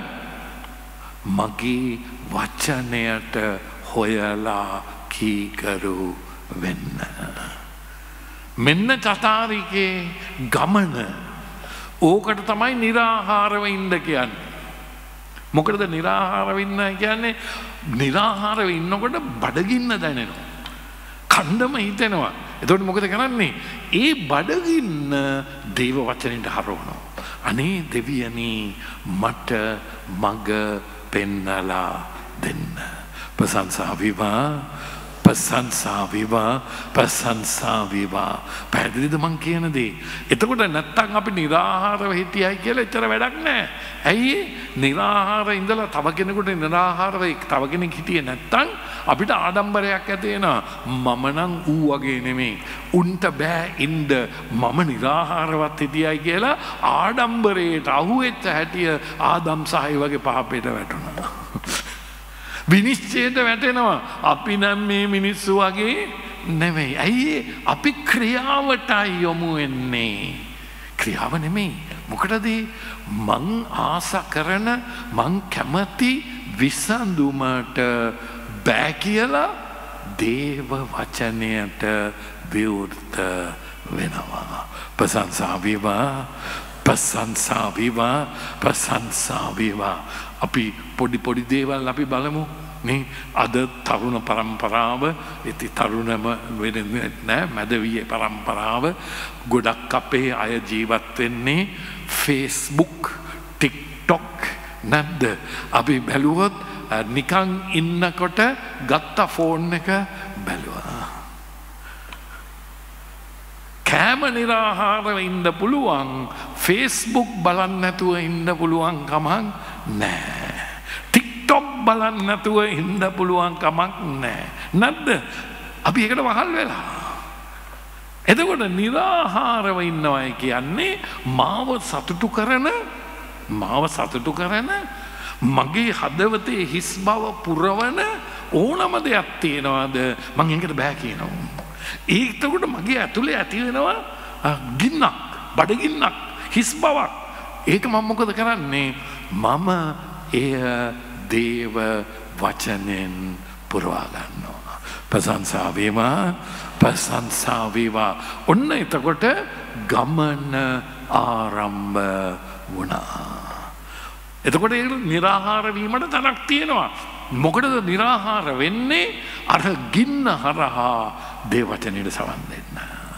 මගේ වචනයට හොයලා කීකරු වෙන්න. මෙන්න චතාරිකේ ගමන. ඕකට තමයි निराहारව ඉන්න කියන්නේ. මොකටද निराहारව ඉන්න කියන්නේ? निराहारව ඉන්නකොට බඩගින්න දැනෙනවා. කණ්ඩම හිතෙනවා. එතකොට මොකද කරන්නේ? ඒ බඩගින්න දේව වචනෙට හරවනවා. අනේ දෙවියනි මට මග පෙන්නලා දෙන්න. ප්‍රශංසා වේවා, ප්‍රශංසා වේවා, ප්‍රශංසා වේවා. පැහැදිලිද මං කියන දේ? එතකොට නැත්තම් අපි निराहारව හිටියයි කියලා එච්චර වැඩක් නැහැ. ඇයි? निराहार ඉඳලා තව කෙනෙකුට निराहारව තව කෙනෙක් හිටියේ නැත්තම් අපිට ආඩම්බරයක් ඇති වෙනවා. මම නම් ඌ වගේ නෙමෙයි. උන්ට බෑ ඉන්න මම निराहारවත් හිටියයි කියලා ආඩම්බරයට අහුවෙච්ච හැටිය ආදම් සහයි වගේ පාපයට වැටුණා. විනිශ්චයට වැටෙනවා. අපි නම් මේ මිනිස්සු වගේ නෙමෙයි. ඇයි? අපි ක්‍රියාවටයි යොමු වෙන්නේ. ක්‍රියාව නෙමෙයි. මොකටද? මං ආස කරන මං කැමති විසඳුමට බෑ කියලා දේව වචනයට විවෘත වෙනවා. ප්‍රශංසා වේවා, ප්‍රශංසා වේවා, ප්‍රශංසා වේවා. අපි පොඩි පොඩි දේවල් අපි බලමු නේ. අද තරුණ පරම්පරාව ඉති තරුණම වෙන්නේ නැහැ. මැදවියේ පරම්පරාව ගොඩක් අපේ අය ජීවත් වෙන්නේ Facebook, TikTok නැද්ද? අපි බැලුවොත් නිකන් ඉන්නකොට ගත්ත ෆෝන් එක බැලුවා. කෑම निराहारව ඉන්න පුළුවන්. Facebook බලන්න නැතුව ඉන්න පුළුවන් කමක් නැහැ. TikTok බලන්න නැතුව ඉන්න පුළුවන් කමක් නැහැ. නැද්ද? අපි ඒකට වහල් වෙලා. එතකොට निराहारව ඉන්නවයි කියන්නේ මාව සතුටු කරන මාව සතුටු කරන මගේ හදවතේ හිස් බව පුරවන ඕනම දෙයක් තියනවාද මං ඒකට බෑ කියනවා. ඒකට මගේ ඇතුලේ ඇති වෙනවා ගින්නක්, බඩගින්නක්, හිස් බවක්. ඒක මම මොකද කරන්නේ? මම එය දේව වචනෙන් පුරවා ගන්නවා. ප්‍රශංසා වේවා, ප්‍රශංසා වේවා. ඔන්න එතකොට ගමන ආරම්භ වුණා. එතකොට ඒක निराහාර වීමට තනක් තියෙනවා. මොකටද निराහාර වෙන්නේ? අර ගින්න හරහා දේව වචනේට සවන් දෙන්න.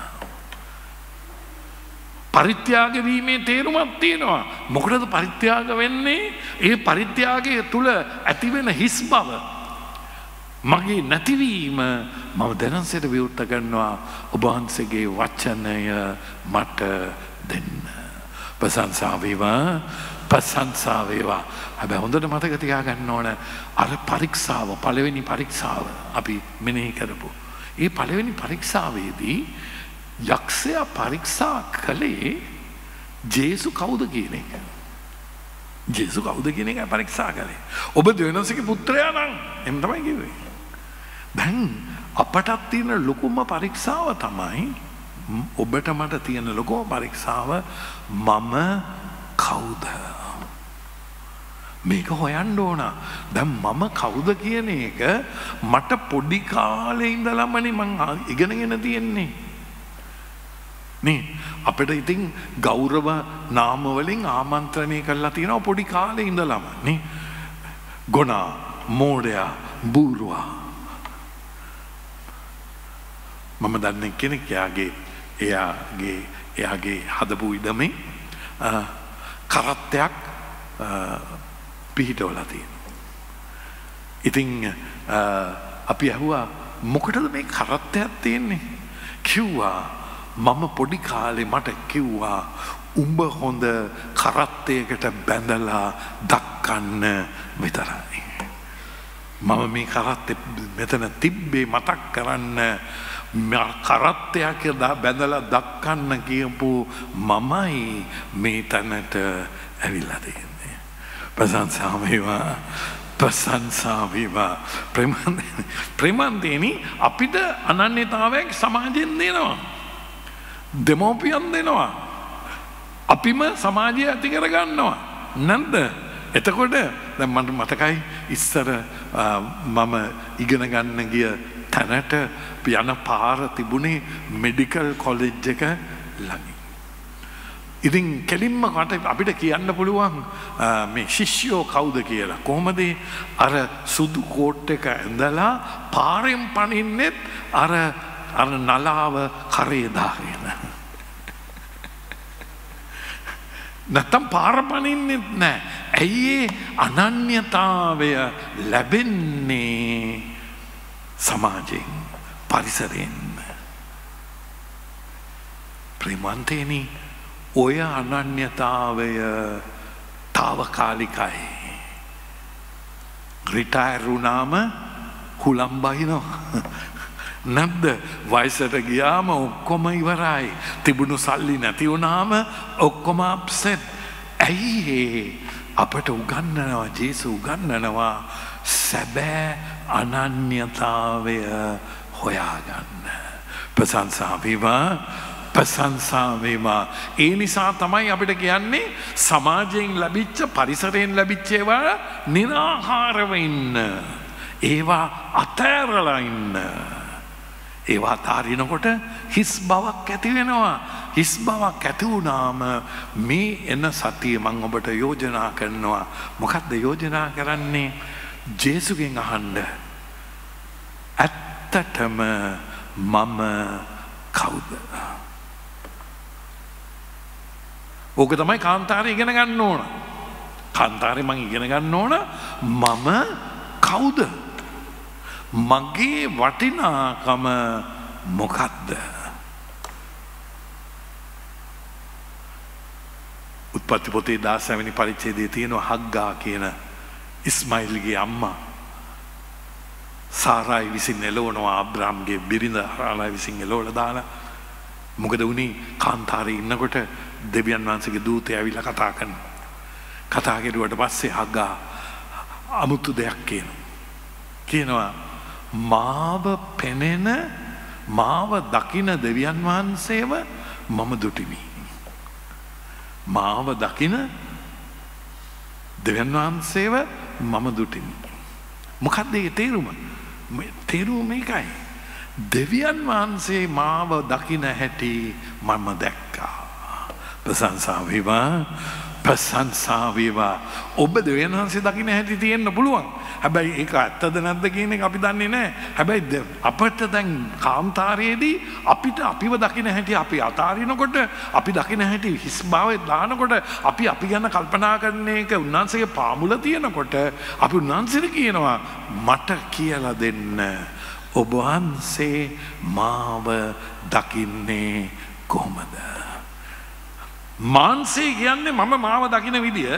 පරිත්‍යාග වීමේ තේරුමක් තියෙනවා. මොකටද පරිත්‍යාග වෙන්නේ? ඒ පරිත්‍යාගය තුල ඇතිවෙන හිස් බව, මගේ නැතිවීම මම දැනන්සේට විවෘත කරනවා. ඔබ වහන්සේගේ වචනය මට දෙන්න. ප්‍රශංසා වේවා, ප්‍රශංසා වේවා. හැබැයි හොඳට මතක තියාගන්න ඕන අර පරීක්ෂාව, පළවෙනි පරීක්ෂාව අපි මෙනෙහි කරපු. ඒ පළවෙනි පරීක්ෂාවේදී යක්ෂයා පරීක්ෂා කළේ ජේසු කවුද කියන එක. ජේසු කවුද කියන එක පරීක්ෂා කළේ. ඔබ දෙවියන්සේගේ පුත්‍රයා නම් එම් තමයි කිව්වේ. දැන් අපටත් තියෙන ලොකුම පරීක්ෂාව තමයි, ඔබට මට තියෙන ලොකුම පරීක්ෂාව මම කවුද? මේක හොයන්න ඕන. දැන් මම කවුද කියන එක මට පොඩි කාලේ ඉඳලමනේ මං ඉගෙනගෙන තියෙන්නේ. නේ අපිට ඉතින් ගෞරව නාම වලින් ආමන්ත්‍රණය කරලා තියෙනවා පොඩි කාලේ ඉඳලම නේ. ගොනා, මෝඩයා, බූරුවා. මම දන්නේ කෙනෙක් එයාගේ එයාගේ එයාගේ හදපු ඉඩමේ කරත්තයක් පිහිටවලා තියෙනවා. ඉතින් අපි අහුවා මොකටද මේ කරත්තයක් තියෙන්නේ? කිව්වා මම පොඩි කාලේ මට කිව්වා උඹ හොඳ කරත්තයකට බැඳලා දක්කන්න විතරයි. මම මේ කරත්තේ මෙතන තිබ්බේ මතක් කරන්න, කරත්තයක් බැඳලා දක්කන්න කියපු මමයි මේ තැනට ඇවිල්ලා තියෙන්නේ. ප්‍රශංසා වේවා, ප්‍රශංසා වේවා. ප්‍රේමන්තේනි අපිට අනන්‍යතාවයක් සමාජයෙන් දෙනවා. දෙමෝපියන් දෙනවා. අපිම සමාජය ඇති කර ගන්නවා. නැද්ද? එතකොට දැන් මට මතකයි ඉස්සර මම ඉගෙන ගන්න ගිය තැනට යන පාර තිබුණේ මෙඩිකල් කොලෙජ් එක ළඟින්. ඉතින් කෙලින්ම අපිට කියන්න පුළුවන් මේ ශිෂ්‍යෝ කවුද කියලා. කොහොමද අර සුදු කෝට් එක ඇඳලා පාරෙන් පනින්නෙත් අර අර නලාව කරේ දාගෙන. නැත්තම් පාර පනින්නෙත් නෑ. ඇයි අනන්‍යතාවය ලැබෙන්නේ? සමාජයෙන්, පරිසරයෙන්. ප්‍රේමන්තේනි ඔය අනන්‍යතාවය తాවකාලිකයි. රිටයර් වුණාම හුලම් බහිනවා. නැද්ද? වයසට ගියාම ඔක්කොම ඉවරයි. තිබුණු සල්ලි නැති වුණාම ඔක්කොම අප්සෙට්. ඇයි අපට උගන්වනවා, ජේසු උගන්වනවා සැබෑ අනන්‍යතාවය හොයාගන්න. ප්‍රශංසා වේවා, ප්‍රශංසා වේවා. ඒ නිසා තමයි අපිට කියන්නේ සමාජයෙන් ලැබිච්ච, පරිසරයෙන් ලැබිච්ච ඒවා निराහාරව ඉන්න. ඒවා අතෑරලා ඉන්න. ඒවා අතාරිනකොට හිස් බවක් ඇති වෙනවා. හිස් බවක් ඇති වුණාම මේ එන සතිය මම ඔබට යෝජනා කරනවා. මොකක්ද යෝජනා කරන්නේ? ජේසුගෙන් අහන්න. ඇත්තටම මම කවුද? ඕක තමයි කාන්තාරේ ඉගෙන ගන්න ඕන. කාන්තාරේ මම ඉගෙන ගන්න ඕන මම කවුද? මගේ වටිනාකම මොකක්ද? උත්පත්ති පොතේ දාස් වෙනි පරිච්ඡේදයේ තියෙනවා හග්ගා කියන ඉස්මායිල්ගේ අම්මා සාරායි විසින් එළවනවා අබ්‍රාම්ගේ බිරිඳ හාරායි විසින් එළවලා දාලා. මොකද උනේ? කාන්තාරේ ඉන්නකොට දෙවියන් වහන්සේගේ දූතයා ඇවිල්ලා කතා කරනවා. කතා කරුවට පස්සේ හග්ගා අමුතු දෙයක් කියනවා. කියනවා මාව පෙනෙන, මාව දකින දෙවියන් වහන්සේව මම දුටිමි. මාව දකින දෙවියන් වහන්සේව මම දුටින්. මොකක්ද ඒ තේරුම? තේරුම මේකයි. දෙවියන් වහන්සේ මාව දකින හැටි මම දැක්කා. ප්‍රශංසා වේවා, ප්‍රශංසා වේවා. ඔබ දෙවියන් වහන්සේ දකින හැටි තියෙන්න පුළුවන්. හැබැයි ඒක ඇත්තද නැද්ද කියන එක අපි දන්නේ නැහැ. හැබැයි අපිට දැන් කාන්තාරයේදී අපිට අපිව දකින හැටි අපි අතාරිනකොට, අපි දකින හැටි හිස් භාවයේ දානකොට, අපි අපි ගැන කල්පනා කරන එක උන්වහන්සේගේ පාමුල තියෙනකොට අපි උන්වහන්සේට කියනවා මට කියලා දෙන්න. ඔබ වහන්සේ මාව දකින්නේ කොහොමද? මාන්සේ කියන්නේ මම මාව දකින විදිය.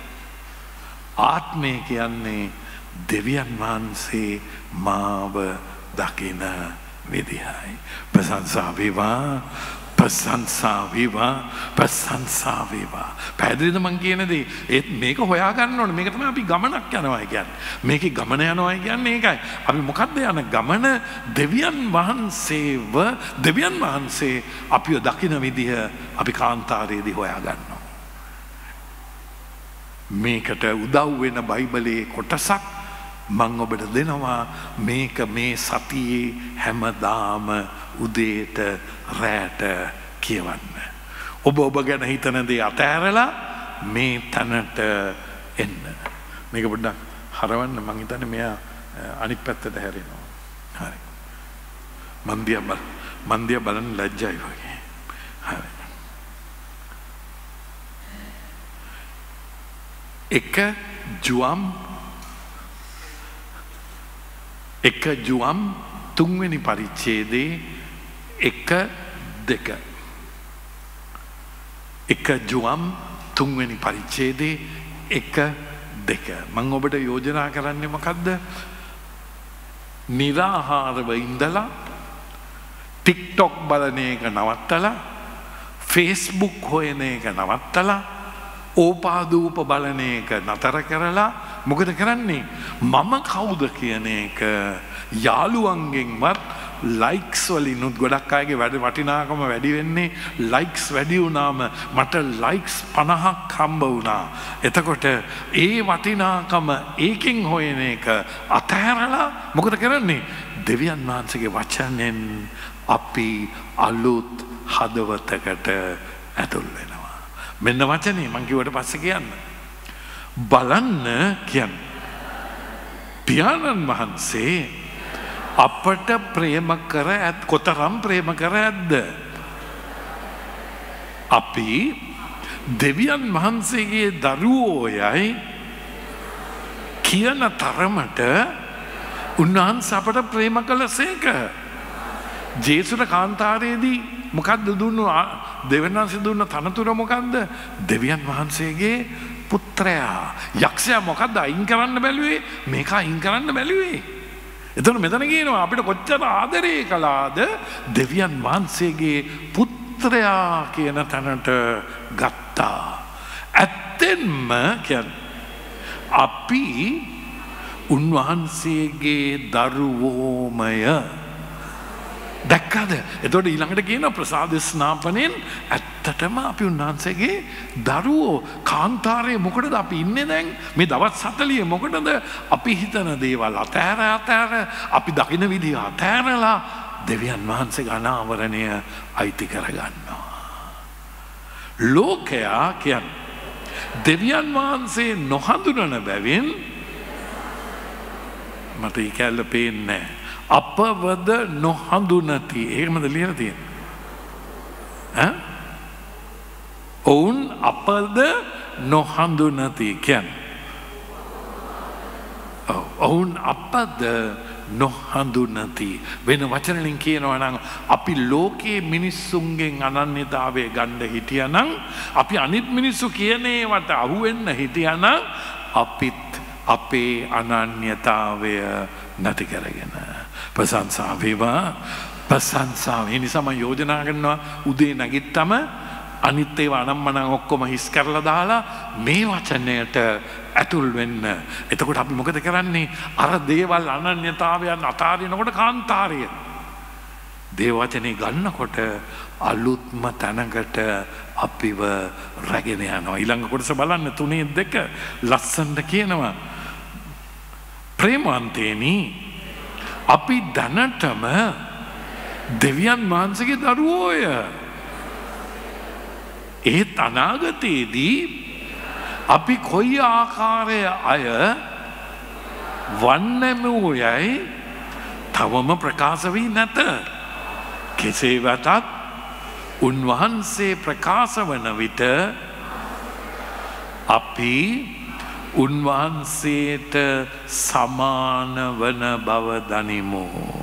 ආත්මය කියන්නේ දෙවියන් වහන්සේ මාව දකින විදියයි. ප්‍රශංසා වේවා, ප්‍රශංසා වේවා, ප්‍රශංසා වේවා. පැහැදිලිද මං කියන දේ? ඒත් මේක හොයා ගන්න ඕනේ. මේක තමයි අපි ගමනක් යනවා කියන්නේ. මේකේ ගමන යනවා කියන්නේ ඒකයි. අපි මොකද්ද යන ගමන? දෙවියන් වහන්සේව, දෙවියන් වහන්සේ අපිව දකින විදිය අපි කාන්තාරයේදී හොයා ගන්නවා. මේකට උදව් වෙන බයිබලයේ කොටසක් මං ඔබට දෙනවා. මේක මේ සතියේ හැමදාම උදේට රැට කියවන්න. ඔබ ඔබ ගැන හිතන දේ අතහැරලා මේ තැනට එන්න. මේක පොඩ්ඩක් හරවන්න. මං හිතන්නේ මෙයා අනිත් පැත්තට හැරෙනවා. හරි. මන් දිහා බල මන් දිහා බලන්න ලැජ්ජයි වගේ. හරි. එක ජුවම් එක ජුවම් තුන්වෙනි පරිච්ඡේදයේ එක දෙක. එක ජුවම් තුන්වෙනි පරිච්ඡේදයේ එක දෙක. මම ඔබට යෝජනා කරන්නේ මොකද්ද? නිරාහාරව ඉඳලා TikTok බලන එක නවත්තලා, Facebook හොයන එක නවත්තලා, ඕපාදූප බලන එක නතර කරලා මොකද කරන්නේ? මම කවුද කියන එක යාළුවන්ගෙන්වත් ලයික්ස් වලිනුත් ගොඩක් අයගේ වැඩ වටිනාකම වැඩි වෙන්නේ ලයික්ස් වැඩි වුණාම මට ලයික්ස් පනහක් හම්බ වුණා. එතකොට ඒ වටිනාකම ඒකෙන් හොයන එක අතහැරලා මොකද කරන්නේ? දෙවියන් වහන්සේගේ වචනෙන් අපි අලුත් හදවතකට ඇතුල් වෙනවා. මෙන්න වචනේ මං කිව්වට පස්සේ කියන්න. බලන්න කියන්නේ පියාණන් වහන්සේ අපට ප්‍රේම කර ඇත් කොතරම් ප්‍රේම කර ඇද්ද? අපි දෙවියන් වහන්සේගේ දරුවෝයයි කියන තරමට උන්වහන්සේ අපට ප්‍රේම කළසේක. ජේසුට කාන්තාරයේදී මොකද්ද දුන්නු? දෙවියන් වහන්සේ දුන්න තනතුර මොකද්ද? දෙවියන් වහන්සේගේ පුත්‍රයා. යක්ෂයා මොකද්ද අයින් කරන්න බැලුවේ? මේක අයින් කරන්න බැලුවේ. එතන මෙතන කියනවා අපිට කොච්චර ආදරේ කළාද? දෙවියන් වහන්සේගේ පුත්‍රයා කියන තැනට ගත්තා. ඇත්තෙන්ම කියන්නේ අපි උන්වහන්සේගේ දරුවෝමය. දැක්කද? එතකොට ඊළඟට කියනවා ප්‍රසාද ස්නාපනයෙන් ඇත්තටම අපි උන්වහන්සේගේ දරුවෝ. කාන්තාරයේ මොකටද අපි ඉන්නේ දැන්? මේ දවස් හතළිය මොකටද? අපි හිතන දේවල් අතහැර අතහැර අපි දකින විදිහ අතහැරලා දෙවියන් වහන්සේගේ අනාවරණය අයිති කරගන්නවා. ලෝකයා කියන්නේ දෙවියන් වහන්සේ නොහඳුනන බැවින් මට ඒ කැල්ල පේන්නේ නැහැ. අපවද නොහඳුනති. එහෙමද ලියලා තියෙන්නේ? ඈ? ඔවුන් අපද නොහඳුනති කියන්නේ. ඔව් ඔවුන් අපද නොහඳුනති. වෙන වචන වලින් කියනවා නම් අපි ලෝකයේ මිනිස්සුන්ගෙන් අනන්‍යතාවය ගන්න හිටියානම්, අපි අනිත් මිනිස්සු කියන ඒවට අහු වෙන්න හිටියානම් අපිත් අපේ අනන්‍යතාවය නැති කරගෙන ප්‍රශංසා වේවා, ප්‍රශංසා. ඒ නිසා මම යෝජනා කරනවා උදේ නැගිට්ටම අනිත් ඒවා අනම්මනම් ඔක්කොම හිස් කරලා දාලා මේ වචනයට ඇතුල් වෙන්න. එතකොට අපි මොකද කරන්නේ? අර දේවල් අනන්‍යතාවයන් අතාරිනකොට කාන්තාරය දේවචනේ ගන්නකොට අලුත්ම තැනකට අපිව රැගෙන යනවා. ඊළඟ කොටස බලන්න තුනේ දෙක ලස්සනට කියනවා. ප්‍රේමවන්තේනි අපි දැනටම දෙවියන් වහන්සේගේ දරුවෝය. ඒත් අනාගතයේදී අපි කොයි ආකාරය අය වන්නමෝ යයි තවම ප්‍රකාශ වී නැත. කෙසේ වෙතත් උන්වහන්සේ ප්‍රකාශ වන විට අපි උන්වහන්සේට සමාන වන බව දනිමු.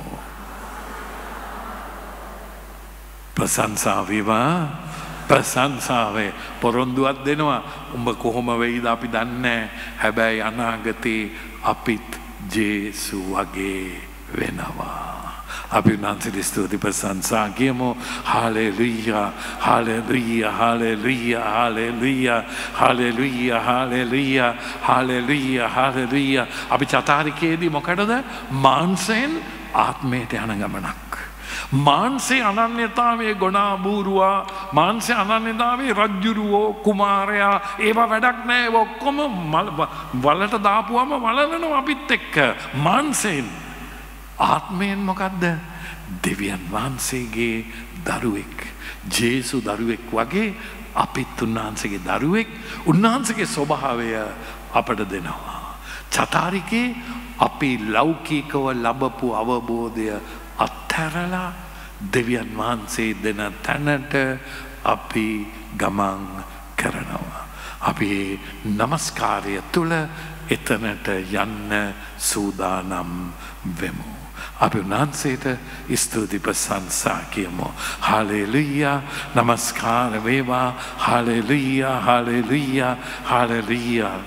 ප්‍රශංසා වේවා. ප්‍රශංසාවේ පොරොන්දුවක් දෙනවා. උඹ කොහොම වෙයිද අපි දන්නේ. හැබැයි අනාගතේ අපිත් ජේසු වගේ වෙනවා. අපි උන්වහන්සේට ස්තුති ප්‍රශංසා කියමු. Hallelujah hallelujah hallelujah hallelujah hallelujah hallelujah hallelujah hallelujah. අපි චතාරිකයේදී මොකටද? මාංශයෙන් ආත්මයට යන ගමනක්. මාන්සේ අනන්‍යතාවේ ගොනා බූරුවා මාන්සේ අනන්‍යතාවේ රජ්ජුරුවෝ කුමාරයා ඒවා වැඩක් නෑ. ඔක්කොම වලට දාපුවම වලනවා අපිත් එක්ක. මාන්සයෙන් ආත්මයෙන් මොකක්ද? දෙවියන් වහන්සේගේ දරුවෙක්. ජේසු දරුවෙක් වගේ අපිත් උන්වහන්සේගේ දරුවෙක්. උන්වහන්සේගේ ස්වභාවය අපට දෙනවා. චතාරිකේ අපි ලෞකිකව ලබපු අවබෝධය අත්හැරලා දෙවියන් වහන්සේ දෙන තැනට අපි ගමන් කරනවා. අපි නමස්කාරය තුළ එතනට යන්න සූදානම් වෙමු. අපි උන්වහන්සේට ස්තුති ප්‍රශංසා කියමු. හාලෙලූයා නමස්කාර වේවා. Hallelujah hallelujah hallelujah.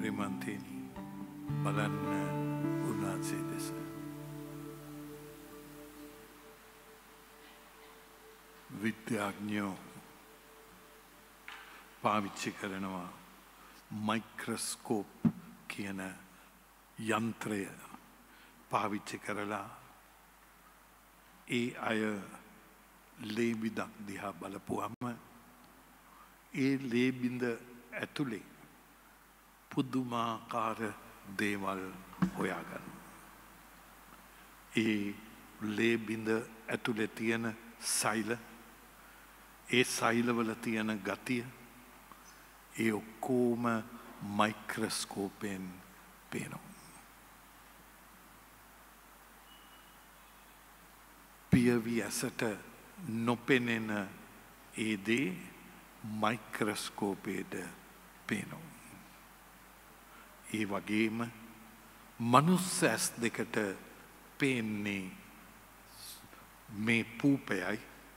ප්‍රේමන්තේනි බලන්න උන්වහන්සේ දෙස. විද්‍යාඥයෝ පාවිච්චි කරනවා මයික්‍රොස්කෝප් කියන යන්ත්‍රය පාවිච්චි කරලා ඒ අය ලේබිදක් දිහා බලපුවම ඒ ලේබිඳ ඇතුලේ පුදුමාකාර දේවල් හොයාගන්න. ඒ ලේබිඳ ඇතුලේ තියෙන සෛල ඒ සෛලවල තියෙන ගතිය ඒ ඔක්කොම මයික්‍රොස්කෝපෙන් පේනවා. පියවි ඇසට නොපෙනෙන ඒ දේ මයික්‍රොස්කෝපයට පේනවා. ඒ වගේම මනුස්ස ඇස් දෙකට පේන්නේ මේ පූපයයි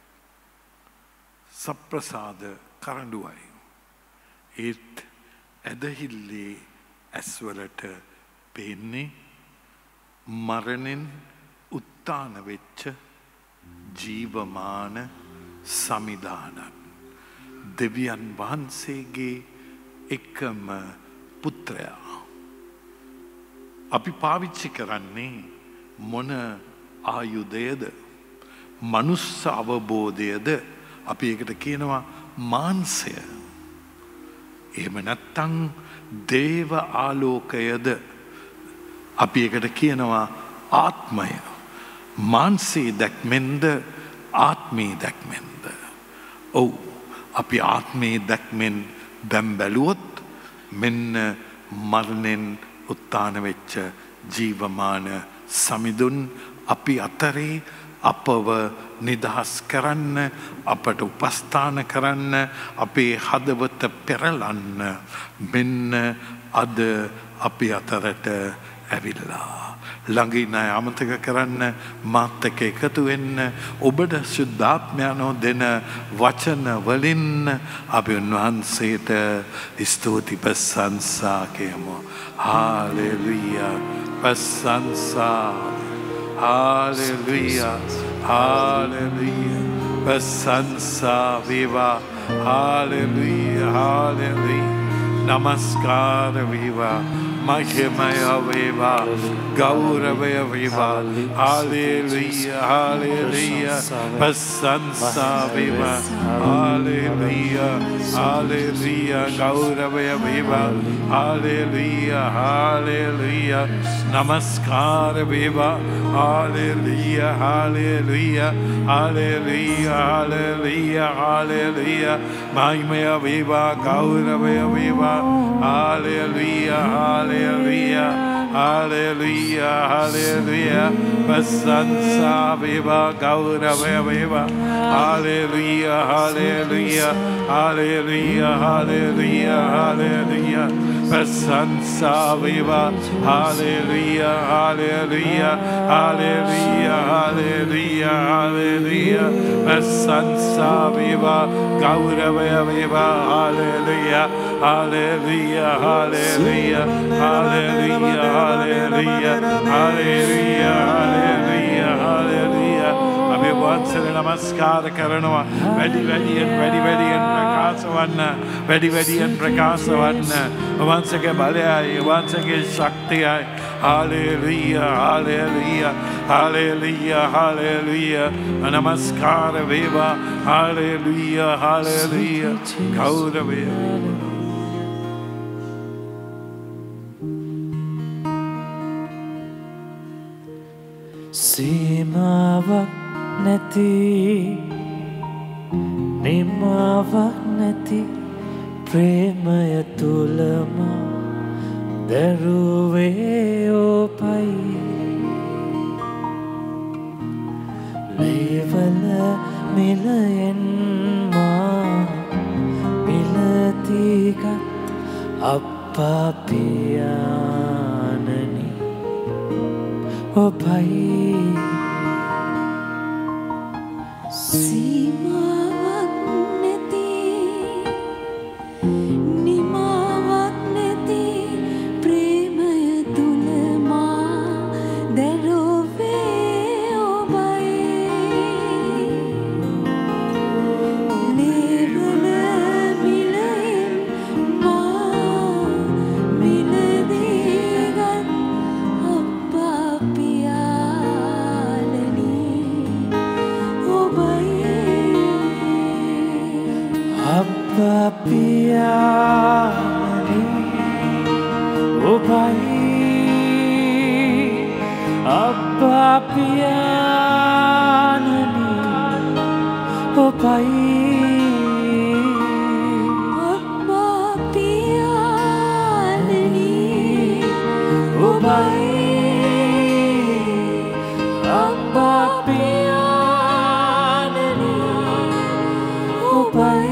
සප්‍රසාද කරඬුවයි. ඒත් ඇදහිල්ලේ ඇස්වලට පේන්නේ මරණෙන් උත්තාන වෙච්ච ජීවමාන සමිධානන්. දෙවියන් වහන්සේගේ එකම පුත්‍රයා. අපි පාවිච්චි කරන්නේ මොන ආයුධයද? මනුස්ස අවබෝධයද? අපි ඒකට කියනවා මාංශය. එහෙම නැත්තම් දේව ආලෝකයද? අපි ඒකට කියනවා ආත්මය. මාංශේ දැක්මෙන්ද ආත්මේ දැක්මෙන්ද? ඔව් අපි ආත්මේ දැක්මෙන් දැන් බැලුවොත් මෙන්න මරණයෙන් උත්තාන වෙච්ච ජීවමාන සමිඳුන් අපි අතරේ අපව නිදහස් කරන්න, අපට උපස්ථාන කරන්න, අපේ හදවත පෙරලන්න මෙන්න අද අපි අතරට ඇවිල්ලා. ළඟින් අය අමතක කරන්න, මාත් එක්ක එකතු වෙන්න, ඔබට සුද්ධාත්මයන්ෝ දෙන වචන වලින් අපි උන්වහන්සේට ස්තුති ප්‍රශංසා කියමු. හාලෙලුයා, ප්‍රශංසා. හාලෙලුයා, හාලෙලුයා, ප්‍රශංසා වේවා. හාලෙලුයා, හාලෙලුයා, නමස්කාර වේවා. මහිමය වේවා, ගෞරවය වේවා. හාලෙලුයා, හාලෙලුයා, ප්‍රශංසා වේවා. හාලෙලුයා, හාලෙලුයා, ගෞරවය වේවා. හාලෙලුයා, හාලෙලුයා, නමස්කාර වේවා. හාලෙලුයා, හාලෙලුයා, හාලෙලුයා, හාලෙලුයා, හාලෙලුයා, මහිමය වේවා, ගෞරවය වේවා. Hallelujah, Hallelujah, hallelujah, hallelujah. Prasansa veva, gauravaya veva. Hallelujah, hallelujah, hallelujah, hallelujah, hallelujah. Prasansa veva, hallelujah, hallelujah, hallelujah, hallelujah, hallelujah. Prasansa veva, gauravaya veva. Hallelujah, hallelujah, hallelujah, hallelujah, hallelujah, hallelujah, hallelujah, hallelujah. අපි වහන්සේට නමස්කාර කරනවා. වැඩි වැඩියෙන් වැඩි වැඩියෙන් ප්‍රකාශ වන්න, වැඩි වැඩියෙන් ප්‍රකාශ වන්න. වහන්සේගේ බලයයි, වහන්සේගේ ශක්තියයි. Hallelujah, hallelujah, hallelujah, hallelujah. නමස්කාර වේවා. Hallelujah, hallelujah, ගෞරවය වේවා. සීමාවක් නැති, නිමාවක් නැති ප්‍රේමය තුලම දරුවේ ඔපයි. ලේවල මිලයෙන් මා මිලතිගත් අප්පා පියාණනි ඔබයි. සීමාවක් නැති, නිමාවක් නැති පියාණනි ඔබයි අම්මා පියාණනි ඔබයි අම්මා පියාණනි ඔබයි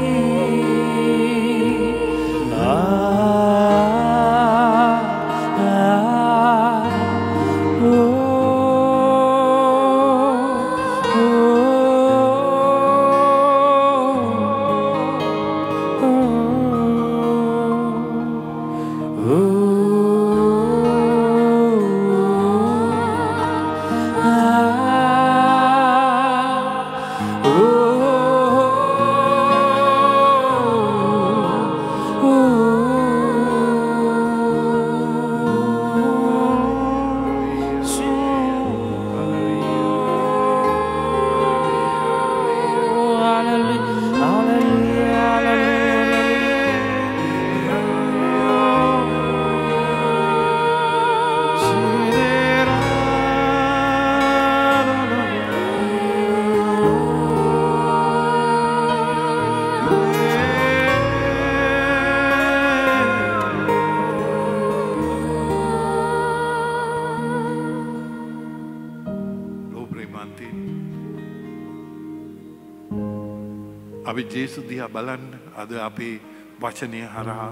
අපි ජේසු දිහා බලන්න අද අපේ වචනය හරහා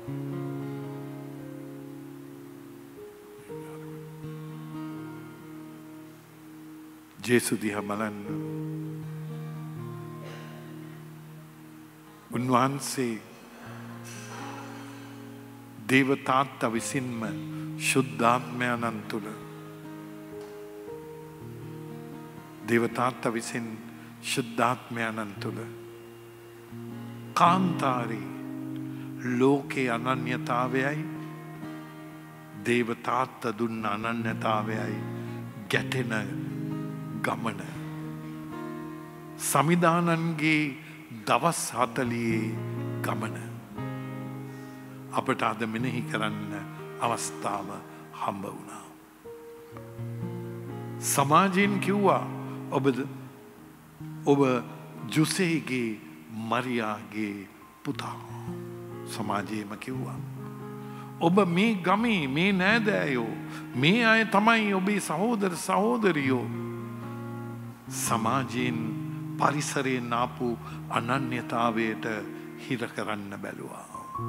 ජේසු දිහා බලන්න උන්වහන්සේ දේව තාත්තා විසින්ම ශුද්ධාත්මයන් තුළ දේව තාත්තා විසින් ශුද්ධාත්මයන් තුළ කාන්තාරී ලෝකේ අනන්‍යතාවයයි දේව තාත්තා දුන්න අනන්‍යතාවයයි ගැටෙන ගමන සමිදානන්ගේ දවස් හතලියේ ගමන අපට අද මෙනෙහි කරන්න අවස්ථාව හම්බ වුණා. සමාජයෙන් කිව්වා ඔබ ඔබ ජුසේගේ මරියාගේ පුතා සමාජයේම කිව්වා. ඔබ මේ ගමේ මේ නෑදෑයෝ මේ අය තමයි ඔබේ සහෝදර සහෝදරියෝ. සමාජයෙන් පරිසරයෙන් ආපු අනන්‍යතාවයට හිර කරන්න බැලුවා.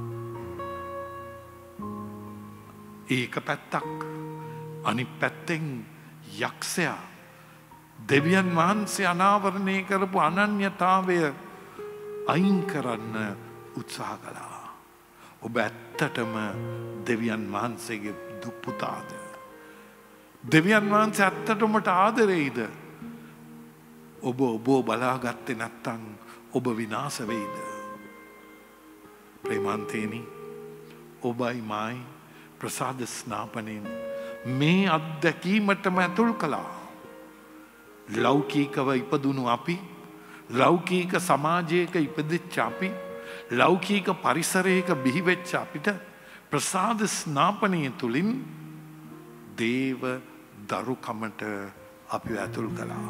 ඒක පැත්තක්. අනිත් පැත්තෙන් යක්ෂයා දෙවියන් වහන්සේ අනාවරණය කරපු අනන්‍යතාවය අයින් කරන්න උත්සාහ කළා. ඔබ ඇත්තටම දෙවියන් වහන්සේගේ දුප්පුතාද? දෙවියන් වහන්සේ ඇත්තටමට ආදරෙයිද? ඔබ ඔබ බලාගත්තේ නැත්තම් ඔබ විනාශ වෙයිද? ප්‍රේමන්තේනි ඔබයි මායි ප්‍රසාද ස්නාපනයෙන් මේ අත්දැකීමටම ඇතුල් කළා. ලෞකිකව ඉපදුණු අපි ලෞකික සමාජයක ඉපදිච්ච අපි ලෞකික පරිසරයක බිහිවෙච්ච අපිට ප්‍රසාද ස්නාපනය තුළින් දේව දරුකමට අපි ඇතුල් කළා.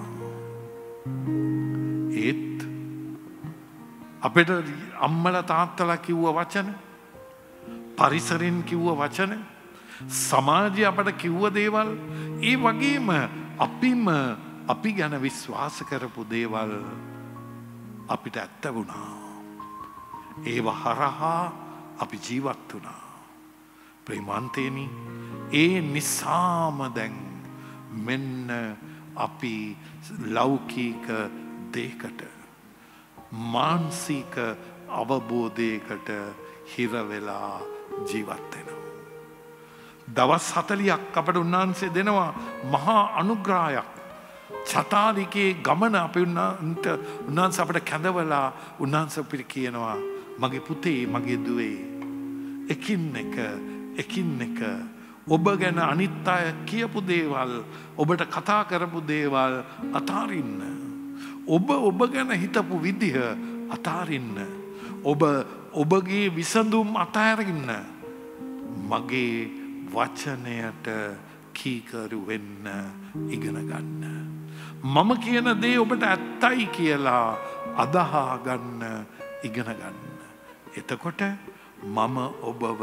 ඒත් අපිට අම්මලා තාත්තලා කිව්ව වචන පරිසරෙන් කිව්ව වචන සමාජය අපට කිව්ව දේවල් ඒ වගේම අපිම අපි ගැන විශ්වාස කරපු දේවල් අපිට ඇත්ත වුණා. ඒව හරහා අපි ජීවත් වුණා. ප්‍රේමන්තේනි ඒ නිසාම දැන් මෙන්න අපි ලෞකික දෙයකට මානසික අවබෝධයකට හිර වෙලා ජීවත් වෙනවා. දවස් හතලියක් අපට උන්වහන්සේ දෙනවා මහා අනුග්‍රහයක්. චතාරිකේ ගමන අපි උන්වහන්සේට උන්වහන්සේ අපට කැඳවලා උන්වහන්සේ අපිට කියනවා මගේ පුතේ මගේ දුවේ එකින් එක එකින් එක ඔබ ගැන අනිත් අය කියපු දේවල් ඔබට කතා කරපු දේවල් අතාරින්න. ඔබ ඔබ ගැන හිතපු විදිහ අතාරින්න. ඔබ ඔබගේ විසඳුම් අතාරින්න. මගේ වචනයට කීකරු වෙන්න ඉගෙන ගන්න. මම කියන දේ ඔබට ඇත්තයි කියලා අදහා ගන්න ඉගෙන ගන්න. එතකොට මම ඔබව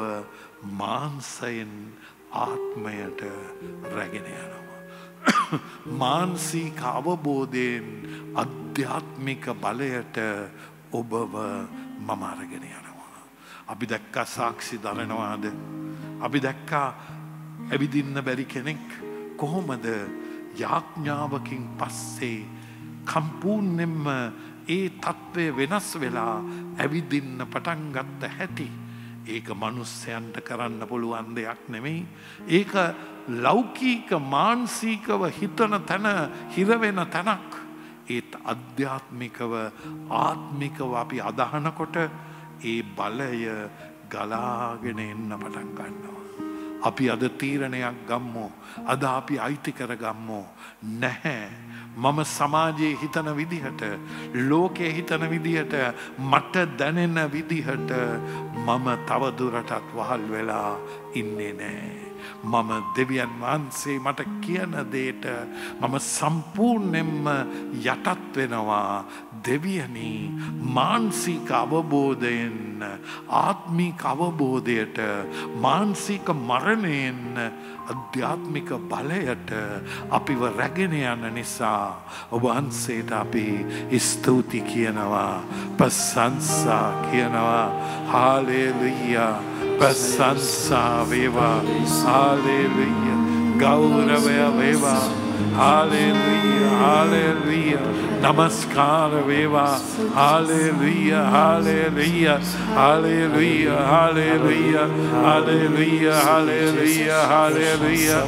මාංශයෙන් ආත්මයට රැගෙන යනවා. මානසික අවබෝධයෙන් අධ්‍යාත්මික බලයට ඔබව මම අරගෙන යනවා. අපි දැක්කා සාක්ෂි දරනවාද? අපි දැක්කා ඇවිදින්න බැරි කෙනෙක් කොහොමද යාඥාවකින් පස්සේ සම්පූර්ණයෙන්ම ඒ තත්ත්වය වෙනස් වෙලා ඇවිදින්න පටන් ගත්ත හැටි. ඒක මනුස්සයන්ට කරන්න පුළුවන් දෙයක් නෙමෙයි. ඒක ලෞකික මානසිකව හිතන තැන හිරවෙන තැනක්. ඒත් අධ්‍යාත්මිකව ආත්මිකව අපි අදහනකොට ඒ බලය ගලාගෙන එන්න පටන් ගන්නවා. අපි අද තීරණයක් ගම්මු. අද අපි අයිති කරගම්මු. නැහැ. මම සමාජයේ හිතන විදිහට, ලෝකයේ හිතන විදිහට, මට දැනෙන විදිහට මම තවදුරටත් වහල් වෙලා ඉන්නේ නැහැ. මම දෙවියන් වහන්සේ මට කියන දේට මම සම්පූර්ණයෙන්ම යටත් වෙනවා. දෙවියනි, මානසික අවබෝධයෙන් ආත්මික අවබෝධයට, මානසික මරණයෙන් අධ්‍යාත්මික බලයට අපිව රැගෙන යන නිසා ඔබ වහන්සේට අපි ස්තුති කියනවා, ප්‍රශංසා කියනවා. හාලෙලූයා, ප්‍රශංසා වේවා. හාලෙලූයා, ගෞරවය වේවා. හාලෙලූයා, හාලෙලූයා, නමස්කාර වේවා. Hallelujah, hallelujah, hallelujah, hallelujah, hallelujah, hallelujah, hallelujah,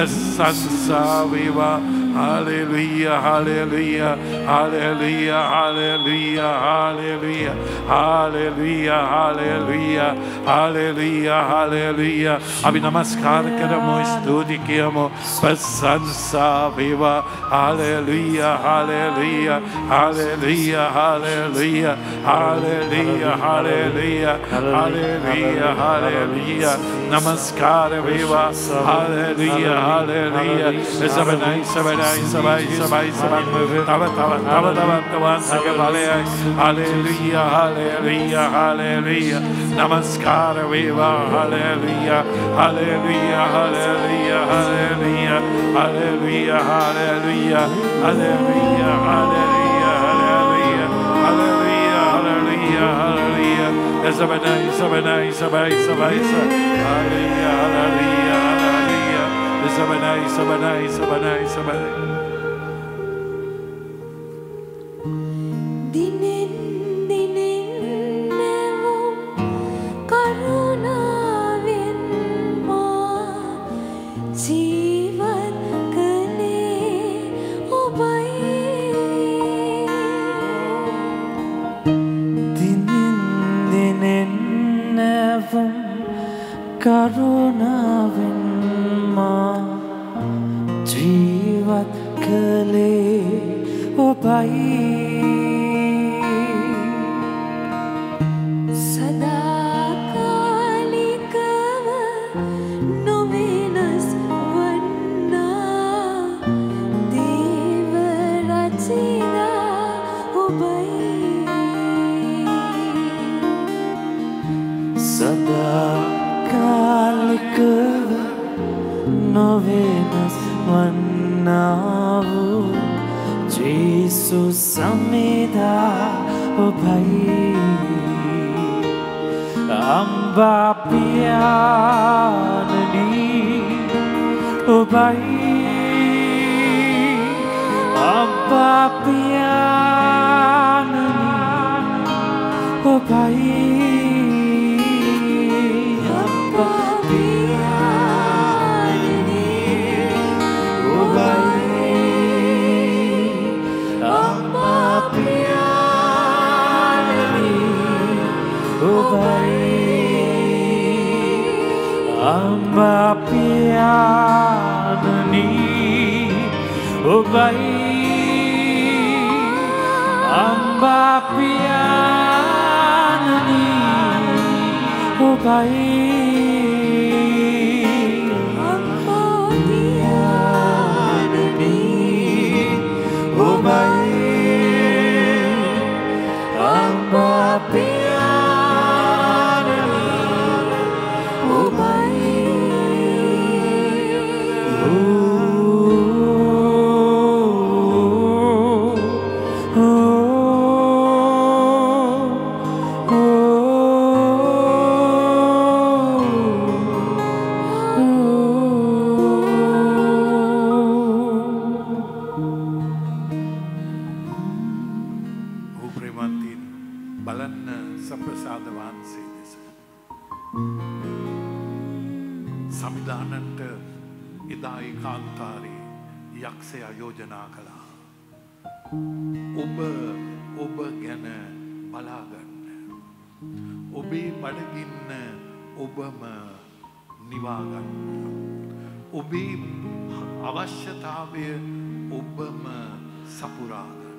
ප්‍රශංසා වේවා. Hallelujah, hallelujah, hallelujah, hallelujah, hallelujah, hallelujah, hallelujah, hallelujah, hallelujah. Abi namaskar karamo, stuti kiyamo, prasansa veva. Hallelujah, hallelujah, hallelujah, hallelujah, hallelujah, hallelujah, hallelujah, hallelujah. Namaskar veva. Hallelujah, hallelujah. Sabanai, sabanai. Sabai, sabai, sabai, tava, tava, tava, tava, tava, sagabalaya. Hallelujah, hallelujah, hallelujah. Namaskar veva. Hallelujah, hallelujah, hallelujah, hallelujah, hallelujah, hallelujah, hallelujah, hallelujah, hallelujah, hallelujah, hallelujah, hallelujah. Sabanai, sabanai, sabai, sabai, hallelujah, hallelujah, hallelujah. Sabanai, sabanai, sabanai, sabanai. Dinin, dinin nevo karunaven ma jeevat kale obai. Dinin, dinin nevo karunaven ජීවත් කළේ ඔබයි. සදාකාලිකව නොවෙනස් වන්නා දේව රචිතා ඔබයි. සදාකාලිකව නොවෙනස් වන්නා වූ ජේසුස් සමේදා ඔබයි. අම්බා පියාණනි ඔබයි. අම්බා පියාණනි ඔබයි. Amba pianani obai. Amba pianani obai. Amba pianani මරන්නට එදා ඒ කාන්තාරේ යක්ෂයා යෝජනා කළා. ඔබ ඔබ ගැන බලාගන්න. ඔබේ බඩගින්න ඔබම නිවාගන්න. ඔබේ අවශ්‍යතාවය ඔබම සපුරාගන්න.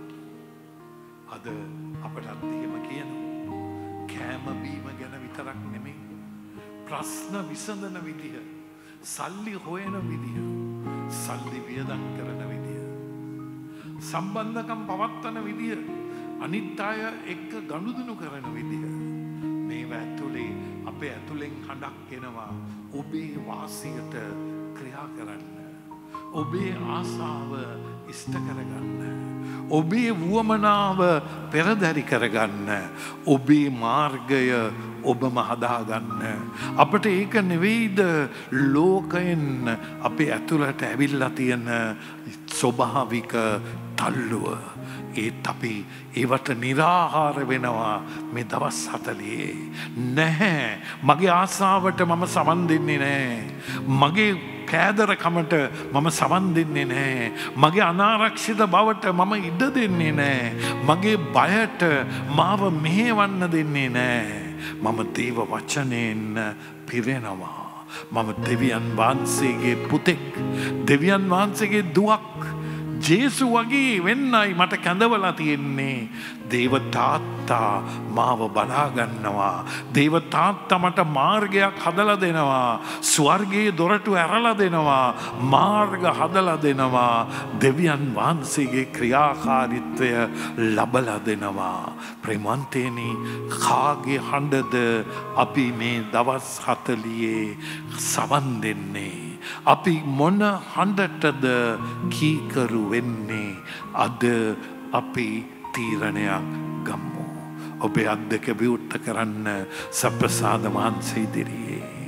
අද අපටත් එහෙම කියනවා. කෑම බීම ගැන විතරක් නෙමෙයි. ප්‍රශ්න විසඳන විදිහ, සල්ලි හොයන විදිහ, සල්ලි වියදම් කරන විදිහ, සම්බන්ධකම් පවත්වන විදිහ, අනිත් අය එක්ක ගනුදෙනු කරන විදිහ, මේවා ඇතුලේ අපේ ඇතුලෙන් හඬක් එනවා. ඔබේ වාසියට ක්‍රියා කරන්න. ඔබේ ආසාව ඉෂ්ට කරගන්න. ඔබේ වුවමනාව පෙරදරි කරගන්න. ඔබේ මාර්ගය ඔබම හදාගන්න. අපට ඒක නෙවෙයිද ලෝකයෙන් අපේ ඇතුළට ඇවිල්ලා තියෙන ස්වභාවික තල්ලුව. ඒත් අපි ඒවට නිරාහාර වෙනවා මේ දවස් හතලියේ. නැහැ, මගේ ආසාවට මම සමන් දෙන්නේ නැහැ. මගේ කෑදරකමට මම සමන් දෙන්නේ නැහැ. මගේ අනාරක්ෂිත බවට මම ඉඩ දෙන්නේ නැහැ. මගේ බයට මාව මෙහෙවන්න දෙන්නේ නැහැ. මම දේව වචනයෙන් පිරෙනවා. මම දෙවියන් වහන්සේගේ පුතෙක්, දෙවියන් වහන්සේගේ දුවක්. ජේසු වගේ වෙන්නයි මට කැඳවලා තියෙන්නේ. දේව තාත්තා මාව බලා ගන්නවා. දේව තාත්තා මට මාර්ගයක් හදලා දෙනවා. ස්වර්ගයේ දොරටු ඇරලා දෙනවා. මාර්ග හදලා දෙනවා. දෙවියන් වහන්සේගේ ක්‍රියාකාරීත්වය ලබලා දෙනවා. ප්‍රේමන්තේනි, කාගේ හඬද අපි මේ දවස් හතලියේ සවන් දෙන්නේ? අපි මොන හඬටද කීකරු වෙන්නේ? අද අපි තීරණයක් ගම්මු. ඔබේ අත් දෙක විවෘත කරන්න සප්‍රසාද වහන්සේ ඉදිරියේ.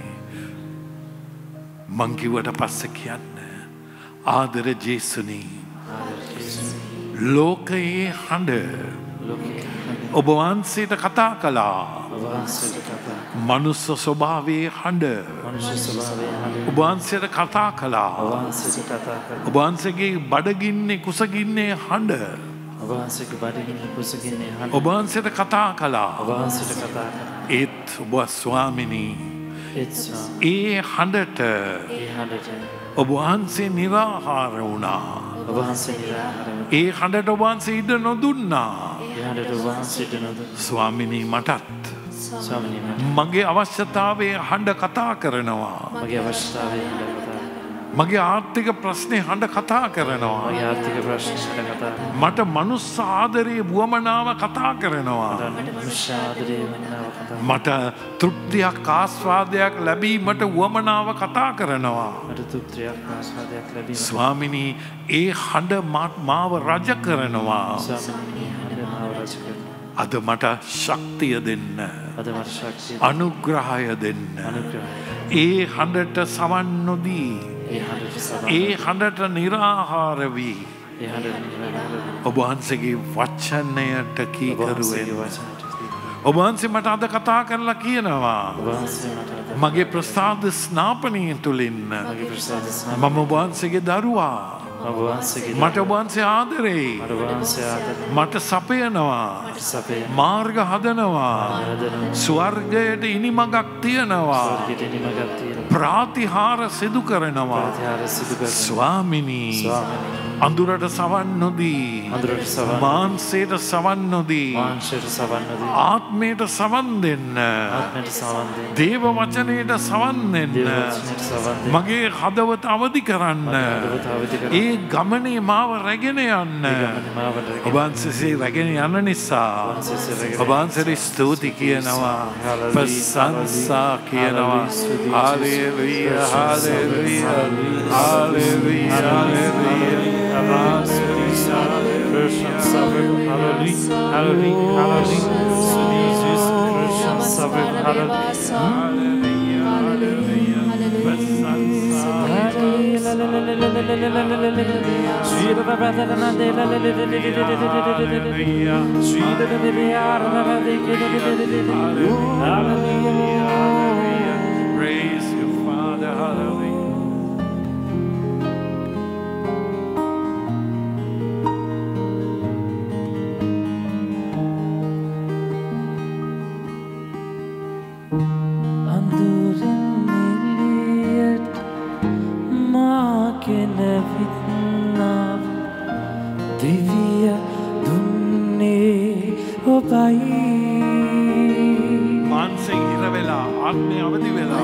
මං කිව්වට පස්සේ කියන්න. ආදර ජේසුනි, ලෝකයේ හඬ ඔබ වහන්සේට කතා කළා. මනුස්ස ස්වභාවයේ හඬ ඔබ වහන්සේට කතා කළා. ඔබ වහන්සේගේ බඩගින්නේ කුසගින්නේ හඬ ඔබ වහන්සේට කතා කළා. ඒත් ඔබ ස්වාමිනී, ඒ හඬට ඔබ වහන්සේ නිරාහාර වුණා. ඒ හඬට ඔබ වහන්සේ ඉඩ නොදුන්නා. ස්වාමිනී, මටත් මගේ අවශ්‍යතාවයේ හඬ කතා කරනවා. මගේ ආර්ථික ප්‍රශ්නේ හඬ කතා කරනවා. මට මනුස්ස ආදරයේ වුවමනාව කතා කරනවා. මට තෘප්තියක් ආස්වාදයක් ලැබීමට වුවමනාව කතා කරනවා. ස්වාමිනී, ඒ හඬ මාව රජ කරනවා. අද මට ශක්තිය දෙන්න, අනුග්‍රහය දෙන්න. ඒ හඬට සවන් නොදී, ඒ හඬට නිරාහාර වී ඔබ වහන්සේගේ වචනයට කීකරු වෙන්න. ඔබ වහන්සේ මට අද කතා කරලා කියනවා, මගේ ප්‍රසාද ස්නාපනය තුළින් මම ඔබ වහන්සේගේ දරුවා. මට ඔබ වහන්සේ ආදරෙයි. මට සපයනවා. මාර්ග හදනවා. ස්වර්ගයට ඉනිමගක් තියනවා. ප්‍රාතිහාර සිදු කරනවා. ස්වාමිනී, අඳුරට සවන් නොදී, මාංශයට සවන් නොදී, ආත්මයට සවන් දෙන්න, දේව වචනයට සවන් දෙන්න, මගේ හදවත අවදි කරන්න, ඒ ගමනේ මාව රැගෙන යන්න. ඔබ වහන්සේ රැගෙන යන නිසා ඔබ වහන්සේට ස්තුති කියනවා, ප්‍රශංසා කියනවා. Hallelujah, hallelujah, hallelujah, hallelujah. Praise you, Father. Hallelujah. මාගෙන විත්නාව දිවිය දුන්නේ ඔබයි මාන්සෙන් හිර වෙලා ආත්මය අවදි වෙලා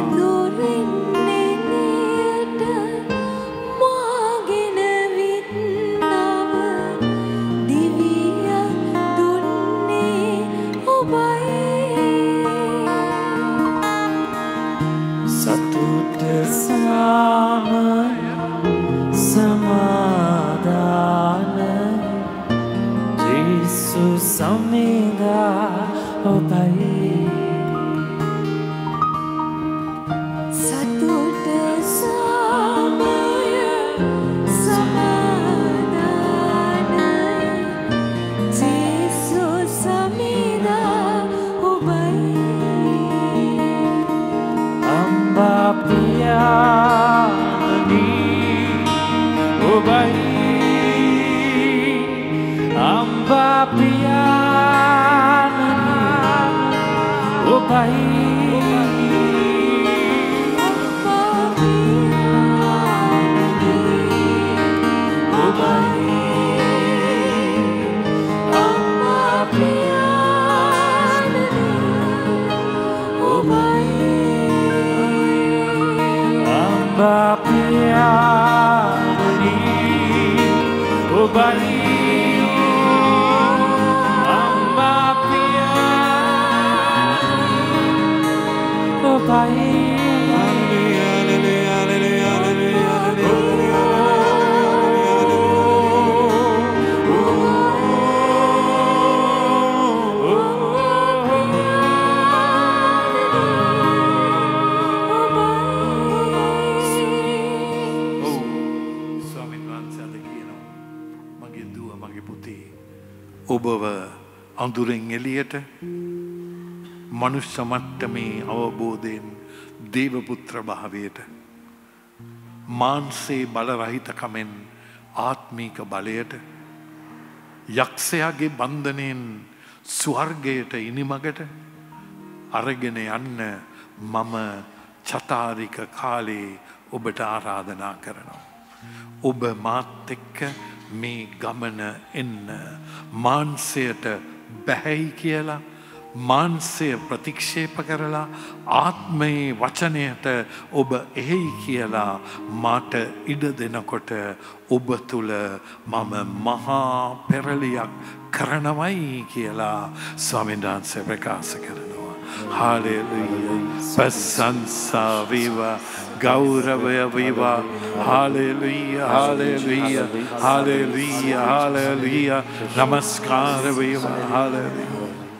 අඳුරෙන් එළියට මනුෂ්‍ය මට්ටමේ අවබෝධයෙන් දේවපුත්‍ර භාවයට මාන්සේ බලරහිතකමෙන් ආත්මීක බලයට යක්ෂයාගේ බන්ධනයෙන් ස්වර්ගයට ඉනිමගට අරගෙන යන්න මම චතාරික කාලේ ඔබට ආරාධනා කරනවා. ඔබ මාත් එක්ක මේ ගමන එන්න මාන්සයට බැහැයි කියලා මාන්සය ප්‍රතික්ෂේප කරලා ආත්මයේ වචනයට ඔබ එහෙයි කියලා මාට ඉඩ දෙනකොට ඔබ තුල මම මහා පෙරලියක් කරනවයි කියලා ස්වාමීන් වහන්සේ ප්‍රකාශ කරනවා. හාලෙලූයා. ප්‍රශංසා වේවා ගෞරවය වේවා. හාලෙලූයා හාලෙලූයා හාලෙලූයා හාලෙලූයා නමස්කාර වේවා. හාලෙලූයා.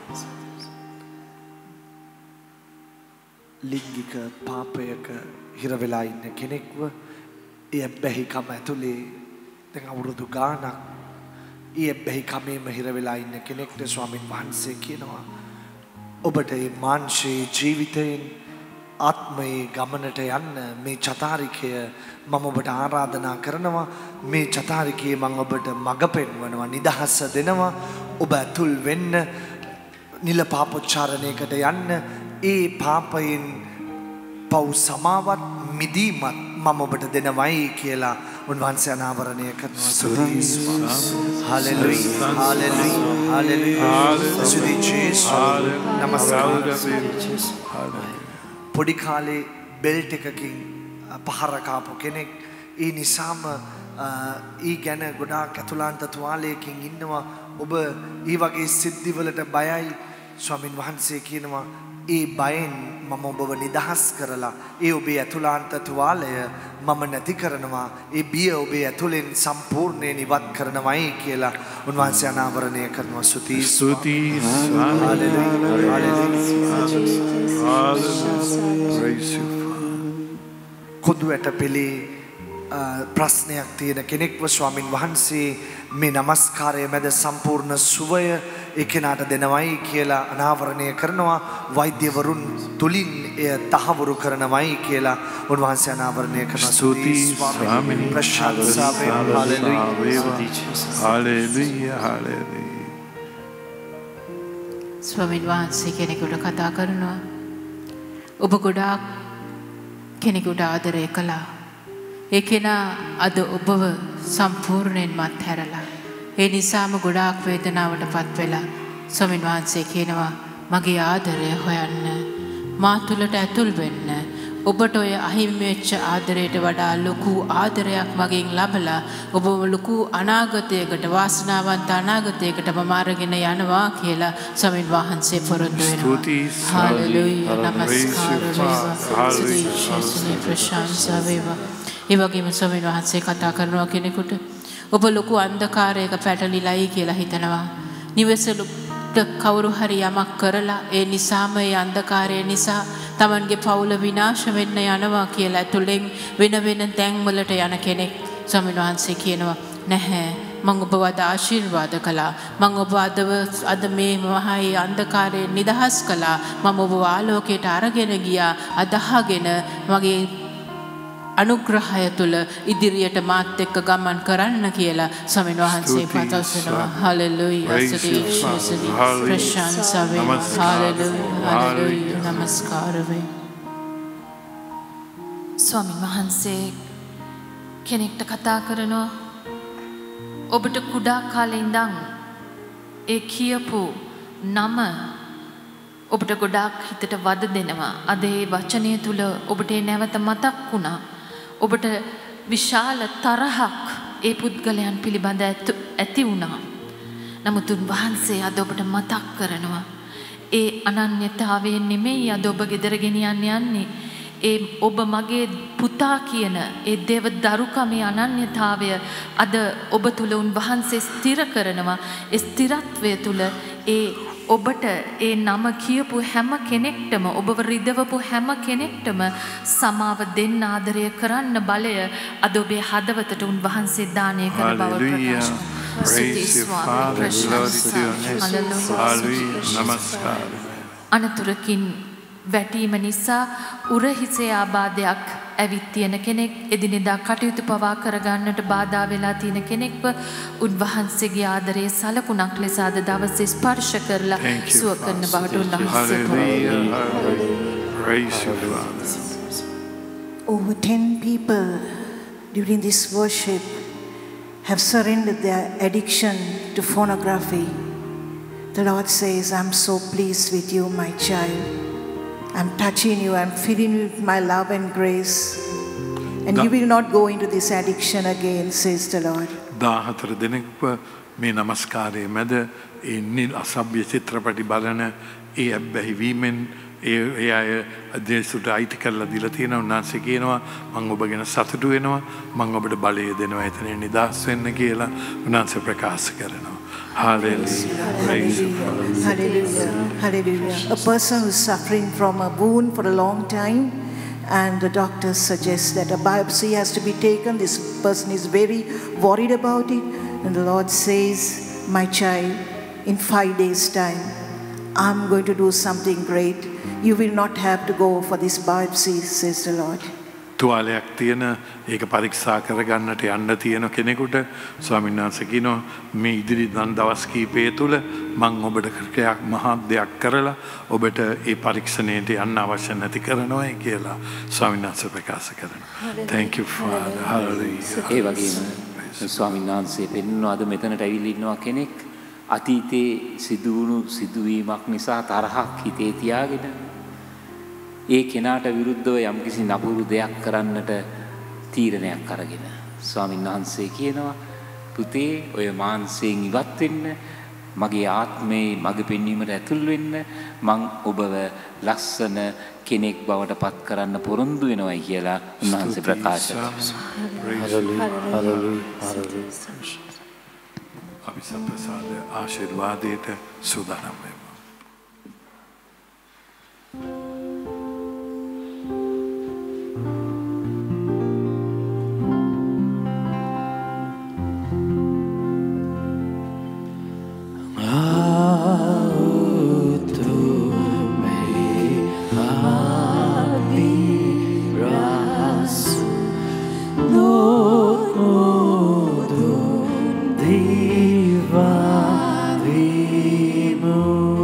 ලිංගික පාපයක හිර වෙලා ඉන්න කෙනෙක්ව ඒ බැහිකම ඇතුලේ දැන් අවුරුදු ගාණක් ඒ බැහිකමේම හිර වෙලා ඉන්න කෙනෙක්ට ස්වාමින් වහන්සේ කියනවා ඔබට මේ මාංශයේ ජීවිතයෙන් ආත්මයේ ගමනට යන්න මේ චතාරිකය මම ඔබට ආරාධනා කරනවා. මේ චතාරිකයේ මම ඔබට මඟ පෙන්වනවා, නිදහස දෙනවා. ඔබ ඇතුල් වෙන්න නිල පාපොච්චාරණයකට යන්න, ඒ පාපයෙන් පව් සමාවත් මිදීමත් මම ඔබට දෙනවයි කියලා උන්වහන්සේ අනාවරණය කරනවා. හාලෙලූයා හාලෙලූයා හාලෙලූයා සුදී ජේසුස් නමස්කාර. පොඩි කාලේ බෙල්ට් එකකින් පහර කාපු කෙනෙක් ඒ නිසාම ඊ ගැන ගොඩාක් අතුලාන්ත තුවාලයකින් ඉන්නවා. ඔබ ඊ වගේ සිද්ධිවලට බයයි. ස්වාමින් වහන්සේ කියනවා ඒ බයෙන් මම ඔබව නිදහස් කරලා ඒ ඔබේ ඇතුලාන්ත තුවාලය මම නැති කරනවා. ඒ බිය ඔබේ ඇතුලෙන් සම්පූර්ණයෙන් ඉවත් කරනවායි කියලා උන්වහන්සේ අනාවරණය කරනවා. ස්තුති ස්තුති කොදුවට පෙළේ ප්‍රශ්නයක් තියෙන කෙනෙක්ව ස්වාමින් වහන්සේ මේ නමස්කාරය මැද සම්පූර්ණ සුවය ඒ කෙනාට දෙනවයි කියලා අනාවරණය කරනවා. වෛද්‍යවරුන් තුලින් එය තහවුරු කරනවයි කියලා උන්වහන්සේ අනාවරණය කරනවා. ස්තුති ස්වාමීනි. ප්‍රශංසා වේවා. Hallelujah hallelujah hallelujah. ස්වාමීන් වහන්සේ කෙනෙකුට කතා කරනවා. ඔබ ගොඩාක් කෙනෙකුට ආදරය කළා. ඒ කෙනා අද ඔබව සම්පූර්ණයෙන්ම අත්හැරලා ඒ නිසාම ගොඩාක් වේදනාවටපත් වෙලා ස්වාමීන් වහන්සේ කියනවා මගේ ආදරය හොයන්න මා තුළට ඇතුල් වෙන්න ඔබට ඔය අහිමි වෙච්ච ආදරයට වඩා ලොකු ආදරයක් මගෙන් ලබලා ඔබව ලොකු අනාගතයකට වාසනාවන්ත අනාගතයකට මම අරගෙන යනවා කියලා ස්වාමීන් වහන්සේ පොරොන්දු වෙනවා. හාලෙලූයා නමස්කාර වේවා. සුදීශේසුනේ ප්‍රශංසා වේවා. ඒ වගේම ස්වාමීන් වහන්සේ කතා කරනවා කෙනෙකුට ඔබ ලොකු අන්ධකාරයක පැටලිලායි කියලා හිතනවා. නිවසලු කවුරු හරි යමක් කරලා ඒ නිසාම ඒ අන්ධකාරය නිසා තමන්ගේ පවුල විනාශ වෙන්න යනවා කියලා ඇතුලෙන් වෙන වෙන තැන් වලට යන කෙනෙක් ස්වාමීන් වහන්සේ කියනවා නැහැ මම ඔබව අද ආශිර්වාද කළා මම ඔබ අදව අද මේ මහයි අන්ධකාරයෙන් නිදහස් කළා මම ඔබව ආලෝකයට අරගෙන ගියා අදහගෙන මගේ අනුග්‍රහය තුල ඉදිරියට මාත් එක්ක ගමන් කරන්න කියලා ස්වාමීන් වහන්සේ පතවනවා. හලෙලූයා. සුදීශේසුනි ප්‍රශංසා වේ. හලෙලූයා. හලෙලූයා. නමස්කාර වේ. ස්වාමීන් වහන්සේ කෙනෙක්ට කතා කරනවා ඔබට කුඩා කාලේ ඉඳන් ඒ කියපු නම ඔබට ගොඩාක් හිතට වද දෙනවා. අද ඒ වචනය තුල ඔබට නැවත මතක් වුණා. ඔබට විශාල තරහක් ඒ පුද්ගලයන් පිළිබඳ ඇති වුණා. නමුත් උන්වහන්සේ අද ඔබට මතක් කරනවා ඒ අනන්‍යතාවයෙන් නෙමෙයි අද ඔබ ගෙදර ගෙනියන්න යන්නේ. ඒ ඔබ මගේ පුතා කියන ඒ දේව දරුකමේ අනන්‍යතාවය අද ඔබ තුල උන්වහන්සේ ස්ථිර කරනවා. ඒ ස්ථිරත්වය තුල ඒ ඔබට ඒ නම කියපු හැම කෙනෙක්ටම ඔබව රිදවපු හැම කෙනෙක්ටම සමාව දෙන්න ආදරය කරන්න බලය අද ඔබේ හදවතට උන්වහන්සේ දානය කරන බව ප්‍රකාශ කරනවා. අනතුරකින් වැටීම නිසා උරහිසේ ආබාධයක් ඇවිත් තියෙන කෙනෙක් එදිනෙදා කටයුතු පවා කරගන්නට බාධා වෙලා තියෙන කෙනෙක්ව උන්වහන්සේගේ ආදරයේ සලකුණක් ලෙස අද දවසේ ස්පර්ශ කරලා සුව කරන බවට උන්වහන්සේ Over ten people during this worship have surrendered their addiction to pornography. The Lord says, I'm so pleased with you, my child. I'm touching you, I'm filling you with my love and grace. And you will not go into this addiction again, says the Lord. දාහතර දෙනෙක්ව මේ නමස්කාරයේ මැද ඒ නිල් අසභ්‍ය චිත්‍රපටි බලන ඒ අබ්බැහි වීමෙන් ඒ ඒ අය දේශුට අයිති කරලා දීලා තියෙනවා. උන්වහන්සේ කියනවා මම ඔබ ගැන සතුටු වෙනවා මම ඔබට බලය දෙනවා එතන නිදහස් වෙන්න කියලා උන්වහන්සේ ප්‍රකාශ කරනවා. Hallelujah. Hallelujah. Hallelujah. A person who is suffering from a wound for a long time and the doctors suggest that a biopsy has to be taken. This person is very worried about it. And the Lord says, my child, in five days' time, I'm going to do something great. You will not have to go for this biopsy, says the Lord. තුවාලයක් තියෙන ඒක පරීක්ෂා කරගන්නට යන්න තියෙන කෙනෙකුට ස්වාමීන් වහන්සේ කියනවා මේ ඉදිරි දවස් කීපය තුළ මම ඔබට ක්‍රියාවක් මහත් දෙයක් කරලා ඔබට ඒ පරීක්ෂණයට යන්න අවශ්‍ය නැති කරනවායි කියලා ස්වාමීන් වහන්සේ ප්‍රකාශ කරනවා. Thank you Father. Hallelujah. ඒ වගේම ස්වාමීන් වහන්සේ පෙන්වනවා අද මෙතනට ඇවිල්ලා ඉන්නවා කෙනෙක් අතීතේ සිදුවුණු සිදුවීමක් නිසා තරහක් හිතේ තියාගෙන ඒ කෙනාට විරුද්ධව යම්කිසි නපුරු දෙයක් කරන්නට තීරණයක් අරගෙන ස්වාමීන් වහන්සේ කියනවා පුතේ ඔය මාංශයෙන් ඉවත් වෙන්න මගේ ආත්මේ මග පෙන්වීමට ඇතුල් වෙන්න මං ඔබව ලස්සන කෙනෙක් බවට පත් කරන්න පොරොන්දු වෙනවයි කියලා උන්වහන්සේ ප්‍රකාශ කරනවා. අපි සම්ප්‍රසාද ආශිර්වාදයට සූදානම් වෙමු. Diva Vimu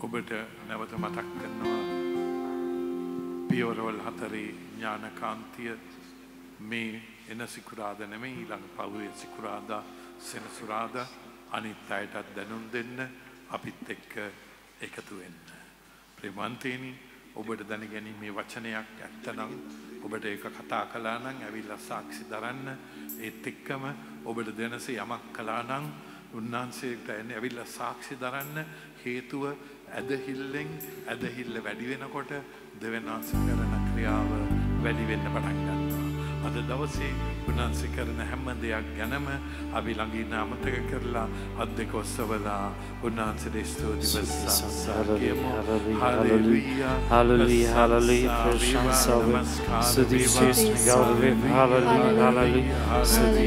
ඔබට නැවත මතක් කරනවා පියවරවල් හතරේ ඥානකාන්තිය මේ එන සිකුරාදා නෙමෙයි ඊළඟ පවුවේ සිකුරාදා සෙනසුරාදා අනිත් අයටත් දැනුම් දෙන්න අපිත් එක්ක එකතු වෙන්න. ප්‍රේමන්තේනි ඔබට දැනගැනීමේ වචනයක් ඇත්තනම් ඔබට ඒක කතා කළා නම් ඇවිල්ලා සාක්ෂි දරන්න ඒත් එක්කම ඔබට දැනසේ යමක් කළා නම් උන්වහන්සේට එන්නේ ඇවිල්ලා සාක්ෂි දරන්න හේතුව ඇදහිල්ලෙන් ඇදහිල්ල වැඩි වෙනකොට දෙවනාංශ කරන ක්‍රියාව වැඩි වෙන්න පටන් ගන්නවා. අද දවසේ උන්වහන්සේ කරන හැම දෙයක් ගැනම අපි ළඟින් අමතක කරලා අත් දෙක ඔස්සවලා උන්වහන්සේට ස්තුති ප්‍රශංසා කියමු. හalleluya hallelujah hallelujah ප්‍රශංසා ස්තුති ශ්‍රේෂ්ඨ ගෞරවය hallelujah hallelujah ස්තුති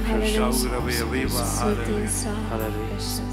ගෞරවය වේවා hallelujah hallelujah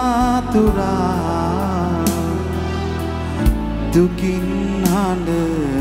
දුකින් හඬ